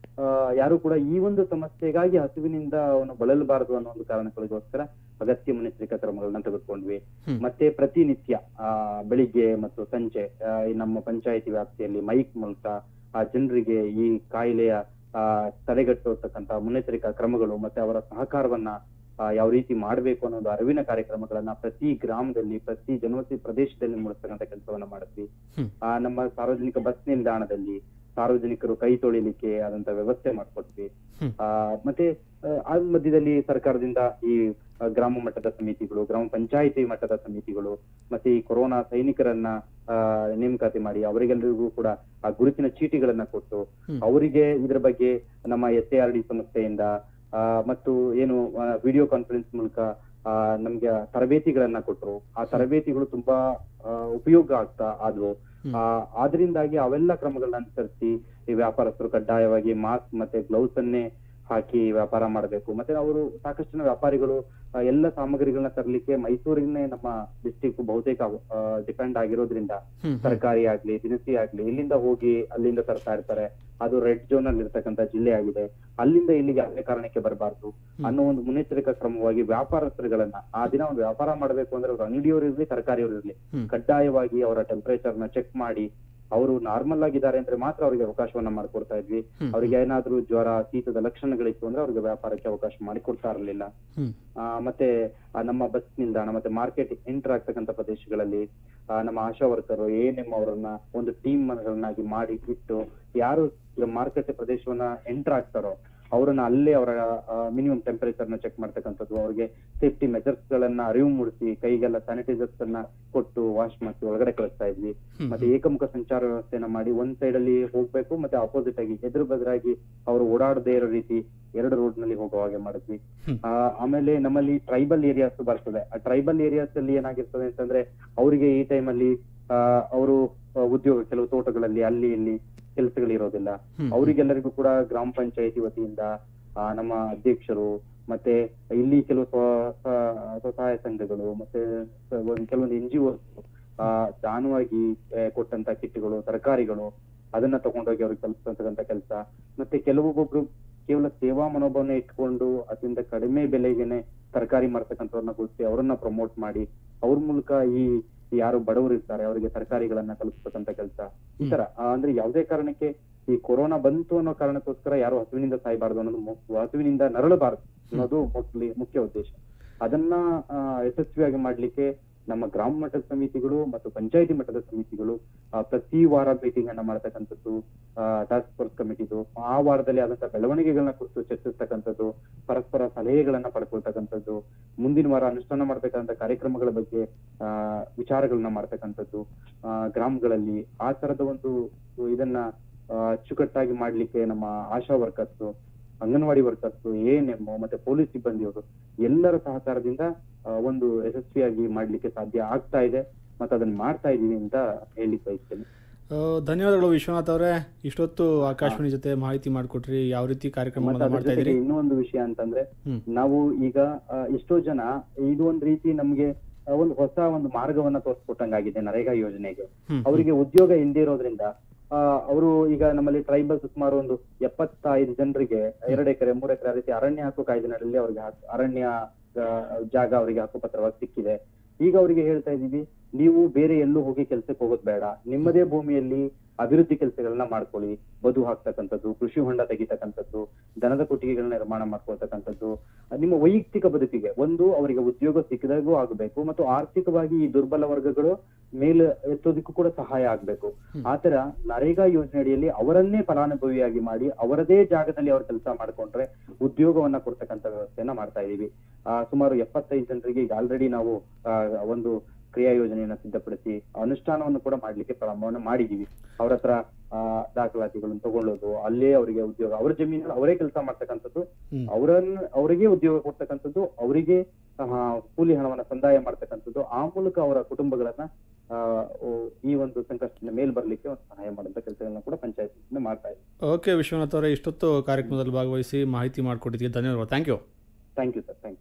ಯಾರು ಕೂಡ ಈ ಒಂದು ಸಮಸ್ಯೆಗಾಗಿ ಹಸಿವಿನಿಂದ ಅವನು ಬಳಲಬಾರದು ಅನ್ನೋ ಒಂದು ಕಾರಣಗಳಿಗೋಸ್ಕರ ಅಗತ್ಯ ಮುನ್ನೆಚ್ಚರಿಕಾ ಕ್ರಮಗಳನ್ನ ತೆಗೆದುಕೊಂಡ್ವಿ. ಮತ್ತೆ ಪ್ರತಿನಿತ್ಯ ಬೆಳಿಗ್ಗೆ ಮತ್ತು ಸಂಜೆ ನಮ್ಮ ಪಂಚಾಯಿತಿ ವ್ಯಾಪ್ತಿಯಲ್ಲಿ ಮೈಕ್ ಮೂಲಕ ಆ ಜನರಿಗೆ ಈ ಕಾಯಿಲೆಯ ತಡೆಗಟ್ಟತಕ್ಕಂತ ಮುನ್ನೆಚ್ಚರಿಕಾ ಕ್ರಮಗಳು ಮತ್ತೆ ಅವರ ಸಹಕಾರವನ್ನ ಯಾವ ರೀತಿ ಮಾಡ್ಬೇಕು ಅನ್ನೋ ಒಂದು ಅರಿವಿನ ಕಾರ್ಯಕ್ರಮಗಳನ್ನ ಪ್ರತಿ ಗ್ರಾಮದಲ್ಲಿ ಪ್ರತಿ ಜನವಸತಿ ಪ್ರದೇಶದಲ್ಲಿ ಮೂಡಿಸ್ತಕ್ಕಂಥ ಕೆಲಸವನ್ನ ಮಾಡಿದ್ವಿ. ನಮ್ಮ ಸಾರ್ವಜನಿಕ ಬಸ್ ನಿಲ್ದಾಣದಲ್ಲಿ ಸಾರ್ವಜನಿಕರು ಕೈ ತೊಳಿಲಿಕ್ಕೆ ಆದಂತ ವ್ಯವಸ್ಥೆ ಮಾಡ್ಕೊಟ್ವಿ. ಮತ್ತೆ ಆ ಮಧ್ಯದಲ್ಲಿ ಸರ್ಕಾರದಿಂದ ಈ ಗ್ರಾಮ ಮಟ್ಟದ ಸಮಿತಿಗಳು, ಗ್ರಾಮ ಪಂಚಾಯಿತಿ ಮಟ್ಟದ ಸಮಿತಿಗಳು ಮತ್ತೆ ಈ ಕೊರೋನಾ ಸೈನಿಕರನ್ನ ನೇಮಕಾತಿ ಮಾಡಿ ಅವರಿಗೆಲ್ಲರಿಗೂ ಕೂಡ ಆ ಗುರುತಿನ ಚೀಟಿಗಳನ್ನ ಕೊಟ್ಟು ಅವರಿಗೆ ಇದ್ರ ಬಗ್ಗೆ ನಮ್ಮ SARD ಸಂಸ್ಥೆಯಿಂದ ಮತ್ತು ಏನು ವಿಡಿಯೋ ಕಾನ್ಫರೆನ್ಸ್ ಮೂಲಕ ನಮ್ಗೆ ತರಬೇತಿಗಳನ್ನ ಕೊಟ್ರು. ಆ ತರಬೇತಿಗಳು ತುಂಬಾ ಉಪಯೋಗ ಆದ್ವು. ಆದ್ರಿಂದಾಗಿ ಅವೆಲ್ಲ ಕ್ರಮಗಳನ್ನ ಅನುಸರಿಸಿ ಈ ವ್ಯಾಪಾರಸ್ಥರು ಕಡ್ಡಾಯವಾಗಿ ಮಾಸ್ಕ್ ಮತ್ತೆ ಗ್ಲೌಸ್ ಅನ್ನೇ ಹಾಕಿ ವ್ಯಾಪಾರ ಮಾಡಬೇಕು. ಮತ್ತೆ ಅವರು ಸಾಕಷ್ಟು ಜನ ವ್ಯಾಪಾರಿಗಳು ಎಲ್ಲ ಸಾಮಗ್ರಿಗಳನ್ನ ತರಲಿಕ್ಕೆ ಮೈಸೂರಿನೇ ನಮ್ಮ ಡಿಸ್ಟಿಕ್ ಬಹುತೇಕ ಡಿಪೆಂಡ್ ಆಗಿರೋದ್ರಿಂದ ತರಕಾರಿ ಆಗ್ಲಿ ದಿನಸಿ ಆಗ್ಲಿ ಇಲ್ಲಿಂದ ಹೋಗಿ ಅಲ್ಲಿಂದ ತರ್ತಾ ಇರ್ತಾರೆ. ಅದು ರೆಡ್ ಝೋನ್ ಅಲ್ಲಿ ಇರ್ತಕ್ಕಂಥ ಜಿಲ್ಲೆ ಆಗಿದೆ. ಅಲ್ಲಿಂದ ಇಲ್ಲಿಗೆ ಯಾವುದೇ ಕಾರಣಕ್ಕೆ ಬರಬಾರ್ದು ಅನ್ನೋ ಒಂದು ಮುನ್ನೆಚ್ಚರಿಕಾ ಕ್ರಮವಾಗಿ ವ್ಯಾಪಾರಸ್ಥರುಗಳನ್ನ ಆ ದಿನ ಒಂದು ವ್ಯಾಪಾರ ಮಾಡಬೇಕು ಅಂದ್ರೆ ಅವ್ರ ಅಂಗಡಿಯವರು ಇರ್ಲಿ ತರಕಾರಿಯವರು ಇರ್ಲಿ ಕಡ್ಡಾಯವಾಗಿ ಅವರ ಟೆಂಪರೇಚರ್ ನ ಚೆಕ್ ಮಾಡಿ ಅವರು ನಾರ್ಮಲ್ ಆಗಿದ್ದಾರೆ ಅಂದ್ರೆ ಮಾತ್ರ ಅವರಿಗೆ ಅವಕಾಶವನ್ನ ಮಾಡಿಕೊಡ್ತಾ ಇದ್ವಿ. ಅವ್ರಿಗೆ ಏನಾದ್ರೂ ಜ್ವರ ಶೀತದ ಲಕ್ಷಣಗಳಿತ್ತು ಅಂದ್ರೆ ಅವ್ರಿಗೆ ವ್ಯಾಪಾರಕ್ಕೆ ಅವಕಾಶ ಮಾಡಿಕೊಡ್ತಾ ಇರಲಿಲ್ಲ. ಮತ್ತೆ ನಮ್ಮ ಬಸ್ ನಿಲ್ದಾಣ ಮತ್ತೆ ಮಾರ್ಕೆಟ್ ಎಂಟರ್ ಆಗ್ತಕ್ಕಂಥ ಪ್ರದೇಶಗಳಲ್ಲಿ ನಮ್ಮ ಆಶಾ ವರ್ಕರ್ ANM ಅವರನ್ನ ಒಂದು ಟೀಮ್ ಗಳನ್ನಾಗಿ ಮಾಡಿ ಇಟ್ಟು ಯಾರು ಮಾರ್ಕೆಟ್ ಪ್ರದೇಶವನ್ನ ಎಂಟರ್ ಆಗ್ತಾರೋ ಅವರನ್ನ ಅಲ್ಲೇ ಅವರ ಮಿನಿಮಮ್ ಟೆಂಪರೇಚರ್ ನ ಚೆಕ್ ಮಾಡ್ತಕ್ಕಂಥದ್ದು, ಅವ್ರಿಗೆ ಸೇಫ್ಟಿ ಮೆಜರ್ಸ್ ಗಳನ್ನ ಅರಿವು ಮೂಡಿಸಿ ಕೈಗೆಲ್ಲ ಸ್ಯಾನಿಟೈಸರ್ಸ್ ಅನ್ನ ಕೊಟ್ಟು ವಾಶ್ ಮಾಡಿ ಒಳಗಡೆ ಕಳಿಸ್ತಾ ಇದ್ವಿ. ಮತ್ತೆ ಏಕಮುಖ ಸಂಚಾರ ವ್ಯವಸ್ಥೆನ ಮಾಡಿ ಒಂದ್ ಸೈಡ್ ಅಲ್ಲಿ ಹೋಗ್ಬೇಕು ಮತ್ತೆ ಆಪೋಸಿಟ್ ಆಗಿ ಎದುರು ಬದರಾಗಿ ಅವರು ಓಡಾಡದೇ ಇರೋ ರೀತಿ 2 ರೋಡ್ ನಲ್ಲಿ ಹೋಗೋ ಹಾಗೆ ಮಾಡಿದ್ವಿ. ಆಮೇಲೆ ನಮ್ಮಲ್ಲಿ ಟ್ರೈಬಲ್ ಏರಿಯಾಸ್ ಬರ್ತದೆ. ಆ ಟ್ರೈಬಲ್ ಏರಿಯಾಸ್ ಅಲ್ಲಿ ಏನಾಗಿರ್ತದೆ ಅಂತಂದ್ರೆ ಅವರಿಗೆ ಈ ಟೈಮ್ ಅಲ್ಲಿ ಅವರು ಉದ್ಯೋಗ ಕೆಲವು ತೋಟಗಳಲ್ಲಿ ಅಲ್ಲಿ ಇಲ್ಲಿ ಕೆಲಸಗಳಿರೋದಿಲ್ಲ. ಅವರಿಗೆಲ್ಲರಿಗೂ ಕೂಡ ಗ್ರಾಮ ಪಂಚಾಯತಿ ವತಿಯಿಂದ ನಮ್ಮ ಅಧ್ಯಕ್ಷರು ಮತ್ತೆ ಇಲ್ಲಿ ಕೆಲವು ಸ್ವಸಹಾಯ ಸಂಘಗಳು ಮತ್ತೆ ಕೆಲವೊಂದು NGO ದಾನವಾಗಿ ಕೊಟ್ಟಂತ ಕಿಟ್ಗಳು ತರಕಾರಿಗಳು ಅದನ್ನ ತಗೊಂಡೋಗಿ ಅವ್ರಿಗೆ ತಲುಪಿಸ್ತಕ್ಕಂಥ ಕೆಲಸ. ಮತ್ತೆ ಕೆಲವೊಬ್ಬೊಬ್ರು ಕೇವಲ ಸೇವಾ ಮನೋಭಾವನೆ ಇಟ್ಕೊಂಡು ಅದರಿಂದ ಕಡಿಮೆ ಬೆಲೆಗೆನೆ ತರಕಾರಿ ಮಾರ್ತಕ್ಕಂಥವ್ರನ್ನ ಗುರುತಿಸಿ ಅವರನ್ನ ಪ್ರಮೋಟ್ ಮಾಡಿ ಅವ್ರ ಮೂಲಕ ಈ ಯಾರು ಬಡವರು ಇರ್ತಾರೆ ಅವರಿಗೆ ತರಕಾರಿಗಳನ್ನ ತಲುಪಿಸ್ತಕ್ಕಂಥ ಕೆಲಸ. ಈ ತರ ಅಂದ್ರೆ ಯಾವುದೇ ಕಾರಣಕ್ಕೆ ಈ ಕೊರೋನಾ ಬಂತು ಅನ್ನೋ ಕಾರಣಕ್ಕೋಸ್ಕರ ಯಾರು ಹಸುವಿನಿಂದ ಸಾಯ್ಬಾರ್ದು ಅನ್ನೋದು, ಹಸುವಿನಿಂದ ನರಳಬಾರದು ಅನ್ನೋದು ಮುಖ್ಯ ಉದ್ದೇಶ. ಅದನ್ನ ಯಶಸ್ವಿಯಾಗಿ ಮಾಡ್ಲಿಕ್ಕೆ ನಮ್ಮ ಗ್ರಾಮ ಮಟ್ಟದ ಸಮಿತಿಗಳು ಮತ್ತು ಪಂಚಾಯತಿ ಮಟ್ಟದ ಸಮಿತಿಗಳು ಪ್ರತಿ ವಾರ ಮೀಟಿಂಗ್ ಅನ್ನ ಮಾಡ್ತಕ್ಕಂಥದ್ದು, ಟಾಸ್ಕ್ ಫೋರ್ಸ್ ಕಮಿಟಿದು ಆ ವಾರದಲ್ಲಿ ಆದಂತಹ ಬೆಳವಣಿಗೆಗಳನ್ನ ಕುರಿತು ಚರ್ಚಿಸ್ತಕ್ಕಂಥದ್ದು, ಪರಸ್ಪರ ಸಲಹೆಗಳನ್ನ ಪಡ್ಕೊಳ್ತಕ್ಕಂಥದ್ದು, ಮುಂದಿನ ವಾರ ಅನುಷ್ಠಾನ ಮಾಡ್ತಕ್ಕಂಥ ಕಾರ್ಯಕ್ರಮಗಳ ಬಗ್ಗೆ ವಿಚಾರಗಳನ್ನ ಮಾಡ್ತಕ್ಕಂಥದ್ದು, ಗ್ರಾಮಗಳಲ್ಲಿ ಆ ತರದ ಒಂದು ಇದನ್ನ ಅಚ್ಚುಕಟ್ಟಾಗಿ ಮಾಡ್ಲಿಕ್ಕೆ ನಮ್ಮ ASHA workers, anganwadi workers, ANM ಮತ್ತೆ ಪೊಲೀಸ್ ಸಿಬ್ಬಂದಿಯವರು ಎಲ್ಲರ ಸಹಕಾರದಿಂದ ಒಂದು ಯಶಸ್ವಿಯಾಗಿ ಮಾಡ್ಲಿಕ್ಕೆ ಸಾಧ್ಯ ಆಗ್ತಾ ಇದೆ ಮತ್ತೆ ಅದನ್ನ ಮಾಡ್ತಾ ಇದೀವಿ ಅಂತ ಹೇಳಲಿಕ್ಕೆ ಬಯಸ್ತೇನೆ. ಧನ್ಯವಾದಗಳು ವಿಶ್ವನಾಥ್ ಅವರೇ, ಇಷ್ಟೊತ್ತು ಆಕಾಶವಾಣಿ ಜೊತೆ ಮಾಹಿತಿ ಮಾಡಿಕೊಟ್ರಿ, ಯಾವ ರೀತಿ ಕಾರ್ಯಕ್ರಮ ಮಾಡ್ತಾ ಇದ್ದೀರಿ. ಇನ್ನೊಂದು ವಿಷಯ ಅಂತಂದ್ರೆ ನಾವು ಈಗ ಎಷ್ಟೋ ಜನ ಇದು ಒಂದ್ ರೀತಿ ನಮ್ಗೆ ಒಂದು ಹೊಸ ಒಂದು ಮಾರ್ಗವನ್ನ ತೋರಿಸ್ಕೊಟ್ಟಂಗಾಗಿದೆ ನರೇಗಾ ಯೋಜನೆಗೆ. ಅವರಿಗೆ ಉದ್ಯೋಗ ಇಲ್ಲದೆ ಇರೋದ್ರಿಂದ ಅವರು ಈಗ ನಮ್ಮಲ್ಲಿ ಟ್ರೈಬಲ್ಸ್ ಸುಮಾರು ಒಂದು 75 ಜನರಿಗೆ 2 ಎಕರೆ 3 ಎಕರೆ ರೀತಿ ಅರಣ್ಯ ಹಕ್ಕು ಕಾಯ್ದೆನಲ್ಲಿ ಅವ್ರಿಗೆ ಅರಣ್ಯ ಜಾಗ ಅವರಿಗೆ ಹಕ್ಕುಪತ್ರವಾಗಿ ಸಿಕ್ಕಿದೆ. ಈಗ ಅವರಿಗೆ ಹೇಳ್ತಾ ಇದೀವಿ, ನೀವು ಬೇರೆ ಎಲ್ಲೂ ಹೋಗಿ ಕೆಲ್ಸಕ್ಕೆ ಹೋಗೋದ್ ಬೇಡ, ನಿಮ್ಮದೇ ಭೂಮಿಯಲ್ಲಿ ಅಭಿವೃದ್ಧಿ ಕೆಲಸಗಳನ್ನ ಮಾಡ್ಕೊಳ್ಳಿ, ಬದು ಹಾಕ್ತಕ್ಕಂಥದ್ದು, ಕೃಷಿ ಹೊಂಡ ತೆಗಿತಕ್ಕಂಥದ್ದು, ದನದ ಕೊಟ್ಟಿಗೆಗಳನ್ನ ನಿರ್ಮಾಣ ಮಾಡ್ಕೊಳ್ತಕ್ಕಂಥದ್ದು, ನಿಮ್ಮ ವೈಯಕ್ತಿಕ ಬದುಕಿಗೆ ಒಂದು ಅವರಿಗೆ ಉದ್ಯೋಗ ಸಿಕ್ಕಿದಾಗೂ ಆಗ್ಬೇಕು ಮತ್ತು ಆರ್ಥಿಕವಾಗಿ ಈ ದುರ್ಬಲ ವರ್ಗಗಳು ಮೇಲೆ ಎತ್ತೋದಕ್ಕೂ ಕೂಡ ಸಹಾಯ ಆಗ್ಬೇಕು. ಆತರ ನರೇಗಾ ಯೋಜನೆಯಡಿಯಲ್ಲಿ ಅವರನ್ನೇ ಫಲಾನುಭವಿಯಾಗಿ ಮಾಡಿ ಅವರದೇ ಜಾಗದಲ್ಲಿ ಅವ್ರ ಕೆಲಸ ಮಾಡ್ಕೊಂಡ್ರೆ ಉದ್ಯೋಗವನ್ನ ಕೊಡ್ತಕ್ಕಂಥ ವ್ಯವಸ್ಥೆಯನ್ನ ಮಾಡ್ತಾ ಇದೀವಿ. ಸುಮಾರು 75 ಜನರಿಗೆ ಈಗ ಆಲ್ರೆಡಿ ನಾವು ಒಂದು ಕ್ರಿಯಾ ಯೋಜನೆಯನ್ನ ಸಿದ್ಧಪಡಿಸಿ ಅನುಷ್ಠಾನವನ್ನು ಕೂಡ ಮಾಡ್ಲಿಕ್ಕೆ ಪ್ರಾರಂಭವನ್ನ ಮಾಡಿದೀವಿ. ಅವ್ರ ಹತ್ರ ದಾಖಲಾತಿಗಳನ್ನು ತಗೊಳ್ಳೋದು, ಅಲ್ಲೇ ಅವರಿಗೆ ಉದ್ಯೋಗ, ಅವರ ಜಮೀನಲ್ಲಿ ಅವರೇ ಕೆಲಸ ಮಾಡ್ತಕ್ಕಂಥದ್ದು, ಅವರಿಗೆ ಉದ್ಯೋಗ ಕೊಡ್ತಕ್ಕಂಥದ್ದು, ಅವರಿಗೆ ಕೂಲಿ ಹಣವನ್ನ ಸಂದಾಯ ಮಾಡ್ತಕ್ಕಂಥದ್ದು, ಆ ಮೂಲಕ ಅವರ ಕುಟುಂಬಗಳನ್ನ ಈ ಒಂದು ಸಂಕಷ್ಟದಿಂದ ಮೇಲ್ ಬರ್ಲಿಕ್ಕೆ ಒಂದು ಸಹಾಯ ಮಾಡುವಂತ ಕೆಲಸಗಳನ್ನ ಕೂಡ ಪಂಚಾಯತ್ ಮಾಡ್ತಾ ಇದೆ. ಓಕೆ ವಿಶ್ವನಾಥ್ ಅವರೇ, ಇಷ್ಟೊತ್ತು ಕಾರ್ಯಕ್ರಮದಲ್ಲಿ ಭಾಗವಹಿಸಿ ಮಾಹಿತಿ ಮಾಡಿಕೊಟ್ಟಿದ್ದೀವಿ, ಧನ್ಯವಾದ. Thank you. Thank you sir, thank you.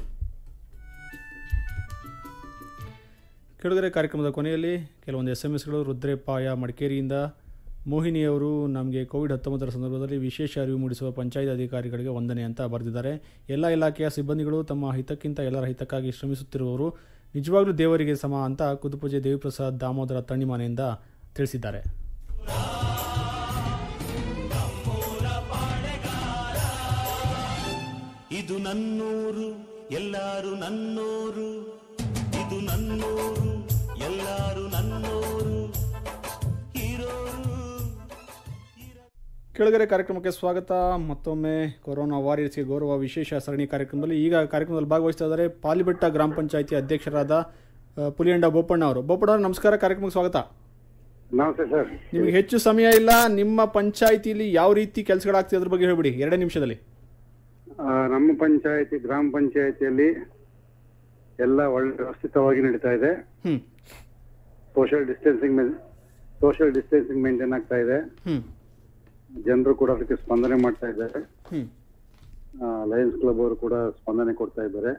ಕೆಳಗರೆ ಕಾರ್ಯಕ್ರಮದ ಕೊನೆಯಲ್ಲಿ ಕೆಲವೊಂದು SMS ಗಳು. ರುದ್ರೇಪಾಯ ಮಡಿಕೇರಿಯಿಂದ ಮೋಹಿನಿಯವರು ನಮಗೆ ಕೋವಿಡ್-19 ಸಂದರ್ಭದಲ್ಲಿ ವಿಶೇಷ ಅರಿವು ಮೂಡಿಸುವ ಪಂಚಾಯತ್ ಅಧಿಕಾರಿಗಳಿಗೆ ವಂದನೆ ಅಂತ ಬರೆದಿದ್ದಾರೆ. ಎಲ್ಲ ಇಲಾಖೆಯ ಸಿಬ್ಬಂದಿಗಳು ತಮ್ಮ ಹಿತಕ್ಕಿಂತ ಎಲ್ಲರ ಹಿತಕ್ಕಾಗಿ ಶ್ರಮಿಸುತ್ತಿರುವವರು ನಿಜವಾಗ್ಲೂ ದೇವರಿಗೆ ಸಮ ಅಂತ ಕುದುಪೂಜೆ ದೇವಿಪ್ರಸಾದ್ ದಾಮೋದರ ತಣ್ಣಿಮನೆಯಿಂದ ತಿಳಿಸಿದ್ದಾರೆ. ಇದು ನನ್ನೂರು, ಎಲ್ಲಾರು ನನ್ನೂರು, ಇದು ನನ್ನೂರು, ಎಲ್ಲಾರು ನನ್ನೂರು. ಕೆಳಗರೆ ಕಾರ್ಯಕ್ರಮಕ್ಕೆ ಸ್ವಾಗತ. ಮತ್ತೊಮ್ಮೆ ಕೊರೋನಾ ವಾರಿಯರ್ಸ್ಗೆ ಗೌರವ ವಿಶೇಷ ಸರಣಿ ಕಾರ್ಯಕ್ರಮದಲ್ಲಿ ಈಗ ಕಾರ್ಯಕ್ರಮದಲ್ಲಿ ಭಾಗವಹಿಸ್ತಾ ಇದ್ದಾರೆ ಪಾಲಿಬೆಟ್ಟ ಗ್ರಾಮ ಪಂಚಾಯಿತಿ ಅಧ್ಯಕ್ಷರಾದ ಪುಲಿಯಂಡ ಬೋಪಣ್ಣ ಅವರು. ಬೋಪಣ್ಣ ಅವರು ನಮಸ್ಕಾರ, ಕಾರ್ಯಕ್ರಮಕ್ಕೆ ಸ್ವಾಗತ. ನಮಸ್ತೆ ಸರ್. ನಿಮಗೆ ಹೆಚ್ಚು ಸಮಯ ಇಲ್ಲ, ನಿಮ್ಮ ಪಂಚಾಯಿತಿಯಲ್ಲಿ ಯಾವ ರೀತಿ ಕೆಲಸಗಳಾಗ್ತಿದೆ ಅದ್ರ ಬಗ್ಗೆ ಹೇಳ್ಬಿಡಿ 2 ನಿಮಿಷದಲ್ಲಿ. ನಮ್ಮ ಪಂಚಾಯಿತಿ ಗ್ರಾಮ ಪಂಚಾಯಿತಿಯಲ್ಲಿ ಎಲ್ಲ ಒಳ್ಳೆ ವ್ಯವಸ್ಥಿತವಾಗಿ ನಡೀತಾ ಇದೆ. ಸೋಷಿಯಲ್ ಡಿಸ್ಟೆನ್ಸಿಂಗ್ ಮೇಂಟೈನ್ ಆಗ್ತಾ ಇದೆ. ಜನರು ಕೂಡ ಅದಕ್ಕೆ ಸ್ಪಂದನೆ ಮಾಡ್ತಾ ಇದ್ದಾರೆ. ಲಯನ್ಸ್ ಕ್ಲಬ್ ಅವರು ಕೂಡ ಸ್ಪಂದನೆ ಕೊಡ್ತಾ ಇದ್ದಾರೆ.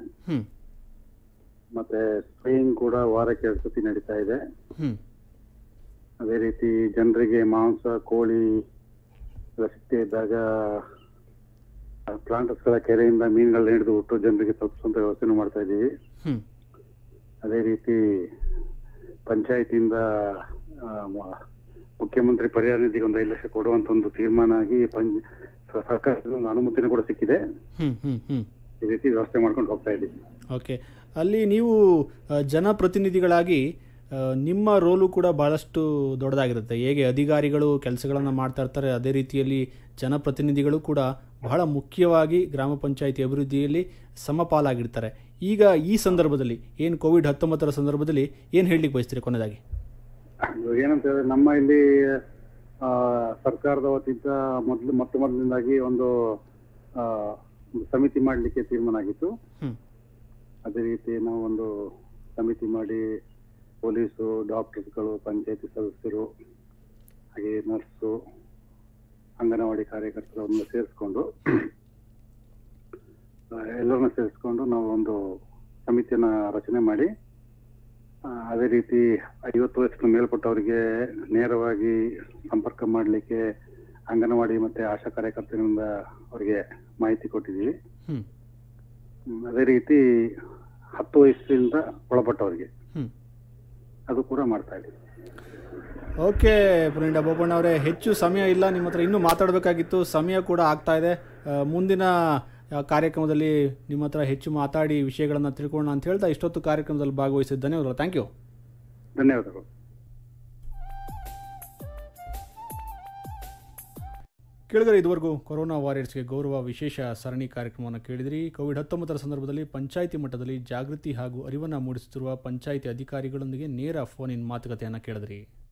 ಮತ್ತೆ ಸ್ಪ್ರೇಯಿಂಗ್ ಕೂಡ ವಾರಕ್ಕೆ 2 ಸತಿ ನಡೀತಾ ಇದೆ. ಅದೇ ರೀತಿ ಜನರಿಗೆ ಮಾಂಸ, ಕೋಳಿ ಸಿಗ್ತಾ ಇದ್ದಾಗ ಪ್ಲಾಂಟರ್ಸ್ ಗಳ ಕೆರೆಯಿಂದ ಮೀನುಗಳನ್ನ ಹಿಡಿದು ಬಿಟ್ಟು ಜನರಿಗೆ ತಲುಪಿಸುವಂತ ವ್ಯವಸ್ಥೆನೂ ಮಾಡ್ತಾ ಇದ್ದೀವಿ. ಅದೇ ರೀತಿ ಪಂಚಾಯತಿಯಿಂದ ಮುಖ್ಯಮಂತ್ರಿ ಪರಿಹಾರ ನಿಧಿಗೆ 5 ಲಕ್ಷ ಕೊಡುವಂತ ಒಂದು ತೀರ್ಮಾನ ಆಗಿ ಸರ್ಕಾರದ ಒಂದು ಅನುಮತಿನೂ ಕೂಡ ಸಿಕ್ಕಿದೆ. ಈ ರೀತಿ ವ್ಯವಸ್ಥೆ ಮಾಡ್ಕೊಂಡು ಹೋಗ್ತಾ ಇದ್ದೀವಿ. ಓಕೆ, ಅಲ್ಲಿ ನೀವು ಜನಪ್ರತಿನಿಧಿಗಳಾಗಿ ನಿಮ್ಮ ರೋಲು ಕೂಡ ಬಹಳಷ್ಟು ದೊಡ್ಡದಾಗಿರುತ್ತೆ. ಹೇಗೆ ಅಧಿಕಾರಿಗಳು ಕೆಲಸಗಳನ್ನು ಮಾಡ್ತಾ ಇರ್ತಾರೆ, ಅದೇ ರೀತಿಯಲ್ಲಿ ಜನಪ್ರತಿನಿಧಿಗಳು ಕೂಡ ಬಹಳ ಮುಖ್ಯವಾಗಿ ಗ್ರಾಮ ಪಂಚಾಯಿತಿ ಅಭಿವೃದ್ಧಿಯಲ್ಲಿ ಸಮಪಾಲಾಗಿರ್ತಾರೆ. ಈಗ ಈ ಸಂದರ್ಭದಲ್ಲಿ ಏನು ಕೋವಿಡ್-19 ಸಂದರ್ಭದಲ್ಲಿ ಏನು ಹೇಳಲಿಕ್ಕೆ ಬಯಸ್ತೀರಿ ಕೊನೆಯದಾಗಿ? ಏನಂತ ಹೇಳಿದ್ರೆ, ನಮ್ಮ ಇಲ್ಲಿ ಸರ್ಕಾರದ ವತಿಯಿಂದ ಮೊದಲಿಂದಾಗಿ ಒಂದು ಸಮಿತಿ ಮಾಡಲಿಕ್ಕೆ ತೀರ್ಮಾನ ಆಗಿತ್ತು. ಅದೇ ರೀತಿ ನಾವು ಒಂದು ಸಮಿತಿ ಮಾಡಿ ಪೊಲೀಸು, ಡಾಕ್ಟರ್ಸ್ಗಳು, ಪಂಚಾಯತಿ ಸದಸ್ಯರು, ಹಾಗೆ ನರ್ಸು, ಅಂಗನವಾಡಿ ಕಾರ್ಯಕರ್ತರನ್ನು ಸೇರಿಸ್ಕೊಂಡು ಎಲ್ಲರನ್ನ ಸೇರಿಸ್ಕೊಂಡು ನಾವು ಒಂದು ಸಮಿತಿಯನ್ನ ರಚನೆ ಮಾಡಿ, ಅದೇ ರೀತಿ 50 ವರ್ಷದ ಮೇಲ್ಪಟ್ಟವರಿಗೆ ನೇರವಾಗಿ ಸಂಪರ್ಕ ಮಾಡಲಿಕ್ಕೆ ಅಂಗನವಾಡಿ ಮತ್ತೆ ಆಶಾ ಕಾರ್ಯಕರ್ತರಿಂದ ಅವರಿಗೆ ಮಾಹಿತಿ ಕೊಟ್ಟಿದ್ದೀವಿ. ಅದೇ ರೀತಿ 10 ವಯಸ್ಸಿಂದ ಒಳಪಟ್ಟವರಿಗೆ ಅದು ಕೂಡ ಮಾಡ್ತಾ ಇದ್ದೀವಿ. ಓಕೆ ಪುಲಿಂಡ ಬೋಪಣ್ಣ ಅವರೇ, ಹೆಚ್ಚು ಸಮಯ ಇಲ್ಲ, ನಿಮ್ಮ ಹತ್ರ ಇನ್ನೂ ಮಾತಾಡಬೇಕಾಗಿತ್ತು, ಸಮಯ ಕೂಡ ಆಗ್ತಾ ಇದೆ. ಮುಂದಿನ ಕಾರ್ಯಕ್ರಮದಲ್ಲಿ ನಿಮ್ಮ ಹತ್ರ ಹೆಚ್ಚು ಮಾತಾಡಿ ವಿಷಯಗಳನ್ನು ತಿಳ್ಕೊಳ್ಳೋಣ ಅಂತ ಹೇಳ್ತಾ ಇಷ್ಟೊತ್ತು ಕಾರ್ಯಕ್ರಮದಲ್ಲಿ ಭಾಗವಹಿಸಿದ್ದಾನೆ ಅವರು. Thank you. ಧನ್ಯವಾದಗಳು. ಕೇಳಿದರೆ ಇದುವರೆಗೂ ಕೊರೋನಾ ವಾರಿಯರ್ಸ್ಗೆ ಗೌರವ ವಿಶೇಷ ಸರಣಿ ಕಾರ್ಯಕ್ರಮವನ್ನು ಕೇಳಿದಿರಿ. ಕೋವಿಡ್-19 ಸಂದರ್ಭದಲ್ಲಿ ಪಂಚಾಯಿತಿ ಮಟ್ಟದಲ್ಲಿ ಜಾಗೃತಿ ಹಾಗೂ ಅರಿವನ್ನು ಮೂಡಿಸುತ್ತಿರುವ ಪಂಚಾಯಿತಿ ಅಧಿಕಾರಿಗಳೊಂದಿಗೆ ನೇರ ಫೋನ್ ಇನ್ ಮಾತುಕತೆಯನ್ನು ಕೇಳಿದಿರಿ.